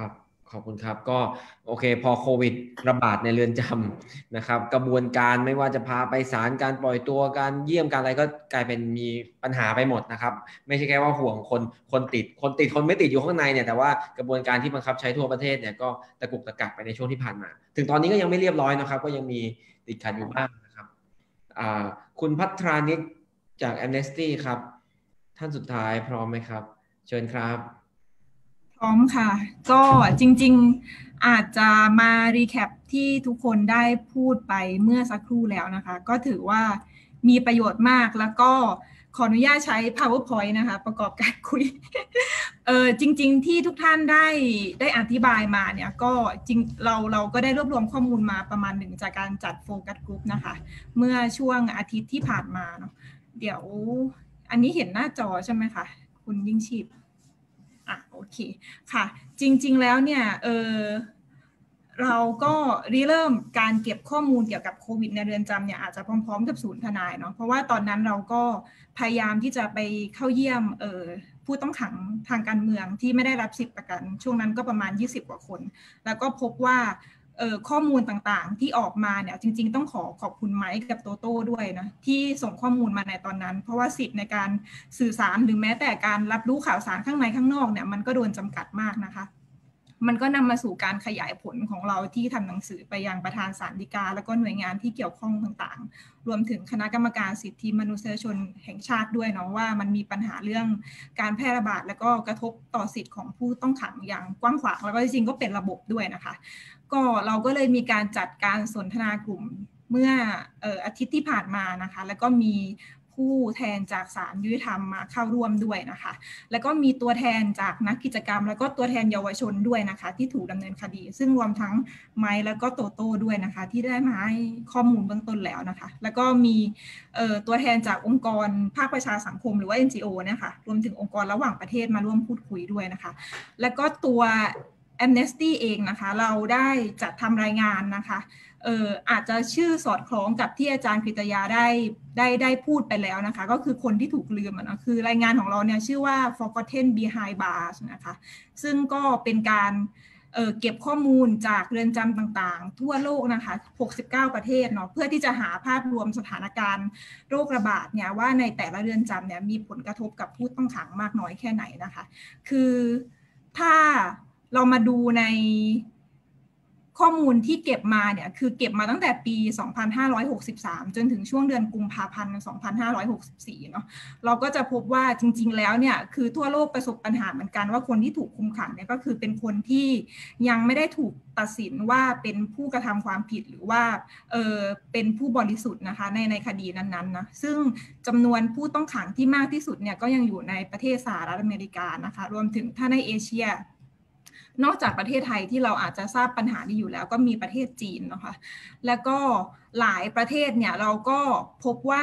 ขอบคุณครับก็โอเคพอโควิดระบาดในเรือนจำนะครับกระบวนการไม่ว่าจะพาไปศาลการปล่อยตัวการเยี่ยมการอะไรก็กลายเป็นมีปัญหาไปหมดนะครับไม่ใช่แค่ว่าห่วงคนติดคนไม่ติดอยู่ข้างในเนี่ยแต่ว่ากระบวนการที่บังคับใช้ทั่วประเทศเนี่ยก็ตะกุกตะกักไปในช่วงที่ผ่านมาถึงตอนนี้ก็ยังไม่เรียบร้อยนะครับก็ยังมีติดขัดอยู่บ้างนะครับคุณพัทรานิชจาก Amnesty ครับท่านสุดท้ายพร้อมไหมครับเชิญครับพร้อมค่ะก็จริงๆอาจจะมารีแคปที่ทุกคนได้พูดไปเมื่อสักครู่แล้วนะคะก็ถือว่ามีประโยชน์มากแล้วก็ขออนุญาตใช้ PowerPoint นะคะประกอบการคุยจริงๆที่ทุกท่านได้อธิบายมาเนี่ยก็จริงเราก็ได้รวบรวมข้อมูลมาประมาณหนึ่งจากการจัดโฟกัสกลุ่มนะคะเมื่อช่วงอาทิตย์ที่ผ่านมาเนาะเดี๋ยวอันนี้เห็นหน้าจอใช่ไหมคะคุณยิ่งชีพโอเคค่ะจริงๆแล้วเนี่ยเราก็เริ่มการเก็บข้อมูลเกี่ยวกับโควิดในเรือนจำเนี่ยอาจจะพร้อมๆกับศูนย์ทนายเนาะเพราะว่าตอนนั้นเราก็พยายามที่จะไปเข้าเยี่ยมผู้ต้องขังทางการเมืองที่ไม่ได้รับสิทธิประกันช่วงนั้นก็ประมาณ20กว่าคนแล้วก็พบว่าข้อมูลต่างๆที่ออกมาเนี่ยจริงๆต้องขอบคุณไมค์กับโตโต้ด้วยนะที่ส่งข้อมูลมาในตอนนั้นเพราะว่าสิทธิ์ในการสื่อสารหรือแม้แต่การรับรู้ข่าวสารข้างในข้างนอกเนี่ยมันก็โดนจำกัดมากนะคะมันก็นำมาสู่การขยายผลของเราที่ทำหนังสือไปยังประธานศาลฎีกาแล้วก็หน่วยงานที่เกี่ยวข้องต่างๆรวมถึงคณะกรรมการสิทธิมนุษยชนแห่งชาติด้วยเนาะว่ามันมีปัญหาเรื่องการแพร่ระบาดแล้วก็กระทบต่อสิทธิของผู้ต้องขังอย่างกว้างขวางแล้วก็จริงๆก็เป็นระบบด้วยนะคะก็เราก็เลยมีการจัดการสนทนากลุ่มเมื่ออาทิตย์ที่ผ่านมานะคะแล้วก็มีผู้แทนจากศาลยุติธรรมมาเข้าร่วมด้วยนะคะแล้วก็มีตัวแทนจากนักกิจกรรมแล้วก็ตัวแทนเยาวชนด้วยนะคะที่ถูกดำเนินคดีซึ่งรวมทั้งไมค์แล้วก็โตโต้ด้วยนะคะที่ได้มาให้ข้อมูลเบื้องต้นแล้วนะคะแล้วก็มีตัวแทนจากองค์กรภาคประชาสังคมหรือว่า NGO เนี่ยค่ะรวมถึงองค์กรระหว่างประเทศมาร่วมพูดคุยด้วยนะคะแล้วก็ตัว Amnesty เองนะคะเราได้จัดทำรายงานนะคะอาจจะชื่อสอดคล้องกับที่อาจารย์กฤตยาได้พูดไปแล้วนะคะก็คือคนที่ถูกลืมนะคือรายงานของเราเนี่ยชื่อว่า Forgotten Behind Bars นะคะซึ่งก็เป็นการเก็บข้อมูลจากเรือนจำต่างๆทั่วโลกนะคะ69ประเทศเนาะเพื่อที่จะหาภาพรวมสถานการณ์โรคระบาดเนี่ยว่าในแต่ละเรือนจำเนี่ยมีผลกระทบกับผู้ต้องขังมากน้อยแค่ไหนนะคะคือถ้าเรามาดูในข้อมูลที่เก็บมาเนี่ยคือเก็บมาตั้งแต่ปี 2563 จนถึงช่วงเดือนกุมภาพันธ์ 2564 เนาะเราก็จะพบว่าจริงๆแล้วเนี่ยคือทั่วโลกประสบปัญหาเหมือนกันว่าคนที่ถูกคุมขังเนี่ยก็คือเป็นคนที่ยังไม่ได้ถูกตัดสินว่าเป็นผู้กระทำความผิดหรือว่าเป็นผู้บริสุทธิ์นะคะในคดีนั้นๆนะซึ่งจำนวนผู้ต้องขังที่มากที่สุดเนี่ยก็ยังอยู่ในประเทศสหรัฐอเมริกานะคะรวมถึงถ้าในเอเชียนอกจากประเทศไทยที่เราอาจจะทราบปัญหานี้อยู่แล้วก็มีประเทศจีนนะคะแล้วก็หลายประเทศเนี่ยเราก็พบว่า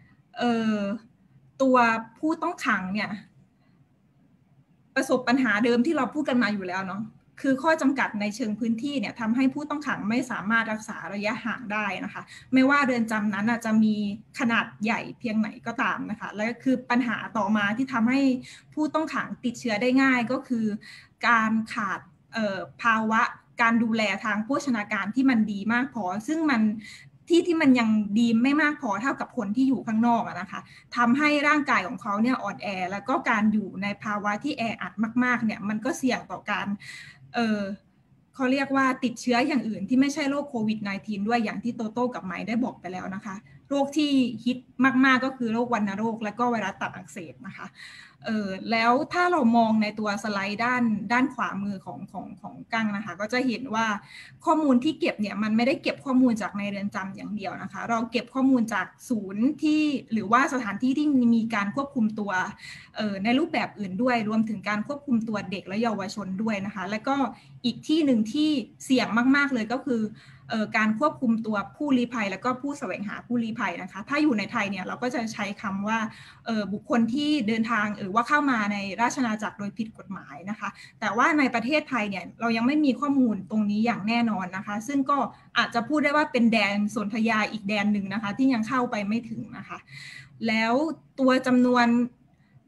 ตัวผู้ต้องขังเนี่ยประสบปัญหาเดิมที่เราพูดกันมาอยู่แล้วเนาะคือข้อจำกัดในเชิงพื้นที่เนี่ยทำให้ผู้ต้องขังไม่สามารถรักษาระยะห่างได้นะคะไม่ว่าเรือนจำนั้นจะมีขนาดใหญ่เพียงไหนก็ตามนะคะและคือปัญหาต่อมาที่ทำให้ผู้ต้องขังติดเชื้อได้ง่ายก็คือการขาดภาวะการดูแลทางโภชนาการที่มันดีมากพอซึ่งมันที่มันยังดีไม่มากพอเท่ากับคนที่อยู่ข้างนอกนะคะทำให้ร่างกายของเขาเนี่ยอ่อนแอแล้วก็การอยู่ในภาวะที่แออัดมากๆเนี่ยมันก็เสี่ยงต่อการเขาเรียกว่าติดเชื้ออย่างอื่นที่ไม่ใช่โรคโควิด -19 ด้วยอย่างที่โตโต้กับไมค์ได้บอกไปแล้วนะคะโรคที่ฮิตมากๆก็คือโรควัณโรคและก็ไวรัสตับอักเสบนะคะแล้วถ้าเรามองในตัวสไลด์ด้านขวามือของกั้งนะคะก็จะเห็นว่าข้อมูลที่เก็บเนี่ยมันไม่ได้เก็บข้อมูลจากในเรือนจำอย่างเดียวนะคะเราเก็บข้อมูลจากศูนย์ที่หรือว่าสถานที่ที่มีการควบคุมตัวในรูปแบบอื่นด้วยรวมถึงการควบคุมตัวเด็กและเยาวชนด้วยนะคะแล้วก็อีกที่หนึ่งที่เสี่ยงมากๆเลยก็คือการควบคุมตัวผู้ลี้ภัยแล้วก็ผู้แสวงหาผู้ลี้ภัยนะคะถ้าอยู่ในไทยเนี่ยเราก็จะใช้คำว่าบุคคลที่เดินทางหรือว่าเข้ามาในราชอาณาจักรโดยผิดกฎหมายนะคะแต่ว่าในประเทศไทยเนี่ยเรายังไม่มีข้อมูลตรงนี้อย่างแน่นอนนะคะซึ่งก็อาจจะพูดได้ว่าเป็นแดนสนธยาอีกแดนหนึ่งนะคะที่ยังเข้าไปไม่ถึงนะคะแล้วตัวจำนวน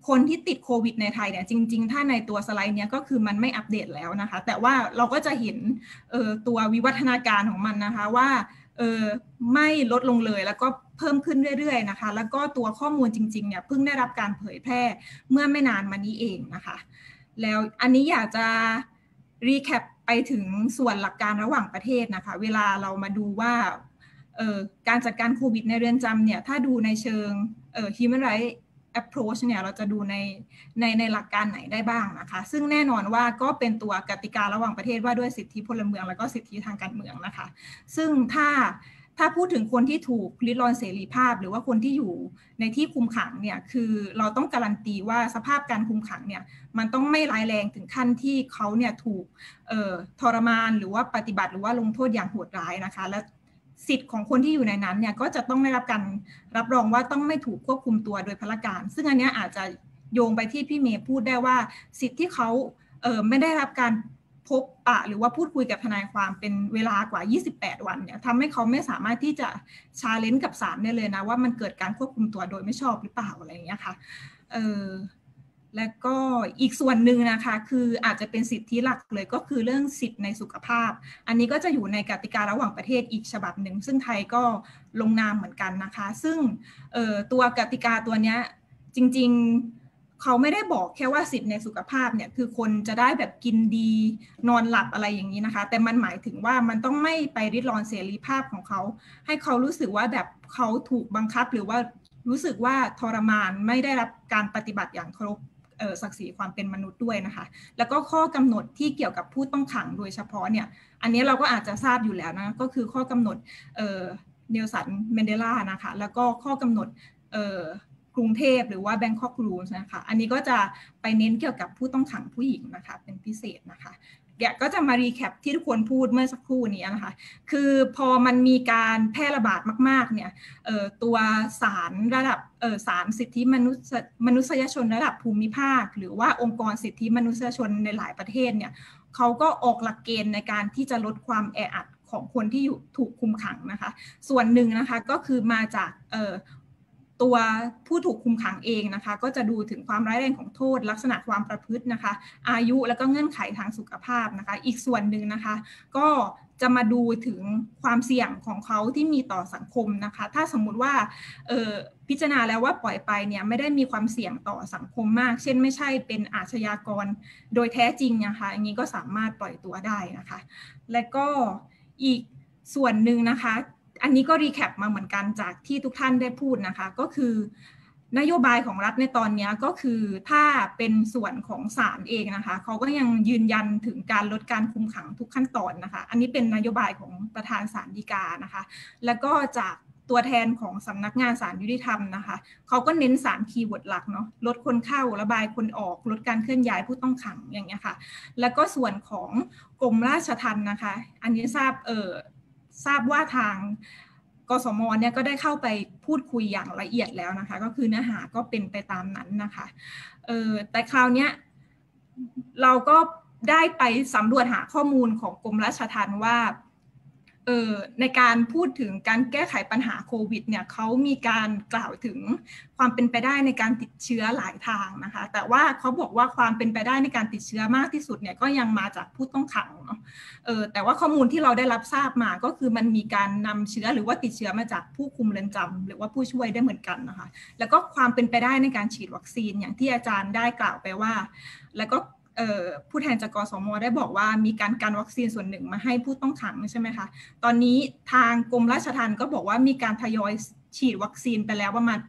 คนที่ติดโควิดในไทยเนี่ยจริงๆถ้าในตัวสไลด์เนี้ยก็คือมันไม่อัปเดตแล้วนะคะแต่ว่าเราก็จะเห็นตัววิวัฒนาการของมันนะคะว่าไม่ลดลงเลยแล้วก็เพิ่มขึ้นเรื่อยๆนะคะแล้วก็ตัวข้อมูลจริงๆเนี่ยเพิ่งได้รับการเผยแพร่เมื่อไม่นานมานี้เองนะคะแล้วอันนี้อยากจะรีแคปไปถึงส่วนหลักการระหว่างประเทศนะคะเวลาเรามาดูว่าการจัดการโควิดในเรือนจำเนี่ยถ้าดูในเชิงhuman rights approach เนี่ยเราจะดูในหลักการไหนได้บ้างนะคะซึ่งแน่นอนว่าก็เป็นตัวกติการะหว่างประเทศว่าด้วยสิทธิพลเมืองแล้วก็สิทธิทางการเมืองนะคะซึ่งถ้าพูดถึงคนที่ถูกริดรอนเสรีภาพหรือว่าคนที่อยู่ในที่คุมขังเนี่ยคือเราต้องการันตีว่าสภาพการคุมขังเนี่ยมันต้องไม่ร้ายแรงถึงขั้นที่เขาเนี่ยถูกทรมานหรือว่าปฏิบัติหรือว่าลงโทษอย่างโหดร้ายนะคะและสิทธิ์ของคนที่อยู่ในนั้นเนี่ยก็จะต้องได้รับการรับรองว่าต้องไม่ถูกควบคุมตัวโดยพลการซึ่งอันนี้อาจจะโยงไปที่พี่เมย์พูดได้ว่าสิทธิ์ที่เขาไม่ได้รับการพบปะหรือว่าพูดคุยกับทนายความเป็นเวลากว่า28วันเนี่ยทำให้เขาไม่สามารถที่จะชาเลนจ์กับศาลได้เลยนะว่ามันเกิดการควบคุมตัวโดยไม่ชอบหรือเปล่าอะไรอย่างเงี้ยค่ะและก็อีกส่วนหนึ่งนะคะคืออาจจะเป็นสิทธิหลักเลยก็คือเรื่องสิทธิในสุขภาพอันนี้ก็จะอยู่ในกติการะหว่างประเทศอีกฉบับหนึ่งซึ่งไทยก็ลงนามเหมือนกันนะคะซึ่งตัวกติกาตัวเนี้ยจริงๆเขาไม่ได้บอกแค่ว่าสิทธิในสุขภาพเนี่ยคือคนจะได้แบบกินดีนอนหลับอะไรอย่างนี้นะคะแต่มันหมายถึงว่ามันต้องไม่ไปริดรอนเสรีภาพของเขาให้เขารู้สึกว่าแบบเขาถูกบังคับหรือว่ารู้สึกว่าทรมานไม่ได้รับการปฏิบัติอย่างเคารพศักดิ์ศรีความเป็นมนุษย์ด้วยนะคะแล้วก็ข้อกำหนดที่เกี่ยวกับผู้ต้องขังโดยเฉพาะเนี่ยอันนี้เราก็อาจจะทราบอยู่แล้วนะก็คือข้อกำหนดเนลสันแมนเดลานะคะแล้วก็ข้อกำหนดกรุงเทพหรือว่า Bangkok Rules นะคะอันนี้ก็จะไปเน้นเกี่ยวกับผู้ต้องขังผู้หญิงนะคะเป็นพิเศษนะคะเดี๋ยวก็จะมารีแคปที่ทุกคนพูดเมื่อสักครู่นี้นะคะคือพอมันมีการแพร่ระบาดมากๆเนี่ยตัวศาลระดับศาลสิทธิมนุษยชนระดับภูมิภาคหรือว่าองค์กรสิทธิมนุษยชนในหลายประเทศเนี่ยเขาก็ออกหลักเกณฑ์ในการที่จะลดความแออัดของคนที่ถูกคุมขังนะคะส่วนหนึ่งนะคะก็คือมาจากตัวผู้ถูกคุมขังเองนะคะก็จะดูถึงความร้ายแรงของโทษลักษณะความประพฤตินะคะอายุแล้วก็เงื่อนไขทางสุขภาพนะคะอีกส่วนหนึ่งนะคะก็จะมาดูถึงความเสี่ยงของเขาที่มีต่อสังคมนะคะถ้าสมมุติว่าพิจารณาแล้วว่าปล่อยไปเนี่ยไม่ได้มีความเสี่ยงต่อสังคมมากเช่นไม่ใช่เป็นอาชญากรโดยแท้จริงนะคะอย่างนี้ก็สามารถปล่อยตัวได้นะคะและก็อีกส่วนหนึ่งนะคะอันนี้ก็รีแคปมาเหมือนกันจากที่ทุกท่านได้พูดนะคะก็คือนโยบายของรัฐในตอนนี้ก็คือถ้าเป็นส่วนของศาลเองนะคะเขาก็ยังยืนยันถึงการลดการคุมขังทุกขั้นตอนนะคะอันนี้เป็นนโยบายของประธานศาลฎีกานะคะแล้วก็จากตัวแทนของสำนักงานศาลยุติธรรมนะคะเขาก็เน้น3คีย์เวิร์ดหลักเนาะลดคนเข้าระบายคนออกลดการเคลื่อนย้ายผู้ต้องขังอย่างเงี้ยค่ะแล้วก็ส่วนของกรมราชทัณฑ์นะคะอันนี้ทราบว่าทางกสม.เนี่ยก็ได้เข้าไปพูดคุยอย่างละเอียดแล้วนะคะก็คือเนื้อหาก็เป็นไปตามนั้นนะคะแต่คราวนี้เราก็ได้ไปสำรวจหาข้อมูลของกรมราชทัณฑ์ว่าในการพูดถึงการแก้ไขปัญหาโควิดเนี่ยเขามีการกล่าวถึงความเป็นไปได้ในการติดเชื้อหลายทางนะคะแต่ว่าเขาบอกว่าความเป็นไปได้ในการติดเชื้อมากที่สุดเนี่ยก็ยังมาจากผู้ต้องขังเนาะแต่ว่าข้อมูลที่เราได้รับทราบมาก็คือมันมีการนำเชื้อหรือว่าติดเชื้อมาจากผู้คุมเรือนจำหรือว่าผู้ช่วยได้เหมือนกันนะคะแล้วก็ความเป็นไปได้ในการฉีดวัคซีนอย่างที่อาจารย์ได้กล่าวไปว่าแล้วก็ผู้แทนจากกสม.ได้บอกว่ามีการกันวัคซีนส่วนหนึ่งมาให้ผู้ต้องขังใช่ไหมคะตอนนี้ทางกรมราชทัณฑ์ก็บอกว่ามีการทยอยฉีดวัคซีนไปแล้วประมาณ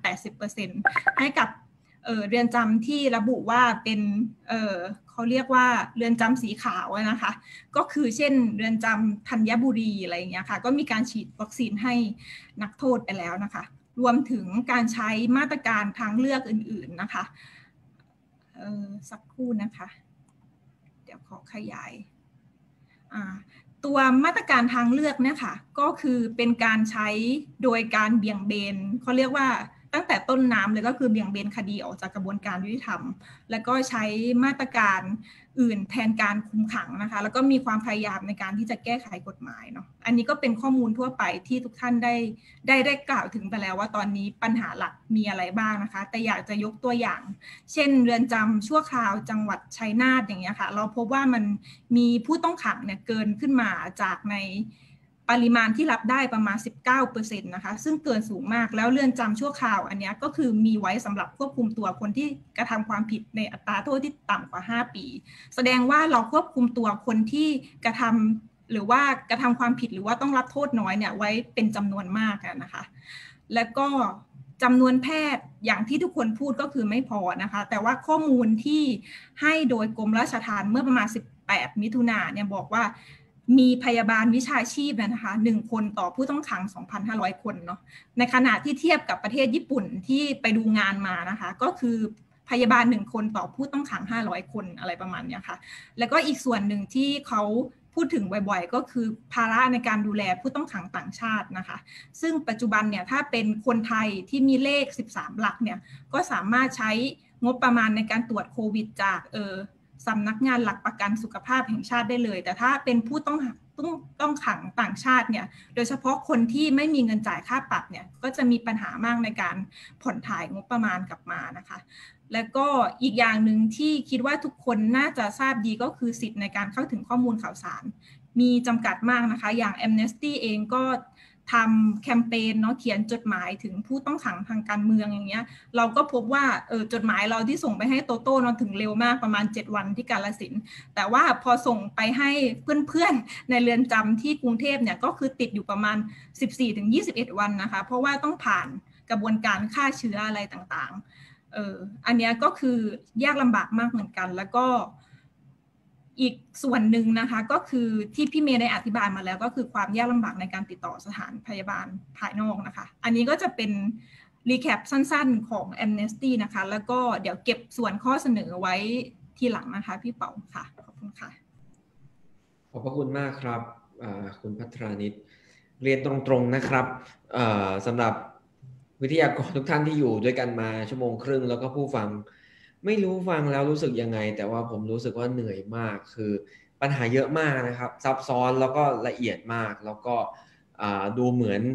80% ให้กับเรือนจำที่ระบุว่าเป็นเขาเรียกว่าเรือนจำสีขาวนะคะก็คือเช่นเรือนจำธัญบุรีอะไรอย่างเงี้ยค่ะก็มีการฉีดวัคซีนให้นักโทษไปแล้วนะคะรวมถึงการใช้มาตรการทางเลือกอื่นๆนะคะสักครู่นะคะเดี๋ยวขอขยายตัวมาตรการทางเลือกเนี่ยค่ะก็คือเป็นการใช้โดยการเบี่ยงเบนเขาเรียกว่าตั้งแต่ต้นน้ำเลยก็คือเบี่ยงเบนคดีออกจากกระบวนการยุติธรรมแล้วก็ใช้มาตรการอื่นแทนการคุมขังนะคะแล้วก็มีความพยายามในการที่จะแก้ไขกฎหมายเนาะอันนี้ก็เป็นข้อมูลทั่วไปที่ทุกท่านได้กล่าวถึงไปแล้วว่าตอนนี้ปัญหาหลักมีอะไรบ้างนะคะแต่อยากจะยกตัวอย่างเช่นเรือนจำชั่วคราวจังหวัดชัยนาทอย่างเงี้ยค่ะเราพบว่ามันมีผู้ต้องขังเนี่ยเกินขึ้นมาจากในปริมาณที่รับได้ประมาณ 19% นะคะซึ่งเกินสูงมากแล้วเรือนจำชั่วคราวอันนี้ก็คือมีไว้สำหรับควบคุมตัวคนที่กระทำความผิดในอัตราโทษที่ต่ำกว่า5 ปีแสดงว่าเราควบคุมตัวคนที่กระทำหรือว่ากระทำความผิดหรือว่าต้องรับโทษน้อยเนี่ยไว้เป็นจำนวนมากนะคะแล้วก็จำนวนแพทย์อย่างที่ทุกคนพูดก็คือไม่พอนะคะแต่ว่าข้อมูลที่ให้โดยกรมราชทัณฑ์เมื่อประมาณ18 มิถุนายนเนี่ยบอกว่ามีพยาบาลวิชาชีพนะคะ1 คนต่อผู้ต้องขัง 2,500 คนเนาะในขณะที่เทียบกับประเทศญี่ปุ่นที่ไปดูงานมานะคะก็คือพยาบาล1 คนต่อผู้ต้องขัง500 คนอะไรประมาณนี้ค่ะแล้วก็อีกส่วนหนึ่งที่เขาพูดถึงบ่อยๆก็คือภาระในการดูแลผู้ต้องขังต่างชาตินะคะซึ่งปัจจุบันเนี่ยถ้าเป็นคนไทยที่มีเลข13 หลักเนี่ยก็สามารถใช้งบประมาณในการตรวจโควิดจากสำนักงานหลักประกันสุขภาพแห่งชาติได้เลยแต่ถ้าเป็นผู้ต้องขังต่างชาติเนี่ยโดยเฉพาะคนที่ไม่มีเงินจ่ายค่าปรับเนี่ยก็จะมีปัญหามากในการผ่อนถ่ายงบประมาณกลับมานะคะแล้วก็อีกอย่างหนึ่งที่คิดว่าทุกคนน่าจะทราบดีก็คือสิทธิ์ในการเข้าถึงข้อมูลข่าวสารมีจำกัดมากนะคะอย่าง Amnesty เองก็ทำแคมเปญเนาะเขียนจดหมายถึงผู้ต้องขังทางการเมืองอย่างเงี้ยเราก็พบว่าจดหมายเราที่ส่งไปให้โตโต้เนาะถึงเร็วมากประมาณ7 วันที่กาฬสินธุ์แต่ว่าพอส่งไปให้เพื่อนๆในเรือนจำที่กรุงเทพเนี่ยก็คือติดอยู่ประมาณ 14-21 วันนะคะเพราะว่าต้องผ่านกระบวนการฆ่าเชื้ออะไรต่างๆอันนี้ก็คือยากลำบากมากเหมือนกันแล้วก็อีกส่วนหนึ่งนะคะก็คือที่พี่เมย์ได้อธิบายมาแล้วก็คือความยากลำบากในการติดต่อสถานพยาบาลภายนอกนะคะอันนี้ก็จะเป็นรีแคปสั้นๆของ Amnesty นะคะแล้วก็เดี๋ยวเก็บส่วนข้อเสนอไว้ทีหลังนะคะพี่เป๋าค่ะขอบคุณค่ะขอบพระคุณมากครับคุณภัทรานิชเรียนตรงๆนะครับสำหรับวิทยากรทุกท่านที่อยู่ด้วยกันมา1 ชั่วโมงครึ่งแล้วก็ผู้ฟังไม่รู้ฟังแล้วรู้สึกยังไงแต่ว่าผมรู้สึกว่าเหนื่อยมากคือปัญหาเยอะมากนะครับซับซ้อนแล้วก็ละเอียดมากแล้วก็ดูเหมือน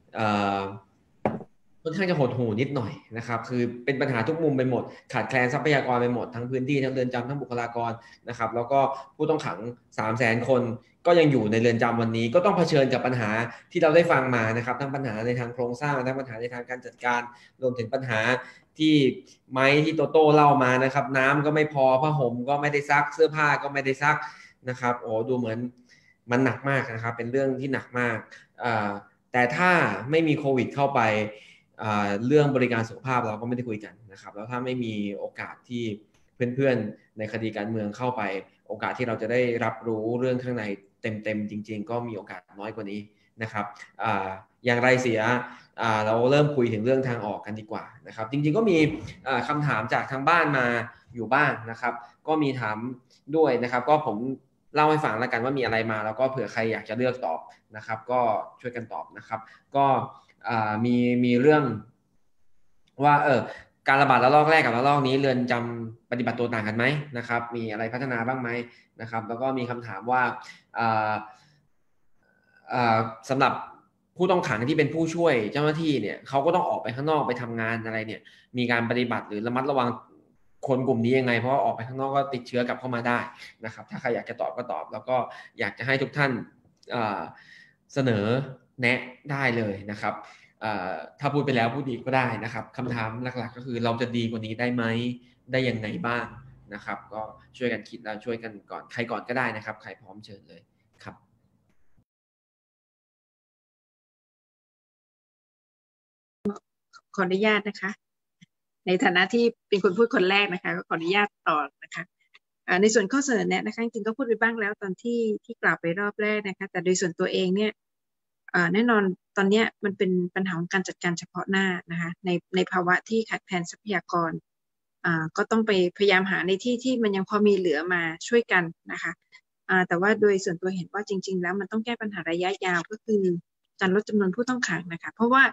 ค่อนข้างจะหดหู่นิดหน่อยนะครับคือเป็นปัญหาทุกมุมไปหมดขาดแคลนทรัพยากรไปหมดทั้งพื้นที่ทั้งเรือนจำทั้งบุคลากรนะครับแล้วก็ผู้ต้องขัง 300,000 คนก็ยังอยู่ในเรือนจำวันนี้ก็ต้องเผชิญกับปัญหาที่เราได้ฟังมานะครับทั้งปัญหาในทางโครงสร้างทั้งปัญหาในทางการจัดการรวมถึงปัญหาที่ไม้ที่โตโต้เล่ามานะครับน้ำก็ไม่พอผ้าห่มก็ไม่ได้ซักเสื้อผ้าก็ไม่ได้ซักนะครับโอ้ดูเหมือนมันหนักมากนะครับเป็นเรื่องที่หนักมากแต่ถ้าไม่มีโควิดเข้าไปเรื่องบริการสุขภาพเราก็ไม่ได้คุยกันนะครับแล้วถ้าไม่มีโอกาสที่เพื่อนๆในคดีการเมืองเข้าไปโอกาสที่เราจะได้รับรู้เรื่องข้างในเต็มๆจริงๆก็มีโอกาสน้อยกว่านี้นะครับอย่างไรเสียเราเริ่มคุยถึงเรื่องทางออกกันดีกว่านะครับจริงๆก็มีคำถามจากทางบ้านมาอยู่บ้างนะครับก็มีถามด้วยนะครับก็ผมเล่าให้ฟังแล้วกันว่ามีอะไรมาแล้วก็เผื่อใครอยากจะเลือกตอบนะครับก็ช่วยกันตอบนะครับก็มีเรื่องว่าการระบาดระลอกแรกกับระลอกนี้เรือนจำปฏิบัติตัวต่างกันไหมนะครับมีอะไรพัฒนาบ้างไหมนะครับแล้วก็มีคำถามว่าสำหรับผู้ต้องขังที่เป็นผู้ช่วยเจ้าหน้าที่เนี่ยเขาก็ต้องออกไปข้างนอกไปทำงานอะไรเนี่ยมีการปฏิบัติหรือระมัดระวังคนกลุ่มนี้ยังไงเพราะว่าออกไปข้างนอกก็ติดเชื้อกลับเข้ามาได้นะครับถ้าใครอยากจะตอบก็ตอบแล้วก็อยากจะให้ทุกท่านเสนอแนะได้เลยนะครับถ้าพูดไปแล้วพูดอีกก็ได้นะครับคำถามหลักๆก็คือเราจะดีกว่านี้ได้ไหมได้ยังไงบ้างนะครับก็ช่วยกันคิดแล้วช่วยกันก่อนใครก่อนก็ได้นะครับใครพร้อมเชิญเลยครับขออนุญาตนะคะในฐานะที่เป็นคนพูดคนแรกนะคะก็ขออนุญาตต่อนะคะในส่วนข้อเสนอแนะนะคะจริงๆก็พูดไปบ้างแล้วตอนที่กล่าวไปรอบแรกนะคะแต่โดยส่วนตัวเองเนี่ยแน่นอนตอนนี้มันเป็นปัญหาของการจัดการเฉพาะหน้านะคะในภาวะที่ขาดแคลนทรัพยากรก็ต้องไปพยายามหาในที่มันยังพอมีเหลือมาช่วยกันนะคะแต่ว่าโดยส่วนตัวเห็นว่าจริงๆแล้วมันต้องแก้ปัญหาระยะยาวก็คือการลดจำนวนผู้ต้องขังนะคะเพราะว่า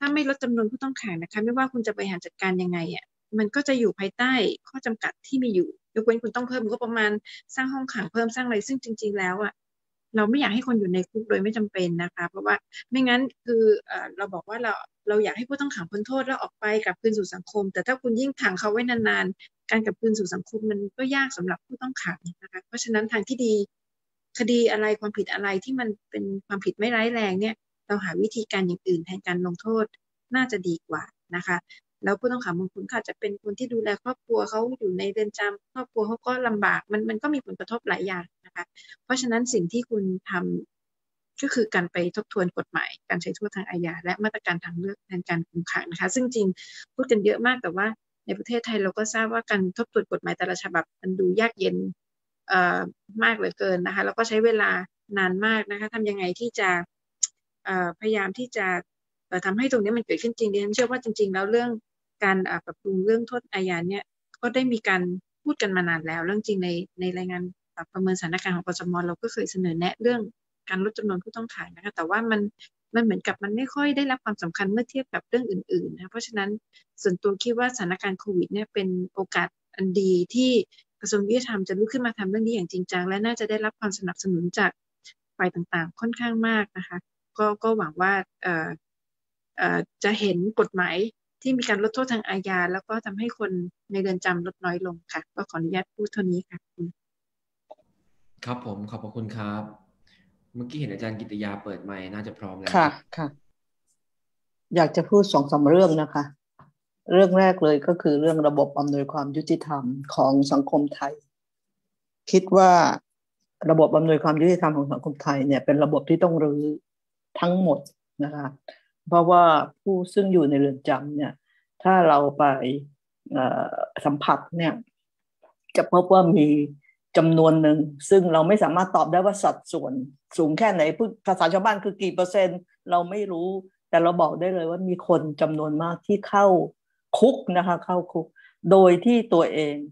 ถ้าไม่ลดจำนวนผู้ต้องขังนะคะไม่ว่าคุณจะบริหารจัดการยังไงอ่ะมันก็จะอยู่ภายใต้ข้อจำกัดที่มีอยู่ยกเว้นคุณต้องเพิ่มงบประมาณสร้างห้องขังเพิ่มสร้างอะไรซึ่งจริงๆแล้วอ่ะเราไม่อยากให้คนอยู่ในคุกโดยไม่จำเป็นนะคะเพราะว่าไม่งั้นคือเราบอกว่าเราอยากให้ผู้ต้องขังพ้นโทษแล้วออกไปกลับคืนสู่สังคมแต่ถ้าคุณยิ่งขังเขาไว้นานๆการกลับคืนสู่สังคมมันก็ยากสำหรับผู้ต้องขังนะคะเพราะฉะนั้นทางที่ดีคดีอะไรความผิดอะไรที่มันเป็นความผิดไม่ร้ายแรงเนี่ยเราหาวิธีการอย่างอื่นแทนการลงโทษน่าจะดีกว่านะคะแล้วผู้ต้องขังบางคนก็อาจจะเป็นคนที่ดูแลครอบครัวเขาอยู่ในเรือนจำครอบครัวเขาก็ลำบากมันก็มีผลกระทบหลายอย่างนะคะเพราะฉะนั้นสิ่งที่คุณทำก็คือการไปทบทวนกฎหมายการใช้โทษทางอาญาและมาตรการทางเลือกแทนการคุมขังนะคะซึ่งจริงพูดกันเยอะมากแต่ว่าในประเทศไทยเราก็ทราบว่าการทบทวนกฎหมายแต่ละฉบับมันดูยากเย็นมากเหลือเกินนะคะแล้วก็ใช้เวลานานมากนะคะทำยังไงที่จะพยายามที่จะทำให้ตรงนี้มันเกิดขึ้นจริงดิฉันเชื่อว่าจริงๆแล้วเรื่องการปรับปรุงเรื่องโทษอาญาเนี่ยก็ได้มีการพูดกันมานานแล้วเรื่องจริงในรายงานประเมินสถานการณ์ของกสม.เราก็เคยเสนอแนะเรื่องการลดจำนวนผู้ต้องขังนะคะแต่ว่ามันเหมือนกับมันไม่ค่อยได้รับความสำคัญเมื่อเทียบกับเรื่องอื่นๆนะเพราะฉะนั้นส่วนตัวคิดว่าสถานการณ์โควิดเนี่ยเป็นโอกาสอันดีที่กระทรวงยุติธรรมจะลุกขึ้นมาทำเรื่องนี้อย่างจริงจังและน่าจะได้รับความสนับสนุนจากฝ่ายต่างๆค่อนข้างมากนะคะก็หวังว่าจะเห็นกฎหมายที่มีการลดโทษทางอาญาแล้วก็ทำให้คนในเรือนจำลดน้อยลงค่ะก็ขออนุญาตพูดเท่านี้ค่ะครับผมขอบพระคุณครับเมื่อกี้เห็นอาจารย์กิตติยาเปิดไมค์น่าจะพร้อมแล้วค่ะค่ะอยากจะพูด2-3เรื่องนะคะเรื่องแรกเลยก็คือเรื่องระบบอำนวยความยุติธรรมของสังคมไทยคิดว่าระบบอำนวยความยุติธรรมของสังคมไทยเนี่ยเป็นระบบที่ต้องรื้อทั้งหมดนะคะเพราะว่าผู้ซึ่งอยู่ในเรือนจำเนี่ยถ้าเราไปสัมผัสเนี่ยจะพบว่ามีจำนวนหนึ่งซึ่งเราไม่สามารถตอบได้ว่าสัดส่วนสูงแค่ไหนภาษาชาวบ้านคือกี่เปอร์เซ็นต์เราไม่รู้แต่เราบอกได้เลยว่ามีคนจำนวนมากที่เข้าคุกนะคะเข้าคุกโดยที่ตัวเอง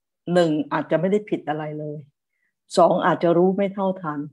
1อาจจะไม่ได้ผิดอะไรเลย2อาจจะรู้ไม่เท่าทัน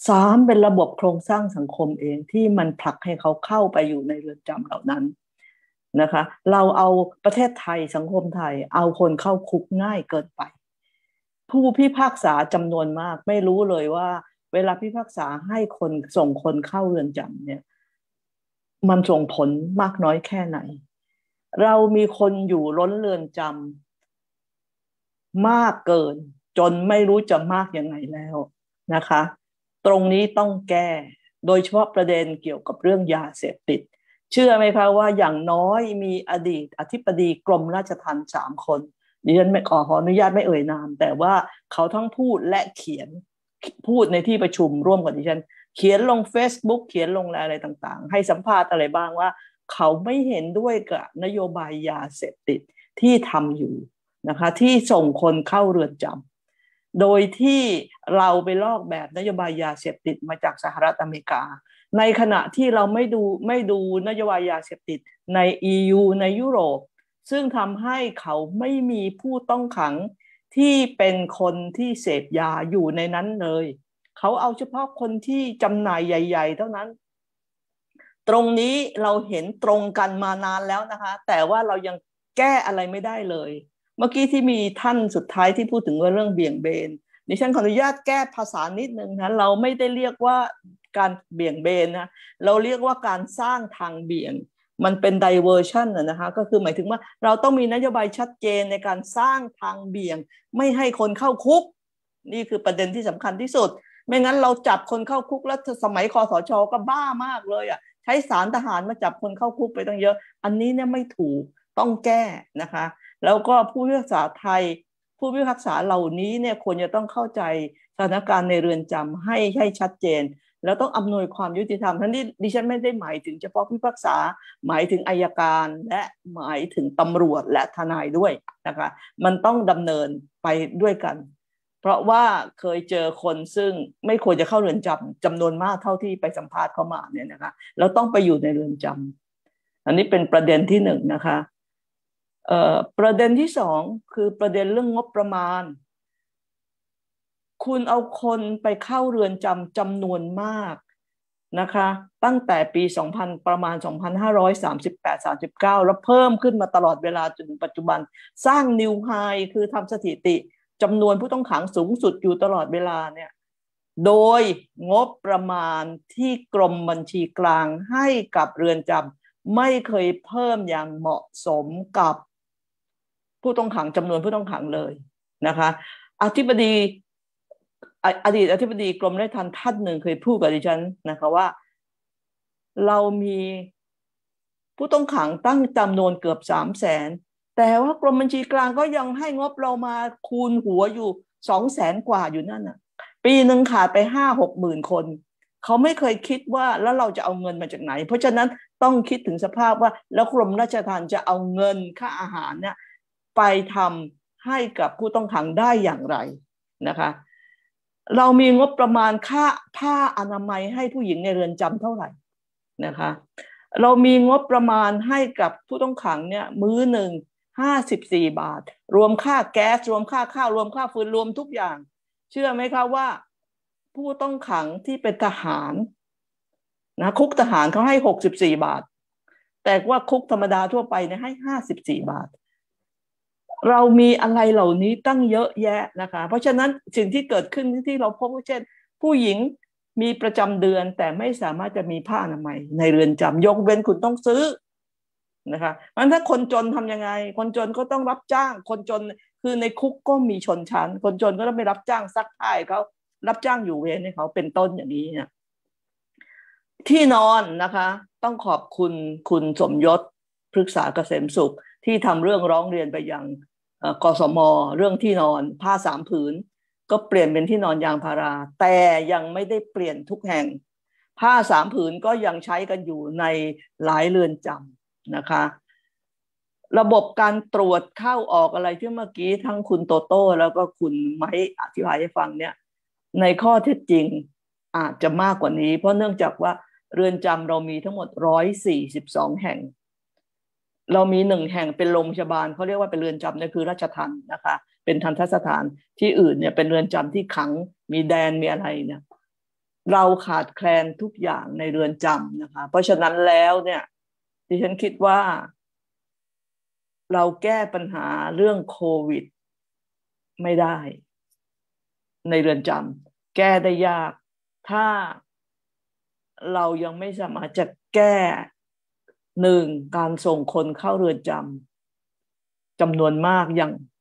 3เป็นระบบโครงสร้างสังคมเองที่มันผลักให้เขาเข้าไปอยู่ในเรือนจำเหล่านั้นนะคะเราเอาประเทศไทยสังคมไทยเอาคนเข้าคุกง่ายเกินไปผู้พิพากษาจำนวนมากไม่รู้เลยว่าเวลาพิพากษาให้คนส่งคนเข้าเรือนจำเนี่ยมันส่งผลมากน้อยแค่ไหนเรามีคนอยู่ล้นเรือนจำมากเกินจนไม่รู้จะมากยังไงแล้วนะคะตรงนี้ต้องแก้โดยเฉพาะประเด็นเกี่ยวกับเรื่องยาเสพติดเชื่อไหมคะว่าอย่างน้อยมีอดีตอธิบดีกรมราชทัณฑ์3 คนดิฉันไม่ขออนุญาตไม่เอ่ยนามแต่ว่าเขาทั้งพูดและเขียนพูดในที่ประชุมร่วมกับดิฉันเขียนลง Facebook เขียนลงอะไรต่างๆให้สัมภาษณ์อะไรบ้างว่าเขาไม่เห็นด้วยกับนโยบายยาเสพติดที่ทำอยู่นะคะที่ส่งคนเข้าเรือนจำโดยที่เราไปลอกแบบนโยบายยาเสพติดมาจากสหรัฐอเมริกาในขณะที่เราไม่ดูนโยบายยาเสพติดใน EU ในยุโรปซึ่งทำให้เขาไม่มีผู้ต้องขังที่เป็นคนที่เสพยาอยู่ในนั้นเลยเขาเอาเฉพาะคนที่จำหน่ายใหญ่ๆเท่านั้นตรงนี้เราเห็นตรงกันมานานแล้วนะคะแต่ว่าเรายังแก้อะไรไม่ได้เลยเมื่อกี้ที่มีท่านสุดท้ายที่พูดถึงเรื่องเบี่ยงเบนดิฉันขออนุญาตแก้ภาษานิดนึงนะเราไม่ได้เรียกว่าการเบี่ยงเบนนะเราเรียกว่าการสร้างทางเบี่ยงมันเป็น diversion นะคะก็คือหมายถึงว่าเราต้องมีนโยบายชัดเจนในการสร้างทางเบี่ยงไม่ให้คนเข้าคุกนี่คือประเด็นที่สำคัญที่สุดไม่งั้นเราจับคนเข้าคุกแล้วสมัยคสช.ก็บ้ามากเลยอ่ะใช้ศาลทหารมาจับคนเข้าคุกไปตั้งเยอะอันนี้เนี่ยไม่ถูกต้องแก้นะคะแล้วก็ผู้พิพากษาไทยผู้พิพากษาเหล่านี้เนี่ยควรจะต้องเข้าใจสถานการณ์ในเรือนจำให้ชัดเจนแล้วต้องอำนวยความยุติธรรมทั้งที่ดิฉันไม่ได้หมายถึงเฉพาะผู้พิพากษาหมายถึงอัยการและหมายถึงตำรวจและทนายด้วยนะคะมันต้องดำเนินไปด้วยกันเพราะว่าเคยเจอคนซึ่งไม่ควรจะเข้าเรือนจำนวนมากเท่าที่ไปสัมภาษณ์เข้ามาเนี่ยนะคะแล้วต้องไปอยู่ในเรือนจำอันนี้เป็นประเด็นที่1นะคะประเด็นที่2คือประเด็นเรื่องงบประมาณคุณเอาคนไปเข้าเรือนจำจำนวนมากนะคะตั้งแต่ปี 2000 ประมาณ 2538-39 แล้วเพิ่มขึ้นมาตลอดเวลาจนถึงปัจจุบันสร้างนิวไฮคือทำสถิติจำนวนผู้ต้องขังสูงสุดอยู่ตลอดเวลาเนี่ยโดยงบประมาณที่กรมบัญชีกลางให้กับเรือนจำไม่เคยเพิ่มอย่างเหมาะสมกับผู้ต้องขังจำนวนผู้ต้องขังเลยนะคะอดีตอธิบดีกรมราชทัณฑ์ท่านหนึ่งเคยพูดกับดิฉันนะคะว่าเรามีผู้ต้องขังตั้งจำนวนเกือบ300,000แต่ว่ากรมบัญชีกลางก็ยังให้งบเรามาคูณหัวอยู่200,000 กว่าอยู่นั่นน่ะปีหนึ่งขาดไป5-6 หมื่นคนเขาไม่เคยคิดว่าแล้วเราจะเอาเงินมาจากไหนเพราะฉะนั้นต้องคิดถึงสภาพว่าแล้วกรมราชทัณฑ์จะเอาเงินค่าอาหารเนี่ยไปทำให้กับผู้ต้องขังได้อย่างไรนะคะเรามีงบประมาณค่าผ้าอนามัยให้ผู้หญิงในเรือนจำเท่าไหร่นะคะเรามีงบประมาณให้กับผู้ต้องขังเนี่ยมื้อหนึ่ง54 บาทรวมค่าแก๊สรวมค่าข้าวรวมค่าฟืนรวมทุกอย่างเชื่อไหมคะว่าผู้ต้องขังที่เป็นทหารนะคุกทหารเขาให้64 บาทแต่ว่าคุกธรรมดาทั่วไปเนี่ยให้54 บาทเรามีอะไรเหล่านี้ตั้งเยอะแยะนะคะเพราะฉะนั้นสิ่งที่เกิดขึ้นที่เราพบเช่นผู้หญิงมีประจำเดือนแต่ไม่สามารถจะมีผ้าอนามัยในเรือนจำยกเว้นคุณต้องซื้อนะคะมันถ้าคนจนทำยังไงคนจนก็ต้องรับจ้างคนจนคือในคุกก็มีชนชั้นคนจนก็ต้องไปรับจ้างซักผ้าเขารับจ้างอยู่เวรให้เขาเป็นต้นอย่างนี้เนี่ยที่นอนนะคะต้องขอบคุณคุณสมยศพฤกษาเกษมสุขที่ทำเรื่องร้องเรียนไปยังกสม.เรื่องที่นอนผ้า3 ผืนก็เปลี่ยนเป็นที่นอนยางพาราแต่ยังไม่ได้เปลี่ยนทุกแห่งผ้า3 ผืนก็ยังใช้กันอยู่ในหลายเรือนจำนะคะระบบการตรวจเข้าออกอะไรที่เมื่อกี้ทั้งคุณโตโต้แล้วก็คุณไม้อธิบายให้ฟังเนี่ยในข้อเท็จจริงอาจจะมากกว่านี้เพราะเนื่องจากว่าเรือนจำเรามีทั้งหมด142 แห่งเรามี1 แห่งเป็นโรงพยาบาลเขาเรียกว่าเป็นเรือนจำนั่นคือราชทัณฑ์นะคะเป็นทัณฑสถานที่อื่นเนี่ยเป็นเรือนจำที่ขังมีแดนมีอะไรเนี่ยเราขาดแคลนทุกอย่างในเรือนจำนะคะเพราะฉะนั้นแล้วเนี่ยดิฉันคิดว่าเราแก้ปัญหาเรื่องโควิดไม่ได้ในเรือนจำแก้ได้ยากถ้าเรายังไม่สามารถจะแก้1การส่งคนเข้าเรือนจำนวนมาก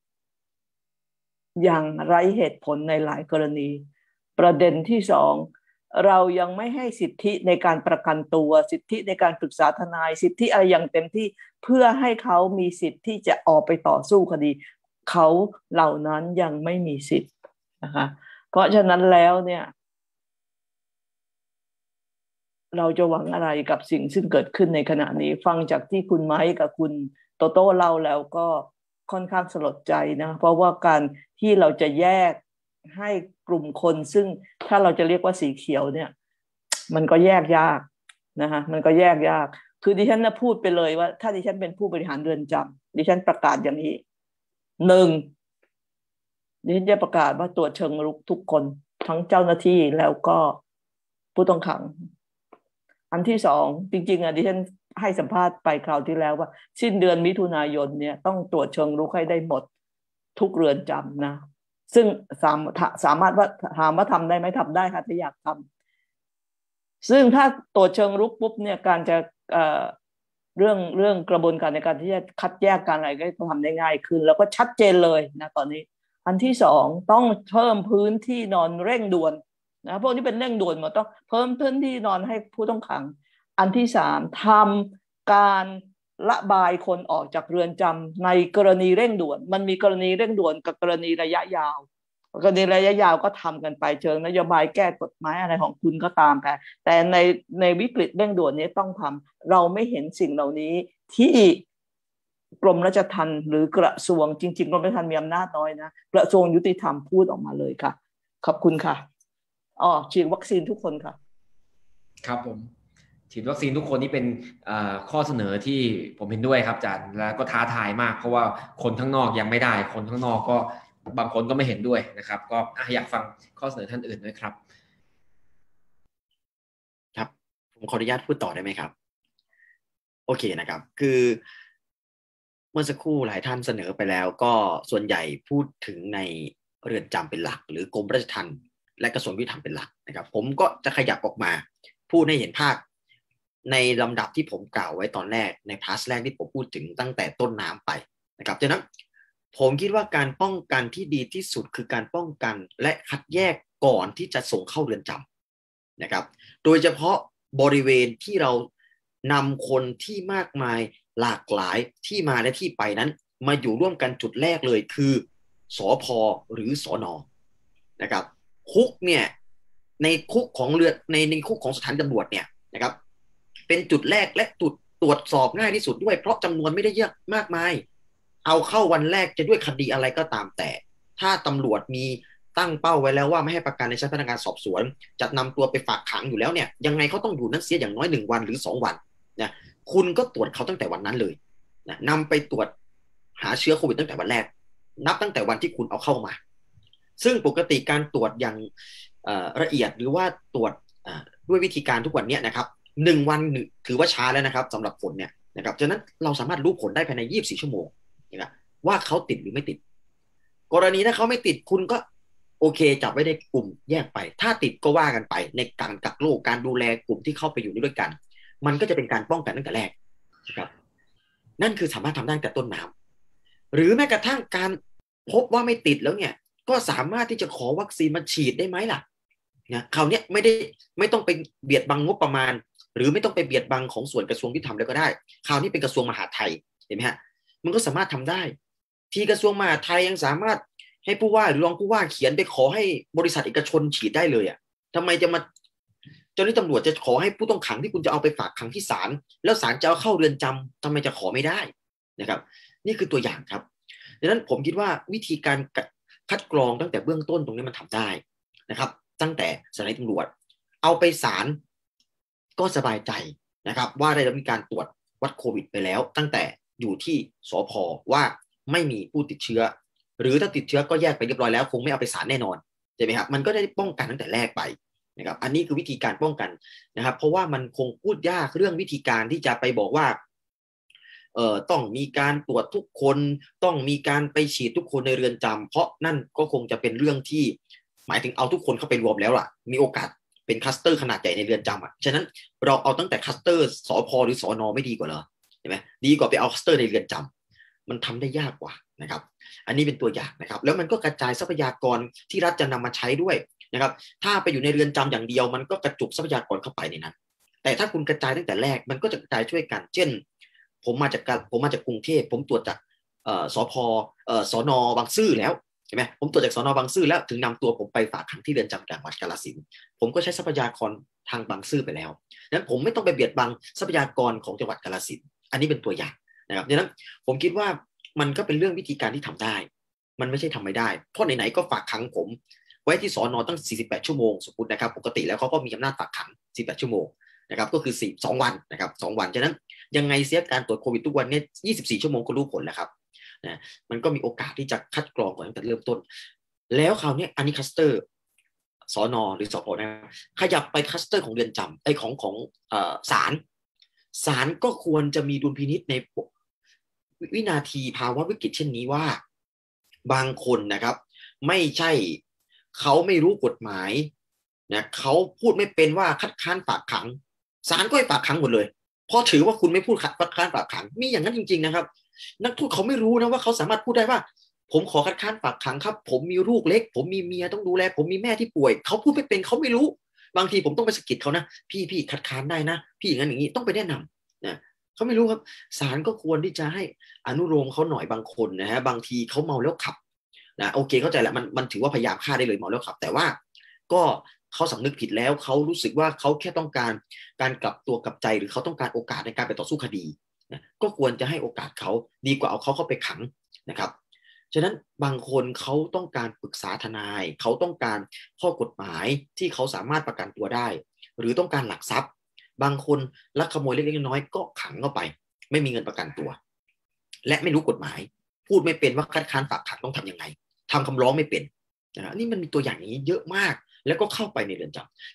อย่างไร้เหตุผลในหลายกรณีประเด็นที่2เรายังไม่ให้สิทธิในการประกันตัวสิทธิในการปรึกษาทนายสิทธิอะไรอย่างเต็มที่เพื่อให้เขามีสิทธิ์ที่จะออกไปต่อสู้คดีเขาเหล่านั้นยังไม่มีสิทธิ์นะคะเพราะฉะนั้นแล้วเนี่ยเราจะหวังอะไรกับสิ่งซึ่งเกิดขึ้นในขณะนี้ฟังจากที่คุณไม้กับคุณโตโต้เล่าแล้วก็ค่อนข้างสลดใจนะเพราะว่าการที่เราจะแยกให้กลุ่มคนซึ่งถ้าเราจะเรียกว่าสีเขียวเนี่ยมันก็แยกยากนะคะมันก็แยกยากคือดิฉันพูดไปเลยว่าถ้าดิฉันเป็นผู้บริหารเรือนจำดิฉันประกาศอย่างนี้1ดิฉันจะประกาศว่าตรวจเชิงรุกทุกคนทั้งเจ้าหน้าที่แล้วก็ผู้ต้องขังอันที่2จริงๆดิฉันให้สัมภาษณ์ไปคราวที่แล้วว่าสิ้นเดือนมิถุนายนเนี่ยต้องตรวจเชิงรุกให้ได้หมดทุกเรือนจำนะซึ่งสามารถว่าถามว่าทำได้ไหมทำได้ค่ะถ้าอยากทำซึ่งถ้าตรวจเชิงรุกปุ๊บเนี่ยการจะเรื่องกระบวนการในการที่จะคัดแยกการอะไรก็ทำได้ง่ายขึ้นแล้วก็ชัดเจนเลยนะตอนนี้อันที่2ต้องเพิ่มพื้นที่นอนเร่งด่วนนะพวกนี้เป็นเร่งด่วนหมดต้องเพิ่มพื้นที่นอนให้ผู้ต้องขังอันที่3ทำการระบายคนออกจากเรือนจำในกรณีเร่งด่วนมันมีกรณีเร่งด่วนกับกรณีระยะยาวกรณีระยะยาวก็ทำกันไปเชิงนโยบายแก้กฎหมายอะไรของคุณก็ตามแต่ในวิกฤตเร่งด่วนนี้ต้องทำเราไม่เห็นสิ่งเหล่านี้ที่กรมราชทัณฑ์หรือกระทรวงจริงๆกรมราชทัณฑ์มีอำนาจน้อยนะกระทรวงยุติธรรมพูดออกมาเลยค่ะขอบคุณค่ะฉีดวัคซีนทุกคนค่ะครับผมฉีดวัคซีนทุกคนนี่เป็นข้อเสนอที่ผมเห็นด้วยครับอาจารย์แล้วก็ท้าทายมากเพราะว่าคนข้างนอกยังไม่ได้คนข้างนอกก็บางคนก็ไม่เห็นด้วยนะครับก็อยากฟังข้อเสนอท่านอื่นด้วยครับครับผมขออนุญาตพูดต่อได้ไหมครับโอเคนะครับคือเมื่อสักครู่หลายท่านเสนอไปแล้วก็ส่วนใหญ่พูดถึงในเรือนจำเป็นหลักหรือกรมราชทัณฑ์และกระทรวงยุติธรรมเป็นหลักนะครับผมก็จะขยับออกมาพูดให้เห็นภาพในลำดับที่ผมกล่าวไว้ตอนแรกในพาร์ทแรกที่ผมพูดถึงตั้งแต่ต้นน้ำไปนะครับฉะนั้นผมคิดว่าการป้องกันที่ดีที่สุดคือการป้องกันและคัดแยกก่อนที่จะส่งเข้าเรือนจำนะครับโดยเฉพาะบริเวณที่เรานำคนที่มากมายหลากหลายที่มาและที่ไปนั้นมาอยู่ร่วมกันจุดแรกเลยคือสภ.หรือสน.นะครับคุกเนี่ยในคุกของเรือนในคุกของสถานตำรวจเนี่ยนะครับเป็นจุดแรกและจุดตรวจสอบง่ายที่สุดด้วยเพราะจำนวนไม่ได้เยอะมากมายเอาเข้าวันแรกจะด้วยคดีอะไรก็ตามแต่ถ้าตำรวจมีตั้งเป้าไว้แล้วว่าไม่ให้ประกันในชั้นพนักงานสอบสวนจะนำตัวไปฝากขังอยู่แล้วเนี่ยยังไงเขาต้องอยู่นั้นเสียอย่างน้อย1 วันหรือ2 วันนะคุณก็ตรวจเขาตั้งแต่วันนั้นเลยนะนำไปตรวจหาเชื้อโควิดตั้งแต่วันแรกนับตั้งแต่วันที่คุณเอาเข้ามาซึ่งปกติการตรวจอย่างละเอียดหรือว่าตรวจด้วยวิธีการทุกวันนี้นะครับ1 วันถือว่าช้าแล้วนะครับสำหรับผลเนี่ยนะครับฉะนั้นเราสามารถรู้ผลได้ภายใน24 ชั่วโมงนะว่าเขาติดหรือไม่ติดกรณีถ้าเขาไม่ติดคุณก็โอเคจับไว้ในกลุ่มแยกไปถ้าติดก็ว่ากันไปในการกักโรคการดูแลกลุ่มที่เข้าไปอยู่ด้วยกันมันก็จะเป็นการป้องกันตั้งแต่แรกนะครับนั่นคือสามารถทำได้ตั้งแต่ต้นน้ำหรือแม้กระทั่งการพบว่าไม่ติดแล้วเนี่ยก็สามารถที่จะขอวัคซีนมาฉีดได้ไหมล่ะนะคราวนี้ไม่ต้องไปเบียดบังงบประมาณหรือไม่ต้องไปเบียดบังของส่วนกระทรวงยุติธรรมแล้วก็ได้คราวนี้เป็นกระทรวงมหาดไทยเห็นไหมฮะมันก็สามารถทำได้ที่กระทรวงมหาดไทยยังสามารถให้ผู้ว่าหรือรองผู้ว่าเขียนไปขอให้บริษัทเอกชนฉีดได้เลยอ่ะทำไมจะมาเจ้าหน้าที่ตำรวจจะขอให้ผู้ต้องขังที่คุณจะเอาไปฝากขังที่ศาลแล้วศาลจะเอาเข้าเรือนจำทำไมจะขอไม่ได้นะครับนี่คือตัวอย่างครับดังนั้นผมคิดว่าวิธีการคัดกรองตั้งแต่เบื้องต้นตรงนี้มันทำได้นะครับตั้งแต่สถานีตำรวจเอาไปศาลก็สบายใจนะครับว่าได้รับมีการตรวจวัดโควิดไปแล้วตั้งแต่อยู่ที่สภ.ว่าไม่มีผู้ติดเชื้อหรือถ้าติดเชื้อก็แยกไปเรียบร้อยแล้วคงไม่เอาไปศาลแน่นอนใช่ไหมครับมันก็ได้ป้องกันตั้งแต่แรกไปนะครับอันนี้คือวิธีการป้องกันนะครับเพราะว่ามันคงพูดยากเรื่องวิธีการที่จะไปบอกว่าต้องมีการตรวจทุกคนต้องมีการไปฉีดทุกคนในเรือนจำเพราะนั่นก็คงจะเป็นเรื่องที่หมายถึงเอาทุกคนเข้าไปรวมแล้วล่ะมีโอกาสเป็นคลัสเตอร์ขนาดใหญ่ในเรือนจำอ่ะฉะนั้นเราเอาตั้งแต่คลัสเตอร์สภ.หรือสน.ไม่ดีกว่าเหรอใช่ไหมดีกว่าไปเอาคลัสเตอร์ในเรือนจำมันทำได้ยากกว่านะครับอันนี้เป็นตัวอย่างนะครับแล้วมันก็กระจายทรัพยากรที่รัฐจะนำมาใช้ด้วยนะครับถ้าไปอยู่ในเรือนจำอย่างเดียวมันก็กระจุกทรัพยากรเข้าไปในนั้นแต่ถ้าคุณกระจายตั้งแต่แรกมันก็จะกระจายช่วยกันเช่นผมมาจากกรุงเทพผมตรวจจากสภ.สน.บางซื่อแล้วใช่ไหมผมตรวจจากสน.บางซื่อแล้วถึงนำตัวผมไปฝากขังที่เรือนจำจังหวัดกาฬสินธุ์ผมก็ใช้ทรัพยากรทางบางซื่อไปแล้วนั้นผมไม่ต้องไปเบียดบังทรัพยากรของจังหวัดกาฬสินธุ์อันนี้เป็นตัวอย่างนะครับดังนั้นผมคิดว่ามันก็เป็นเรื่องวิธีการที่ทำได้มันไม่ใช่ทำไม่ได้เพราะไหนๆก็ฝากขังผมไว้ที่สน.ตั้ง48 ชั่วโมงสมมตินะครับปกติแล้วเขาก็มีอำนาจฝากขัง48 ชั่วโมงนะครับก็คือ2 วันนะครับ2 วันฉะนั้นยังไงเสียการตรวจโควิดทุกวันเนี่ย24 ชั่วโมงก็รู้ผลแล้วครับนะมันก็มีโอกาสที่จะคัดกรองก่อนตั้งแต่เริ่มต้นแล้วคราวนี้อันนี้คลัสเตอร์สน.หรือสภ.นะขยับไปคลัสเตอร์ของเรือนจำของศาลก็ควรจะมีดุลพินิจในวินาทีภาวะวิกฤตเช่นนี้ว่าบางคนนะครับไม่ใช่เขาไม่รู้กฎหมายนะเขาพูดไม่เป็นว่าคัดค้านฝากขังศาลก็ให้ฝากขังหมดเลยเพราะถือว่าคุณไม่พูดคัดค้านฝากขังมีอย่างนั้นจริงๆนะครับนักโทษเขาไม่รู้นะว่าเขาสามารถพูดได้ว่าผมขอคัดค้านฝากขังครับผมมีลูกเล็กผมมีเมียต้องดูแลผมมีแม่ที่ป่วยเขาพูดไม่เป็นเขาไม่รู้บางทีผมต้องไปสะกิดเขานะพี่คัดค้านได้นะพี่อย่างนั้นอย่างนี้ต้องไปแนะนำนะเขาไม่รู้ครับศาลก็ควรที่จะให้อนุโลมเขาหน่อยบางคนนะฮะบางทีเขาเมาแล้วขับนะโอเคเข้าใจแหละมันถือว่าพยายามฆ่าได้เลยเมาแล้วขับแต่ว่าก็เขาสำนึกผิดแล้วเขารู้สึกว่าเขาแค่ต้องการการกลับตัวกลับใจหรือเขาต้องการโอกาสในการไปต่อสู้คดีนะก็ควรจะให้โอกาสเขาดีกว่าเอาเขาเข้าไปขังนะครับฉะนั้นบางคนเขาต้องการปรึกษาทนายเขาต้องการข้อกฎหมายที่เขาสามารถประกันตัวได้หรือต้องการหลักทรัพย์บางคนลักขโมยเล็กๆน้อยๆก็ขังเข้าไปไม่มีเงินประกันตัวและไม่รู้กฎหมายพูดไม่เป็นว่าคัดค้านฝากขังต้องทำยังไงทำคำร้องไม่เป็นนะนี่มันมีตัวอย่างนี้เยอะมากแล้วก็เข้าไปในเรือนจำฉะนั้น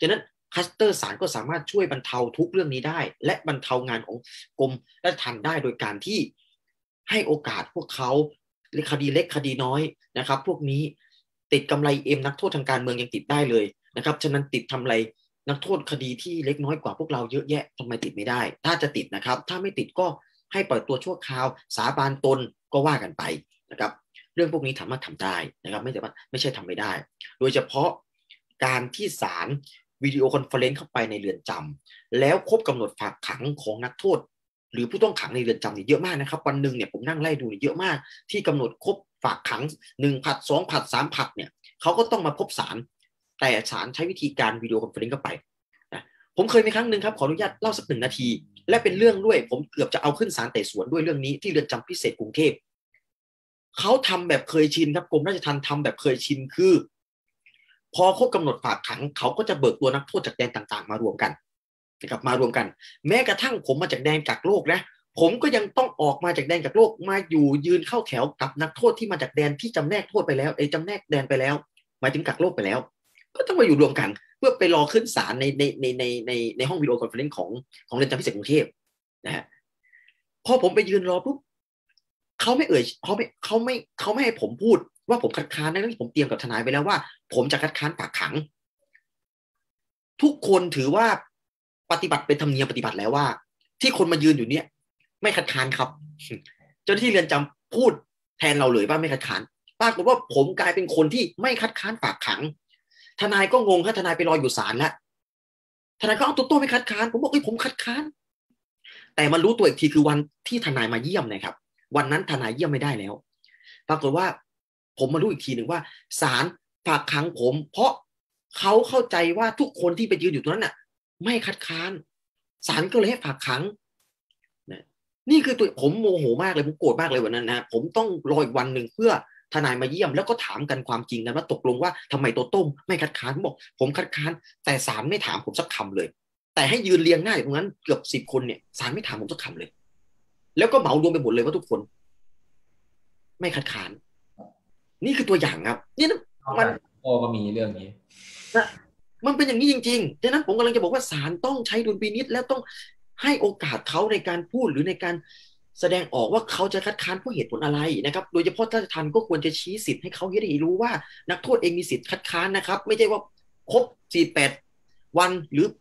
คัสเตอร์ศาลก็สามารถช่วยบรรเทาทุกเรื่องนี้ได้และบรรเทางานของกรมราชทัณฑ์ได้โดยการที่ให้โอกาสพวกเขาคดีเล็กคดีน้อยนะครับพวกนี้ติดกำไรนักโทษทางการเมืองยังติดได้เลยนะครับฉะนั้นติดทำไรนักโทษคดีที่เล็กน้อยกว่าพวกเราเยอะแยะทำไมติดไม่ได้ถ้าจะติดนะครับถ้าไม่ติดก็ให้ปล่อยตัวชั่วคราวสาบานตนก็ว่ากันไปนะครับเรื่องพวกนี้สามารถทำได้นะครับไม่ใช่ทำไม่ได้โดยเฉพาะการที่ศาลวิดีโอคอนเฟอเรนซ์เข้าไปในเรือนจำแล้วครบกำหนดฝากขังของนักโทษหรือผู้ต้องขังในเรือนจำนี่เยอะมากนะครับวันหนึ่งเนี่ยผมนั่งไล่ดูเยอะมากที่กำหนดครบฝากขัง1 ผลัด 2 ผลัด 3 ผลัดเนี่ยเขาก็ต้องมาพบศาลแต่ศาลใช้วิธีการวิดีโอคอนเฟอเรนซ์เข้าไปนะผมเคยมีครั้งหนึ่งครับขออนุญาตเล่าสัก1 นาทีและเป็นเรื่องด้วยผมเกือบจะเอาขึ้นศาลไต่สวนด้วยเรื่องนี้ที่เรือนจำพิเศษกรุงเทพเขาทำแบบเคยชินครับกรมราชทัณฑ์ทำแบบเคยชินคือพอครบกำหนดฝากขังเขาก็จะเบิกตัวนักโทษจากแดนต่างๆมารวมกันนะครับมารวมกันแม้กระทั่งผมมาจากแดนกักโรคนะผมก็ยังต้องออกมาจากแดนกักโรคมาอยู่ยืนเข้าแถวกับนักโทษที่มาจากแดนที่จำแนกโทษไปแล้วจำแนกแดนไปแล้วหมายถึงกักโรคไปแล้วก็ต้องมาอยู่รวมกันเพื่อไปรอขึ้นศาลในห้องวิดีโอคอนเฟอเรนซ์ของเรือนจำพิเศษกรุงเทพนะฮะพอผมไปยืนรอปุ๊บเขาไม่ให้ผมพูดว่าผมคัดค้านนะที่ผมเตรียมกับทนายไปแล้วว่าผมจะคัดค้านฝากขังทุกคนถือว่าปฏิบัติเป็นธรรมเนียมปฏิบัติแล้วว่าที่คนมายืนอยู่เนี่ยไม่คัดค้านครับเจ้าหน้าที่เรือนจำพูดแทนเราเลยว่าไม่คัดค้านปรากฏว่าผมกลายเป็นคนที่ไม่คัดค้านฝากขังทนายก็งงถ้าทนายไปรออยู่ศาลแล้วทนายก็เอาตัวโต้ไม่คัดค้านผมบอกผมคัดค้านแต่มารู้ตัวอีกทีคือวันที่ทนายมาเยี่ยมนะครับวันนั้นทนายเยี่ยมไม่ได้แล้วปรากฏว่าผมมารู้อีกทีหนึ่งว่าศาลฝากขังผมเพราะเขาเข้าใจว่าทุกคนที่ไปยืนอยู่ตรงนั้นน่ะไม่คัดค้านศาลก็เลยให้ฝากขังนี่คือตัวผมโมโหมากเลยผมโกรธมากเลยวันนั้นนะผมต้องรออีกวันหนึ่งเพื่อทนายมาเยี่ยมแล้วก็ถามกันความจริงกันว่าตกลงว่าทำไมโตโต้ไม่คัดค้านผมบอกผมคัดค้านแต่ศาลไม่ถามผมสักคำเลยแต่ให้ยืนเรียงหน้าอยู่ตรงนั้นเกือบ10 คนเนี่ยศาลไม่ถามผมสักคำเลยแล้วก็เหมารวมไปหมดเลยว่าทุกคนไม่คัดค้านนี่คือตัวอย่างครับนี่นะมันก็มีเรื่องนี้นะมันเป็นอย่างนี้จริงๆดังนั้นผมกำลังจะบอกว่าศาลต้องใช้ดุลพินิจแล้วต้องให้โอกาสเขาในการพูดหรือในการแสดงออกว่าเขาจะคัดค้านเพราะเหตุผลอะไรนะครับโดยเฉพาะราชทัณฑ์ก็ควรจะชี้สิทธิ์ให้เขาได้รู้ว่านักโทษเองมีสิทธิ์คัดค้านนะครับไม่ใช่ว่าครบ48 วันหรือ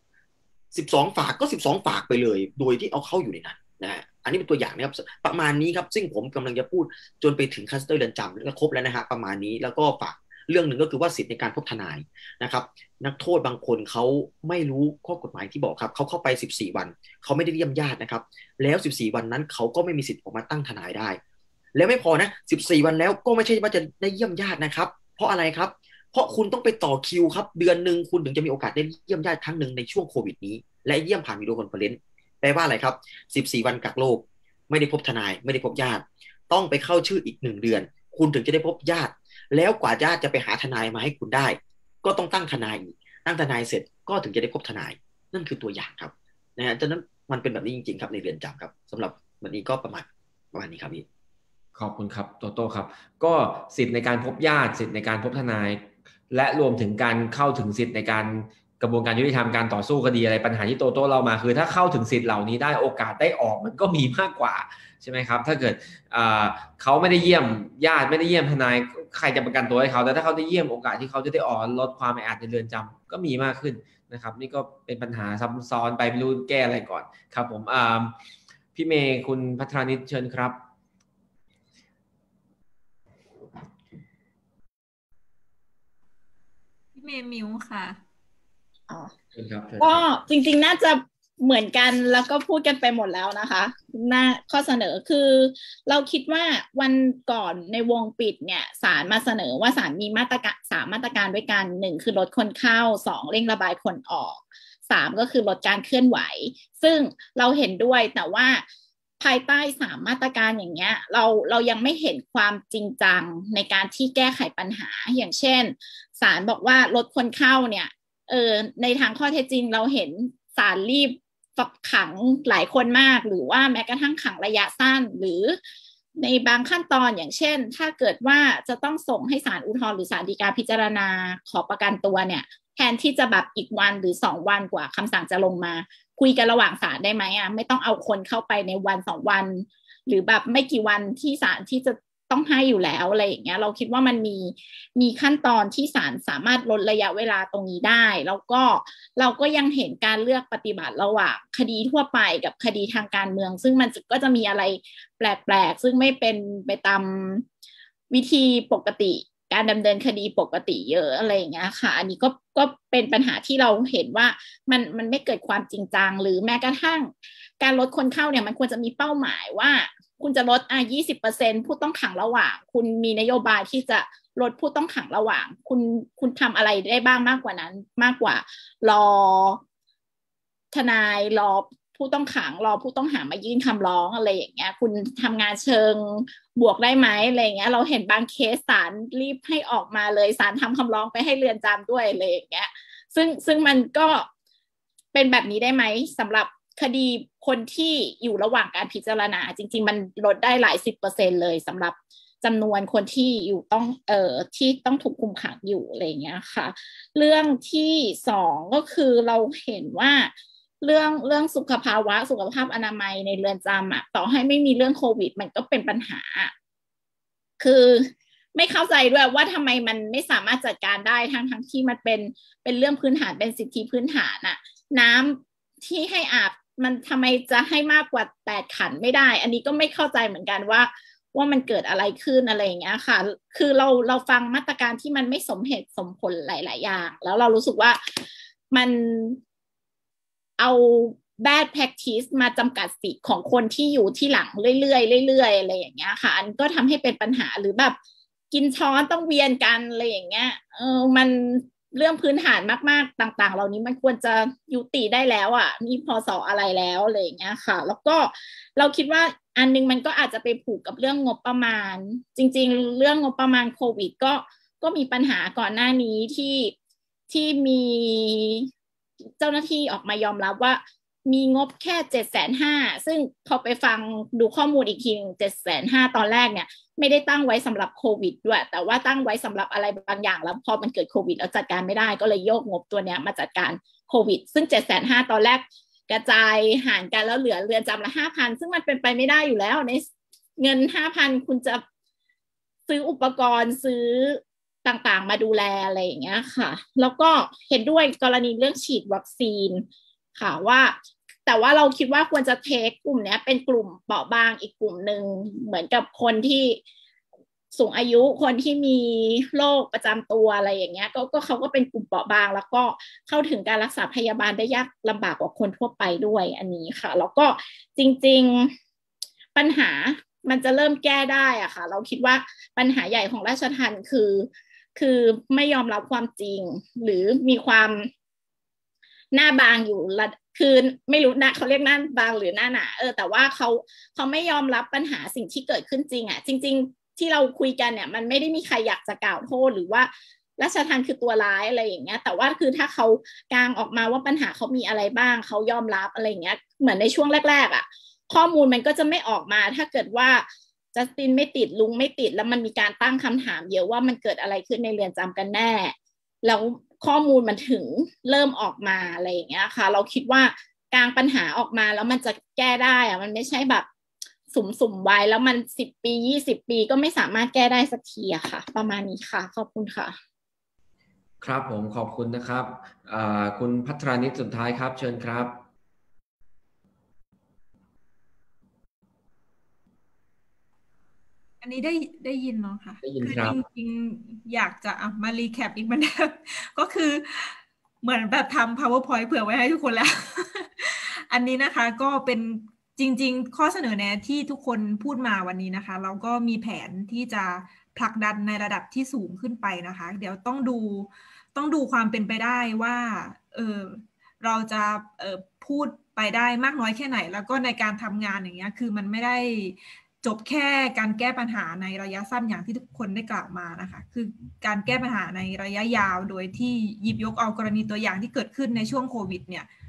12 ฝากก็12 ฝากไปเลยโดยที่เอาเข้าอยู่ในนั้นนะอันนี้เป็นตัวอย่างนะครับประมาณนี้ครับซึ่งผมกำลังจะพูดจนไปถึงคัสเตอร์เรือนจำแล้วครบแล้วนะฮะประมาณนี้แล้วก็ฝากเรื่องหนึ่งก็คือว่าสิทธิในการพบทนายนะครับนักโทษบางคนเขาไม่รู้ข้อกฎหมายที่บอกครับเขาเข้าไป14 วันเขาไม่ได้เยี่ยมญาตินะครับแล้ว14 วันนั้นเขาก็ไม่มีสิทธิ์ออกมาตั้งทนายได้แล้วไม่พอนะ14 วันแล้วก็ไม่ใช่ว่าจะได้เยี่ยมญาตินะครับเพราะอะไรครับเพราะคุณต้องไปต่อคิวครับเดือนหนึ่งคุณถึงจะมีโอกาสได้เยี่ยมญาติครั้งหนึ่งในช่วงโควิดนี้และเยี่ยมผ่านวิดีโอคอนเฟอเรนซ์แปลว่าอะไรครับ14 วันกักโรคไม่ได้พบทนายไม่ได้พบญาติต้องไปเข้าชื่ออีก1 เดือนคุณถึงจะได้พบญาติแล้วกว่าญาติจะไปหาทนายมาให้คุณได้ก็ต้องตั้งทนายอีกตั้งทนายเสร็จก็ถึงจะได้พบทนายนั่นคือตัวอย่างครับนะฮะฉะนั้นมันเป็นแบบนี้จริงๆครับในเรือนจำครับสำหรับวันนี้ก็ประมาณนี้ครับพี่ขอบคุณครับโตโต้ครับก็สิทธิ์ในการพบญาติสิทธิ์ในการพบทนายและรวมถึงการเข้าถึงสิทธิ์ในการกระบวนการยุติธรรมการต่อสู้คดีอะไรปัญหาที่โตโต้เรามาคือถ้าเข้าถึงสิทธิ์เหล่านี้ได้โอกาสได้ออกมันก็มีมากกว่าใช่ไหมครับถ้าเกิดเขาไม่ได้เยี่ยมญาติไม่ได้เยี่ยมทนายใครจะประกันตัวให้เขาแต่ถ้าเขาได้เยี่ยมโอกาสที่เขาจะได้ออกลดความแออัดในเรือนจำก็มีมากขึ้นนะครับนี่ก็เป็นปัญหาซับซ้อนไปไม่รู้แก้อะไรก่อนครับผมพี่เมย์คุณพัทรานิชเชิญครับพี่เมย์มิวค่ะก็จริงๆน่าจะเหมือนกันแล้วก็พูดกันไปหมดแล้วนะคะข้อเสนอคือเราคิดว่าวันก่อนในวงปิดเนี่ยศาลมาเสนอว่าศาลมีมาตรการ3 มาตรการด้วยกัน1คือลดคนเข้า2เร่งระบายคนออก3ก็คือลดการเคลื่อนไหวซึ่งเราเห็นด้วยแต่ว่าภายใต้3 มาตรการอย่างเงี้ยเรายังไม่เห็นความจริงจังในการที่แก้ไขปัญหาอย่างเช่นศาลบอกว่าลดคนเข้าเนี่ยในทางข้อเท็จจริงเราเห็นศาลรีบฝักขังหลายคนมากหรือว่าแม้กระทั่งขังระยะสั้นหรือในบางขั้นตอนอย่างเช่นถ้าเกิดว่าจะต้องส่งให้ศาลอุทธรณ์หรือศาลฎีกาพิจารณาขอประกันตัวเนี่ยแทนที่จะแบบอีกวันหรือ2 วันกว่าคำสั่งจะลงมาคุยกันระหว่างศาลได้ไหมไม่ต้องเอาคนเข้าไปในวัน2 วันหรือแบบไม่กี่วันที่ศาลที่จะต้องให้อยู่แล้วอะไรอย่างเงี้ยเราคิดว่ามันมีขั้นตอนที่ศาลสามารถลดระยะเวลาตรงนี้ได้แล้วก็เราก็ยังเห็นการเลือกปฏิบัติระหว่างคดีทั่วไปกับคดีทางการเมืองซึ่งมันก็จะมีอะไรแปลกๆซึ่งไม่เป็นไปตามวิธีปกติการดำเนินคดีปกติเยอะอะไรอย่างเงี้ยค่ะอันนี้ก็เป็นปัญหาที่เราเห็นว่ามันไม่เกิดความจริงจังหรือแม้กระทั่งการลดคนเข้าเนี่ยมันควรจะมีเป้าหมายว่าคุณจะลด20% ผู้ต้องขังระหว่างคุณมีนโยบายที่จะลดผู้ต้องขังระหว่างคุณทำอะไรได้บ้างมากกว่านั้นมากกว่ารอทนายรอผู้ต้องขังรอผู้ต้องหามายื่นคำร้องอะไรอย่างเงี้ยคุณทำงานเชิงบวกได้ไหมอะไรอย่างเงี้ยเราเห็นบางเคสศาลรีบให้ออกมาเลยศาลทำคำร้องไปให้เรือนจำด้วยอะไรอย่างเงี้ยซึ่งมันก็เป็นแบบนี้ได้ไหมสำหรับคดีคนที่อยู่ระหว่างการพิจารณาจริงๆมันลดได้หลาย10%เลยสำหรับจำนวนคนที่อยู่ต้องที่ต้องถูกคุมขังอยู่อะไรอย่างเงี้ยค่ะเรื่องที่2ก็คือเราเห็นว่าเรื่องสุขภาพอนามัยในเรือนจำต่อให้ไม่มีเรื่องโควิดมันก็เป็นปัญหาคือไม่เข้าใจด้วยว่าทำไมมันไม่สามารถจัดการได้ทั้งที่มันเป็นเรื่องพื้นฐานเป็นสิทธิพื้นฐานน้ำที่ให้อาบมันทำไมจะให้มากกว่า8 ขันไม่ได้อันนี้ก็ไม่เข้าใจเหมือนกันว่ามันเกิดอะไรขึ้นอะไรอย่างเงี้ยค่ะคือเราฟังมาตรการที่มันไม่สมเหตุสมผลหลายๆอย่างแล้วเรารู้สึกว่ามันเอา bad practice มาจำกัดสิทธิ์ของคนที่อยู่ที่หลังเรื่อยๆอะไรอย่างเงี้ยค่ะอันก็ทำให้เป็นปัญหาหรือแบบกินช้อนต้องเวียนกันอะไรอย่างเงี้ยมันเรื่องพื้นฐานมากๆต่างๆเหล่านี้มันควรจะยุติได้แล้วมีพศอะไรแล้วอะไรอย่างเงี้ยค่ะแล้วก็เราคิดว่าอันนึงมันก็อาจจะไปผูกกับเรื่องงบประมาณจริงๆเรื่องงบประมาณโควิดก็มีปัญหาก่อนหน้านี้ที่มีเจ้าหน้าที่ออกมายอมรับว่ามีงบแค่750,000ซึ่งพอไปฟังดูข้อมูลอีกที750,000ตอนแรกเนี่ยไม่ได้ตั้งไว้สำหรับโควิดด้วยแต่ว่าตั้งไว้สำหรับอะไรบางอย่างแล้วพอมันเกิดโควิดแล้วจัดการไม่ได้ก็เลยโยกงบตัวเนี้ยมาจัดการโควิดซึ่ง750,000ตอนแรกกระจายหารกันแล้วเหลือเรือนจำละ 5,000 ซึ่งมันเป็นไปไม่ได้อยู่แล้วในเงิน 5,000 คุณจะซื้ออุปกรณ์ซื้อต่างๆมาดูแลอะไรอย่างเงี้ยค่ะแล้วก็เห็นด้วยกรณีเรื่องฉีดวัคซีนค่ะว่าแต่ว่าเราคิดว่าควรจะเทคกลุ่มนี้เป็นกลุ่มเปราะบางอีกกลุ่มหนึ่งเหมือนกับคนที่สูงอายุคนที่มีโรคประจำตัวอะไรอย่างเงี้ยก็เขาก็เป็นกลุ่มเปราะบางแล้วก็เข้าถึงการรักษาพยาบาลได้ยากลำบากกว่าคนทั่วไปด้วยอันนี้ค่ะแล้วก็จริงๆปัญหามันจะเริ่มแก้ได้อะค่ะเราคิดว่าปัญหาใหญ่ของราชทัณฑ์คือไม่ยอมรับความจริงหรือมีความหน้าบางอยู่คือไม่รู้นะเขาเรียกหน้าบางหรือหน้าหนาแต่ว่าเขาไม่ยอมรับปัญหาสิ่งที่เกิดขึ้นจริงจริงๆที่เราคุยกันเนี่ยมันไม่ได้มีใครอยากจะกล่าวโทษหรือว่าราชทัณฑ์คือตัวร้ายอะไรอย่างเงี้ยแต่ว่าคือถ้าเขากางออกมาว่าปัญหาเขามีอะไรบ้างเขายอมรับอะไรอย่างเงี้ยเหมือนในช่วงแรกๆข้อมูลมันก็จะไม่ออกมาถ้าเกิดว่าจัสตินไม่ติดลุงไม่ติดแล้วมันมีการตั้งคำถามเยอะว่ามันเกิดอะไรขึ้นในเรือนจำกันแน่แล้วข้อมูลมันถึงเริ่มออกมาอะไรอย่างเงี้ยค่ะเราคิดว่ากลางปัญหาออกมาแล้วมันจะแก้ได้มันไม่ใช่แบบสุ่มไว้แล้วมัน10 ปี20 ปีก็ไม่สามารถแก้ได้สักทีอะค่ะประมาณนี้ค่ะขอบคุณค่ะครับผมขอบคุณนะครับคุณภัทรานิชสุดท้ายครับเชิญครับอันนี้ได้ยินเนาะค่ะได้ยินคือครับจริงๆอยากจะมารีแคปอีกเหมือนเดิมก็คือเหมือนแบบทำ PowerPoint เผื่อไว้ให้ทุกคนแล้ว อันนี้นะคะก็เป็นจริงๆข้อเสนอแนะที่ทุกคนพูดมาวันนี้นะคะเราก็มีแผนที่จะผลักดันในระดับที่สูงขึ้นไปนะคะเดี๋ยวต้องดูความเป็นไปได้ว่าเราจะพูดไปได้มากน้อยแค่ไหนแล้วก็ในการทำงานอย่างเงี้ยคือมันไม่ได้จบแค่การแก้ปัญหาในระยะสั้นอย่างที่ทุกคนได้กล่าวมานะคะคือการแก้ปัญหาในระยะยาวโดยที่หยิบยกเอากรณีตัวอย่างที่เกิดขึ้นในช่วงโควิดเนี่ย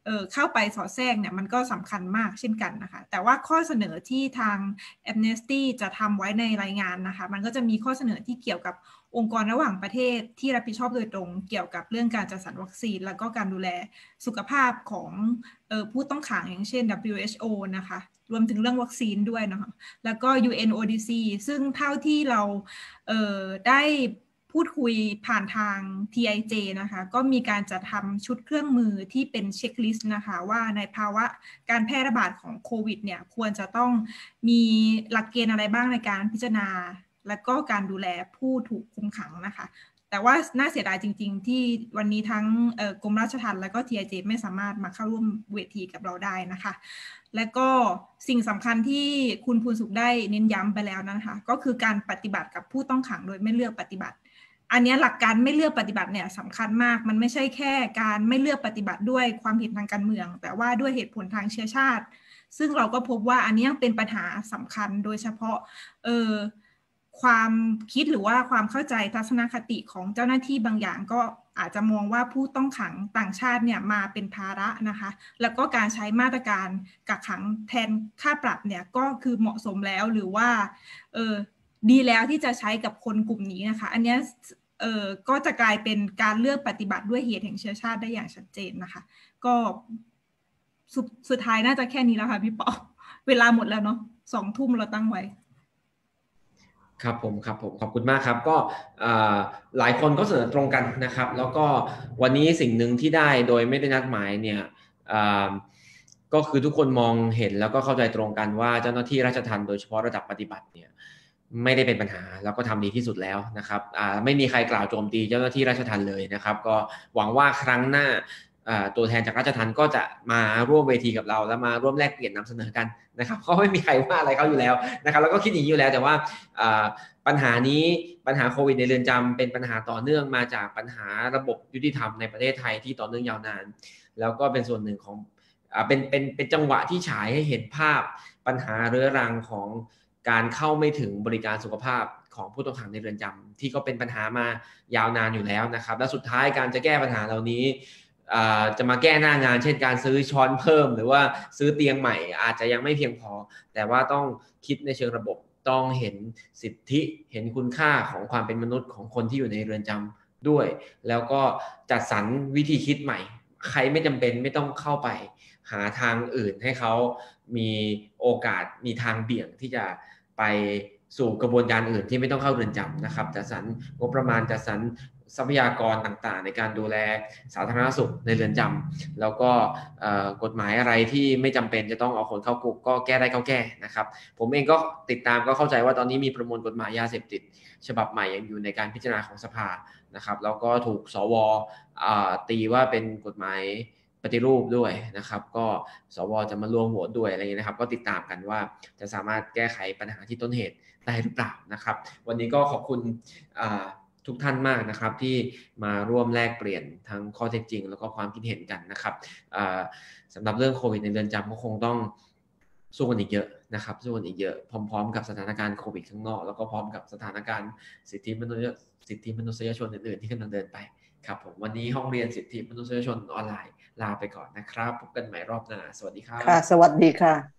เข้าไปสอดแทรกเนี่ยมันก็สำคัญมากเช่นกันนะคะแต่ว่าข้อเสนอที่ทาง Amnesty จะทำไว้ในรายงานนะคะมันก็จะมีข้อเสนอที่เกี่ยวกับองค์กรระหว่างประเทศที่รับผิดชอบโดยตรงเกี่ยวกับเรื่องการจัดสรรวัคซีนแล้วก็การดูแลสุขภาพของผู้ต้องขังอย่างเช่น WHO นะคะรวมถึงเรื่องวัคซีนด้วยนะคะแล้วก็ UNODC ซึ่งเท่าที่เราได้พูดคุยผ่านทาง TIJ นะคะก็มีการจัดทำชุดเครื่องมือที่เป็นเช็คลิสต์นะคะว่าในภาวะการแพร่ระบาดของโควิดเนี่ยควรจะต้องมีหลักเกณฑ์อะไรบ้างในการพิจารณาและก็การดูแลผู้ถูกคุมขังนะคะแต่ว่าน่าเสียดายจริงๆที่วันนี้ทั้งกรมราชทัณฑ์และก็ TIJ ไม่สามารถมาเข้าร่วมเวทีกับเราได้นะคะและก็สิ่งสำคัญที่คุณภูนสุขได้เน้นย้ำไปแล้วนะคะก็คือการปฏิบัติกับผู้ต้องขังโดยไม่เลือกปฏิบัติอันนี้หลักการไม่เลือกปฏิบัติเนี่ยสำคัญมากมันไม่ใช่แค่การไม่เลือกปฏิบัติด้วยความเห็นทางการเมืองแต่ว่าด้วยเหตุผลทางเชื้อชาติซึ่งเราก็พบว่าอันนี้ยังเป็นปัญหาสำคัญโดยเฉพาะความคิดหรือว่าความเข้าใจทัศนคติของเจ้าหน้าที่บางอย่างก็อาจจะมองว่าผู้ต้องขังต่างชาติเนี่ยมาเป็นภาระนะคะแล้วก็การใช้มาตรการกักขังแทนค่าปรับเนี่ยก็คือเหมาะสมแล้วหรือว่าดีแล้วที่จะใช้กับคนกลุ่มนี้นะคะอันนี้ก็จะกลายเป็นการเลือกปฏิบัติด้วยเหตุแห่งเชื้อชาติได้อย่างชัดเจนนะคะก็สุดท้ายน่าจะแค่นี้แล้วค่ะพี่ปอเวลาหมดแล้วเนาะ2 ทุ่มเราตั้งไว้ครับผมขอบคุณมากครับก็หลายคนก็เสนอตรงกันนะครับแล้วก็วันนี้สิ่งหนึ่งที่ได้โดยไม่ได้นัดหมายเนี่ยก็คือทุกคนมองเห็นแล้วก็เข้าใจตรงกันว่าเจ้าหน้าที่ราชทัณฑ์โดยเฉพาะระดับปฏิบัติเนี่ยไม่ได้เป็นปัญหาแล้วก็ทำดีที่สุดแล้วนะครับไม่มีใครกล่าวโจมตีเจ้าหน้าที่ราชทัณฑ์เลยนะครับก็หวังว่าครั้งหน้าตัวแทนจากราชทัณฑ์ก็จะมาร่วมเวทีกับเราแล้วมาร่วมแลกเปลี่ยนนำเสนอกันนะครับเพราะไม่มีใครว่าอะไรเขาอยู่แล้วนะครับแล้วก็คิดอย่างนี้อยู่แล้วแต่ว่าปัญหาโควิดในเรือนจำเป็นปัญหาต่อเนื่องมาจากปัญหาระบบยุติธรรมในประเทศไทยที่ต่อเนื่องยาวนานแล้วก็เป็นส่วนหนึ่งของเป็นจังหวะที่ฉายให้เห็นภาพปัญหาเรื้อรังของการเข้าไม่ถึงบริการสุขภาพของผู้ต้องขังในเรือนจำที่ก็เป็นปัญหามายาวนานอยู่แล้วนะครับและสุดท้ายการจะแก้ปัญหาเหล่านี้จะมาแก้หน้างานเช่นการซื้อช้อนเพิ่มหรือว่าซื้อเตียงใหม่อาจจะยังไม่เพียงพอแต่ว่าต้องคิดในเชิงระบบต้องเห็นสิทธิเห็นคุณค่าของความเป็นมนุษย์ของคนที่อยู่ในเรือนจำด้วยแล้วก็จัดสรรวิธีคิดใหม่ใครไม่จำเป็นไม่ต้องเข้าไปหาทางอื่นให้เขามีโอกาสมีทางเบี่ยงที่จะไปสู่กระบวนการอื่นที่ไม่ต้องเข้าเรือนจำนะครับจัดสรรงบประมาณจัดสรรทรัพยากรต่างๆในการดูแลสาธารณสุขในเรือนจำแล้วก็กฎหมายอะไรที่ไม่จำเป็นจะต้องเอาคนเข้าคุกก็แก้ได้ก็แก้นะครับผมเองก็ติดตามก็เข้าใจว่าตอนนี้มีประมวลกฎหมายยาเสพติดฉบับใหม่ยังอยู่ในการพิจารณาของสภานะครับแล้วก็ถูกสวตีว่าเป็นกฎหมายปฏิรูปด้วยนะครับก็สวจะมาร่วมโหวตด้วยอะไรอย่างนี้นะครับก็ติดตามกันว่าจะสามารถแก้ไขปัญหาที่ต้นเหตุได้หรือเปล่านะครับวันนี้ก็ขอบคุณทุกท่านมากนะครับที่มาร่วมแลกเปลี่ยนทั้งข้อเท็จจริงแล้วก็ความคิดเห็นกันนะครับสำหรับเรื่องโควิดในเรือนจำก็คงต้องสู้กันอีกเยอะนะครับสู้กันอีกเยอะพร้อมๆกับสถานการณ์โควิดข้างนอกแล้วก็พร้อมกับสถานการณ์สิทธิมนุษยชนอื่นๆที่กำลังเดินไปครับผมวันนี้ห้องเรียนสิทธิมนุษยชนออนไลน์ลาไปก่อนนะครับพบกันใหม่รอบหน้าสวัสดีครับค่ะสวัสดีค่ะ